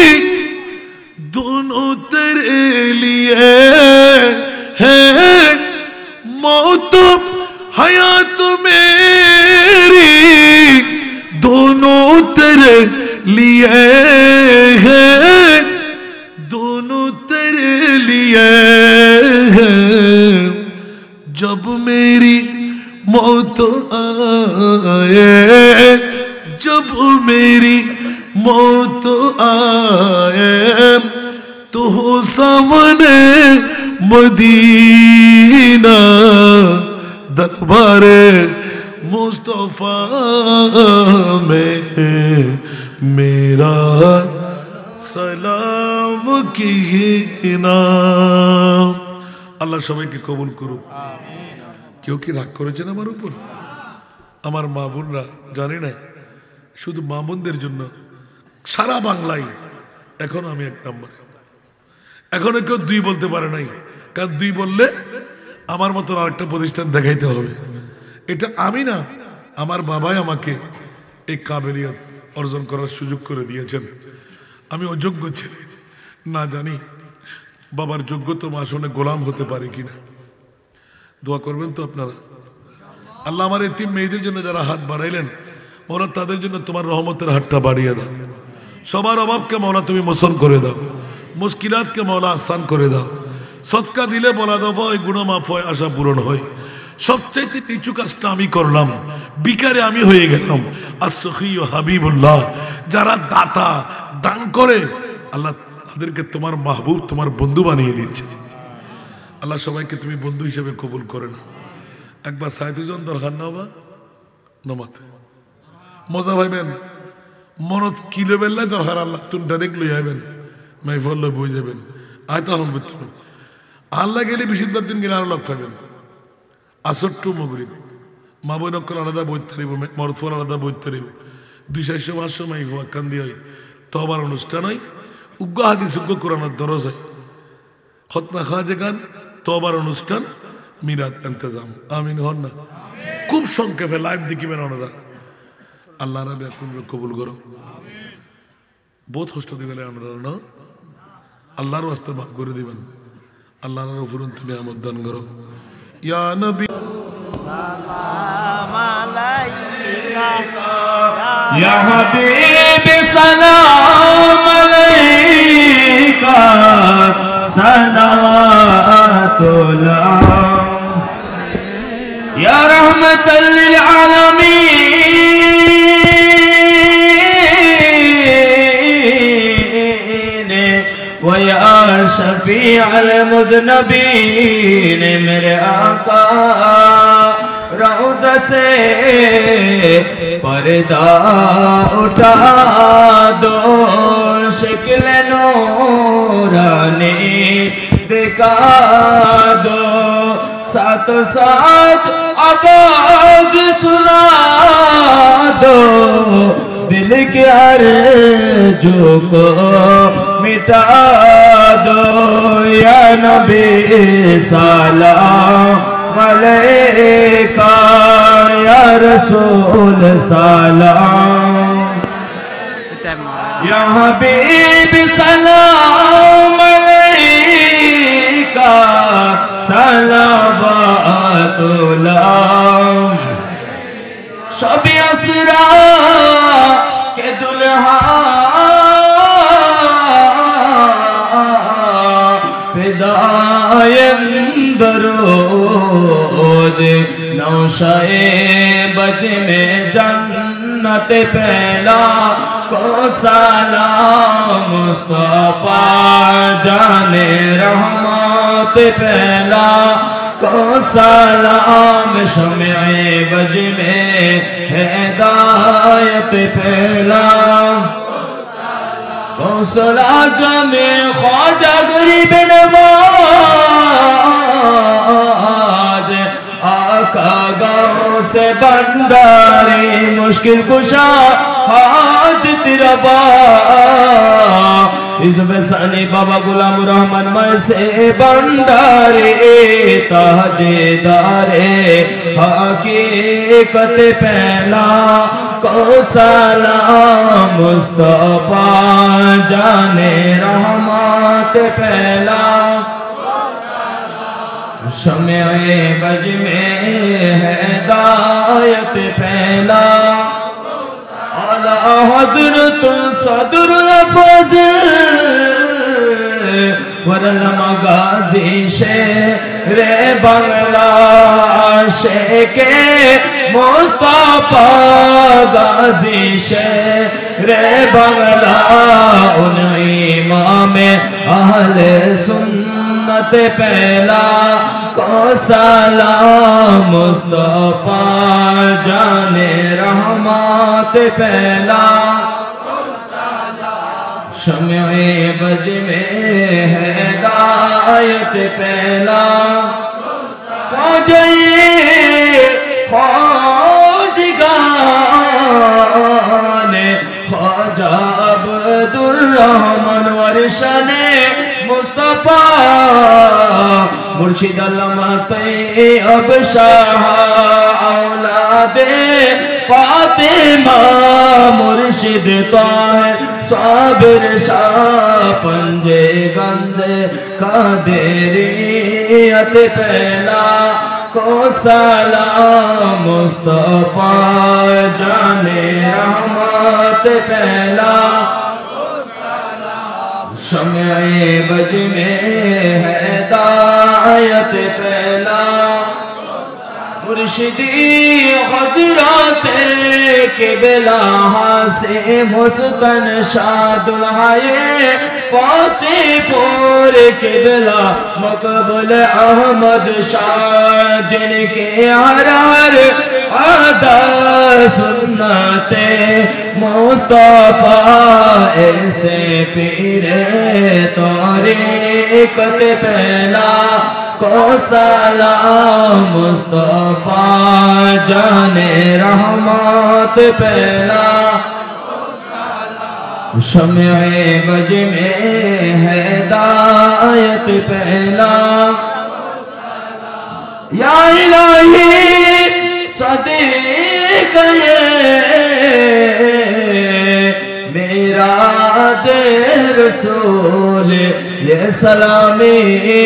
دونوں تیرے لیے ہے موت و حیات میری دونوں تیرے لیے ہے دونوں تیرے لیے ہے جب میری موت آئے جب میری موت آئے تو ہو سامنے مدینہ دربار مصطفیٰ میں میرا سلام کہنا আল্লাহ সবাইকে কবুল করুক কেউ কি রাগ করেছেন আমার উপর আমার মা বোনরা জানি না শুধু মা বোনদের জন্য সারা বাংলায় এখন আমি 1 নম্বরে এখনো কেউ 2 বলতে পারে নাই কারণ 2 বললে আমার মতো আরেকটা প্রতিষ্ঠান দেখাইতে হবে এটা আমি না আমার বাবাই আমাকে এই কাবিলিয়ত অর্জন করার সুযোগ করে দিয়েছেন আমি অযোগ্য ছেলে না জানি বাবার যোগ্যতম আসনে গোলাম হতে পারি কিনা দোয়া করবেন তো আপনারা আল্লাহ আমার এতিম মেয়েদের জন্য যারা হাত বাড়াইলেন মওলা তাদের জন্য তোমার রহমতের হাতটা বাড়িয়ে দাও সবার অভাবকে মওলা তুমি মোচন করে দাও মুশকিলাতকে মওলা আসান করে দাও সদকা দিলে বলা দফা হয় গুনাহ মাফ হয় আশা পূরণ হয় সবচাইতে নিচু কাজটা আমি করলাম বিকারে আমি হয়ে গেলাম আর সখী ও হাবিবুল্লাহ যারা দাতা দান করে আল্লাহ তাদেরকে তোমার মাহবুব তোমার বন্ধু বানিয়ে দিয়েছে আল্লাহ সবাইকে তুমি বন্ধু হিসেবে কবুল করে না একবার ৬০ জন দরকার না বা নমাতে মজা ভাইবেন মনত কি লেবেল্লাই দরকার আল্লাহ তুমি ডাইরেক্ট লই আইবেন মাইফল লই বই যাবেন আয়তা হন তুমি আল্লাহ গেলে বেশিরভাগ দিন গেলে আরো লোক পাবেন আসর টু মগরিব মা বই নকল আলাদা বইতে পারিব মরফল আলাদা বইতে পারিব ২-৪০০ মাইফ আকান দিয়ে হয় তবার অনুষ্ঠান হয় উগ্র হাদিস উগ্র কোরআনের দরজ হয় খতমা খাওয়া গান তবার অনুষ্ঠান মিরাত ইন্তজাম আমিন হন না খুব সংক্ষেপে লাইভ দেখিবেন ওনারা আল্লাহ রাবে এখন কবুল করো বহুত কষ্ট দিবেন আমরা না আল্লাহর ওয়াস্তে মাফ করে দিবেন আল্লাহর উপরুন তুমি আমদ দান করো ইয়া নবী সালাম আলাইকা ইয়া হাবিবি সালাম আলাইকা সালাওয়াতুল্লাহ ইয়া রাহমাতাল লিল আলামিন ওয়া ইয়া শফিউল মুযনবিন মেরে আকা روضہ سے پردہ اٹھا دو شکل نورانی دکھا دو ساتھ ساتھ آواز سنا دو دل کے آرزو کو مٹا دو یا نبی سلام علیکہ یا رسول سلام یا حبیب سلام علیکہ صلوات اللہ شب اسرا کے دلہا فدائے درود نوشائے بج میں جنت پہلا کو سلام مصطفیٰ جان رحمت پہلا کو سلام شمع بج میں ہدایت پہلا غوث اعظم خواجہ غریب نواز آقا غوث بنداری مشکل کشا حاجت روا حزب ثانی بابا غلام الرحمن میں بنداری تاجدار حقیقت پہلا کو سلام مصطفیٰ جان رحمت پہلا شمع بج میں ہدایت پہلا اعلی حضرت صدر الفاضل ورنما غازی شیر بنگلہ عاشق مصطفیٰ غازی شیر بنگلہ ان امام اہل سنت پہلا کو سلام مصطفیٰ جان رحمت پہلا شمع بج میں ہدایت پہلا خواجگان خواجہ عبد الرحمن ورشن مصطفیٰ مرشد علامہ طیب شاہ اولاد فاطمہ مرشد طاہر صابر شاہ پنجے گنج قادریت پہلا کو سلام مصطفیٰ جان رحمت پہلا شمع بج میں ہدایت پہلا مرشدی حضرات किबला से मुस्तन शाह दुल्हाए फतेहपुर किबला मकबूल अहमद शाह जिनके हर हर आदा सुन्नते मुस्तफा ऐसे पीरे तरीक़त पहला को सलाम मुस्तफा जाने रहमत पहला शम्ए बज में हिदायत पहला या इलाही सदीक़ मेरा रसूल ये सलामी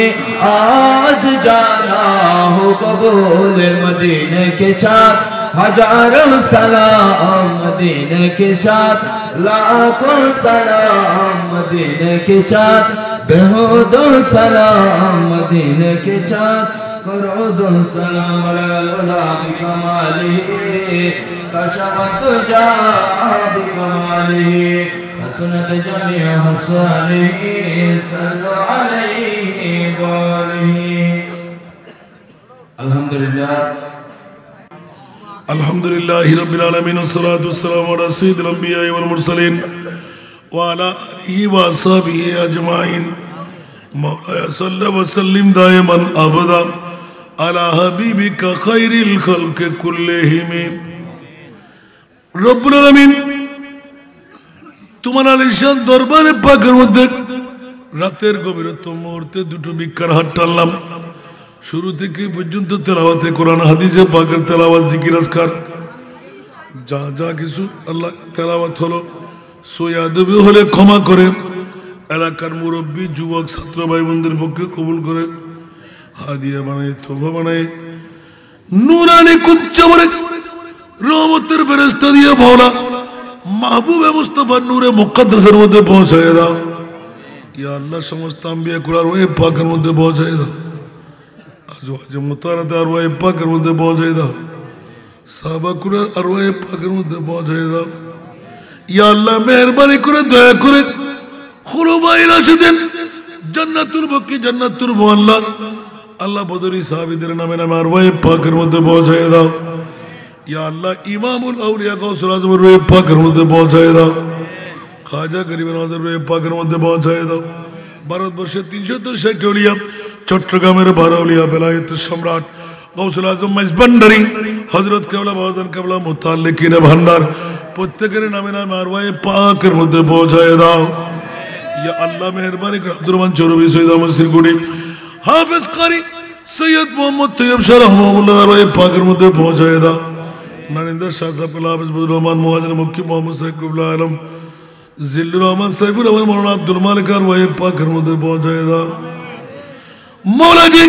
आज जाना हो कबूल मदीने के साथ हजारों सलाम मदीने के साथ लाखों सलाम मदीने के साथ बेहुदो सलाम मदीने के साथ करो दो सलाम अला बिकमाली कशफत जा बिकमाली हसनत जमीअ हसवालिही सल्लु अलैहि व आलिहि। अल्हम्दुलिल्लाह अल्हम्दुलिल्लाहि रब्बिल आलमीन वस्सलातु वस्सलामु अला सय्यिदिल अंबिया'i वल मुरसलीन व अला आलिहि व अस्हाबिहि अजमाइन। मौलाया सल्लि व सल्लिम दाइमन अबदा अला हबीबिका खैरिल खल्क़ि कुल्लिहिम। रब्बुल आलमीन তোমার আলিশান দরবারে পাকের মধ্যে রাতের গভীরতম মুহূর্তে দুটো ভিক্ষার হাত টানলাম। শুরু থেকে পর্যন্ত তেলাওয়াতে কোরআন হাদিসে পাকের তেলাওয়াত জিকির আজকার যা যা কিছু আল্লাহ তেলাওয়াত হলো সৈয়াদবি হলে ক্ষমা করে এলাকার মুরব্বী যুবক ছাত্র ভাই বোনদের পক্ষে কবুল করে হাদিয়া বানায় তোফা বানায় নূরানি কুঞ্চবরে রহমতের ফেরেশতা দিয়ে ভোলা महबूबे मुस्तफा नूरे मुक़द्दसेर मध्य पहुँचाए दाओ या अल्लाह समस्त अंबिया कुल अरवाहे पाकेर मध्य पहुँचाए दाओ अज़वाजे मुताहरात अरवाहे पाकेर मध्य पहुँचाए दाओ साहबा कुल अरवाहे पाकेर मध्य पहुँचाए दाओ या अल्लाह मेहरबानी करे दया करे खुलफाए राशिदीन जन्नतुल बकी जन्नतुल मुअल्ला अल्लाह बदरी साहबीদের नामे नामे अरवाहे पाकेर मध्य पहुँचाए दाओ या अल्लाह इमामुल औलिया गौसुल आज़म रूह पाकेर मध्य पहुँचाए दाओ खाजा गरीब नवाज़ेर रूह पाकेर मध्य पहुँचाए दाओ भारतवर्षेर 360 औलिया चट्टग्रामेर बाराउलिया बेलायत सम्राट गौसुल आज़म मेजबान्डारी हजरत केवला बाबाजान केवला मुताल्लिकीन भांडार प्रत्येकेर नामे नामे अरवाहे पाकेर मध्य पहुँचाए दाओ या अल्लाह मेहरबानी करे अब्दुर रहमान चौरवी सैयद अहमद सिरकुटी हाफिज कारी सैयद मोहम्मद तैयब शाह रहमतुल्लाह अरवाहे पाकेर मध्य पहुँचाए दाओ नरिंदर शाह साहब हाफिज बदरुर रहमान मुहाजिर मुक्की मोहम्मद साहिब कुबला आलम जिल्लुर रहमान सैफुर रहमान मौलाना अब्दुल मालिक अरवाहे पाकेर मध्य पहुँचाए दाओ मौला जी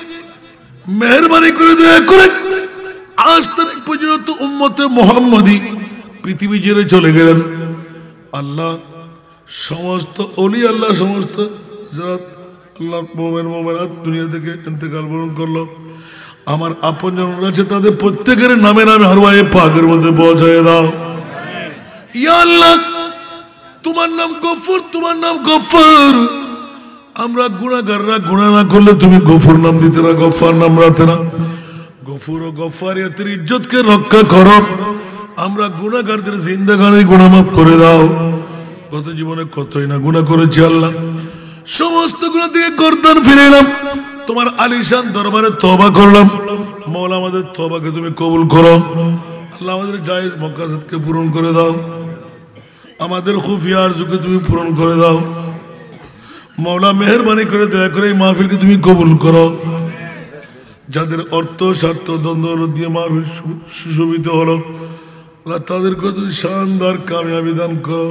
मेहरबानी करे दया करे आज तक पर्यन्त उम्मते मुहम्मदी पृथ्वी ছেড়ে চলে গেলেন আল্লাহ সমস্ত ওলি আল্লাহ সমস্ত যারা আল্লাহর মুমিন মুমিনাত দুনিয়া থেকে ইন্তেকাল বরণ করলো আমার আপনজনরা আছে তাদের প্রত্যেকের নামে নামে আরওয়াহে পাকের মধ্যে পৌঁছায় দাও ইয়া আল্লাহ তোমার নাম গফুর তোমার নাম গফফার আমরা গুনাহগাররা গুনাহ না করলে তুমি গফুর নাম দিতে না গফফার নাম রাখতে না গফুর ও গফফারিয়াতের ইজ্জতকে রক্ষা করো আমরা গুনাহগারদের জিন্দেগানি গুনাহ মাফ করে দাও গত জীবনে কতই না গুনাহ করেছি আল্লাহ সমস্ত গুনাহ থেকে গর্দান ফিরে এলাম তোমার আলিশান দরবারে তওবা করলাম মওলা আমাদের তওবাকে তুমি কবুল করো আল্লাহ আমাদের জায়েজ মাকাসিদকে পূরণ করে দাও আমাদের খুফিয়া আরজুকে তুমি পূরণ করে দাও মওলা মেহেরবানি করে দয়া করে এই মাহফিলকে তুমি কবুল করো যাদের অর্থ স্বার্থ দ্বন্দ্ব দিয়ে মাহফিল সুশোভিত হলো আল্লাহ তাদেরকে তুমি শানদার কামিয়াবি দান করো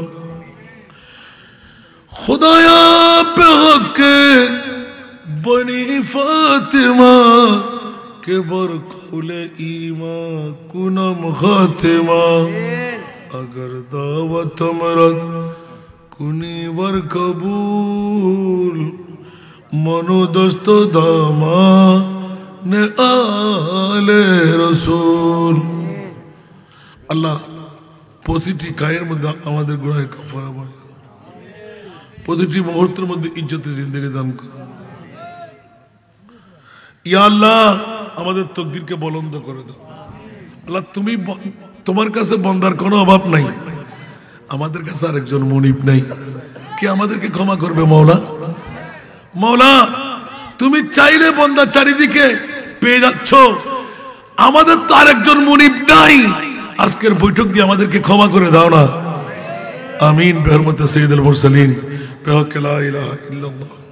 खुदाया पे हक़े बनी फातिमा के बर कौले ईमा कुनम खातिमा अगर दावत मरद कुनी वर कबूल मनो दस्त दामा ने आले रसूल अल्लाह প্রতিটি কায়ের মধ্যে আমাদের গুনাহের কাফারা বাড়ে, প্রতিটি মুহূর্তের মধ্যে ইজ্জতে জিন্দেগি দান করো। ইয়া আল্লাহ আমাদের তকদিরকে বুলন্দ করে দাও। আল্লাহ তুমি তোমার কাছে বন্দার কোনো অভাব নাই, আমাদের কাছে আরেকজন মুনিব নাই, কে আমাদেরকে ক্ষমা করবে মওলা? মওলা তুমি চাইলে বন্দা চারিদিকে পেয়ে যাচ্ছ, আমাদের তো আরেকজন মুনিব নাই, আজকের বৈঠক দিয়ে আমাদেরকে ক্ষমা করে দাও না। আমিন। বিহরমতে সাইয়্যিদুল মুরসালিন বিহক লা ইলাহা ইল্লাল্লাহ।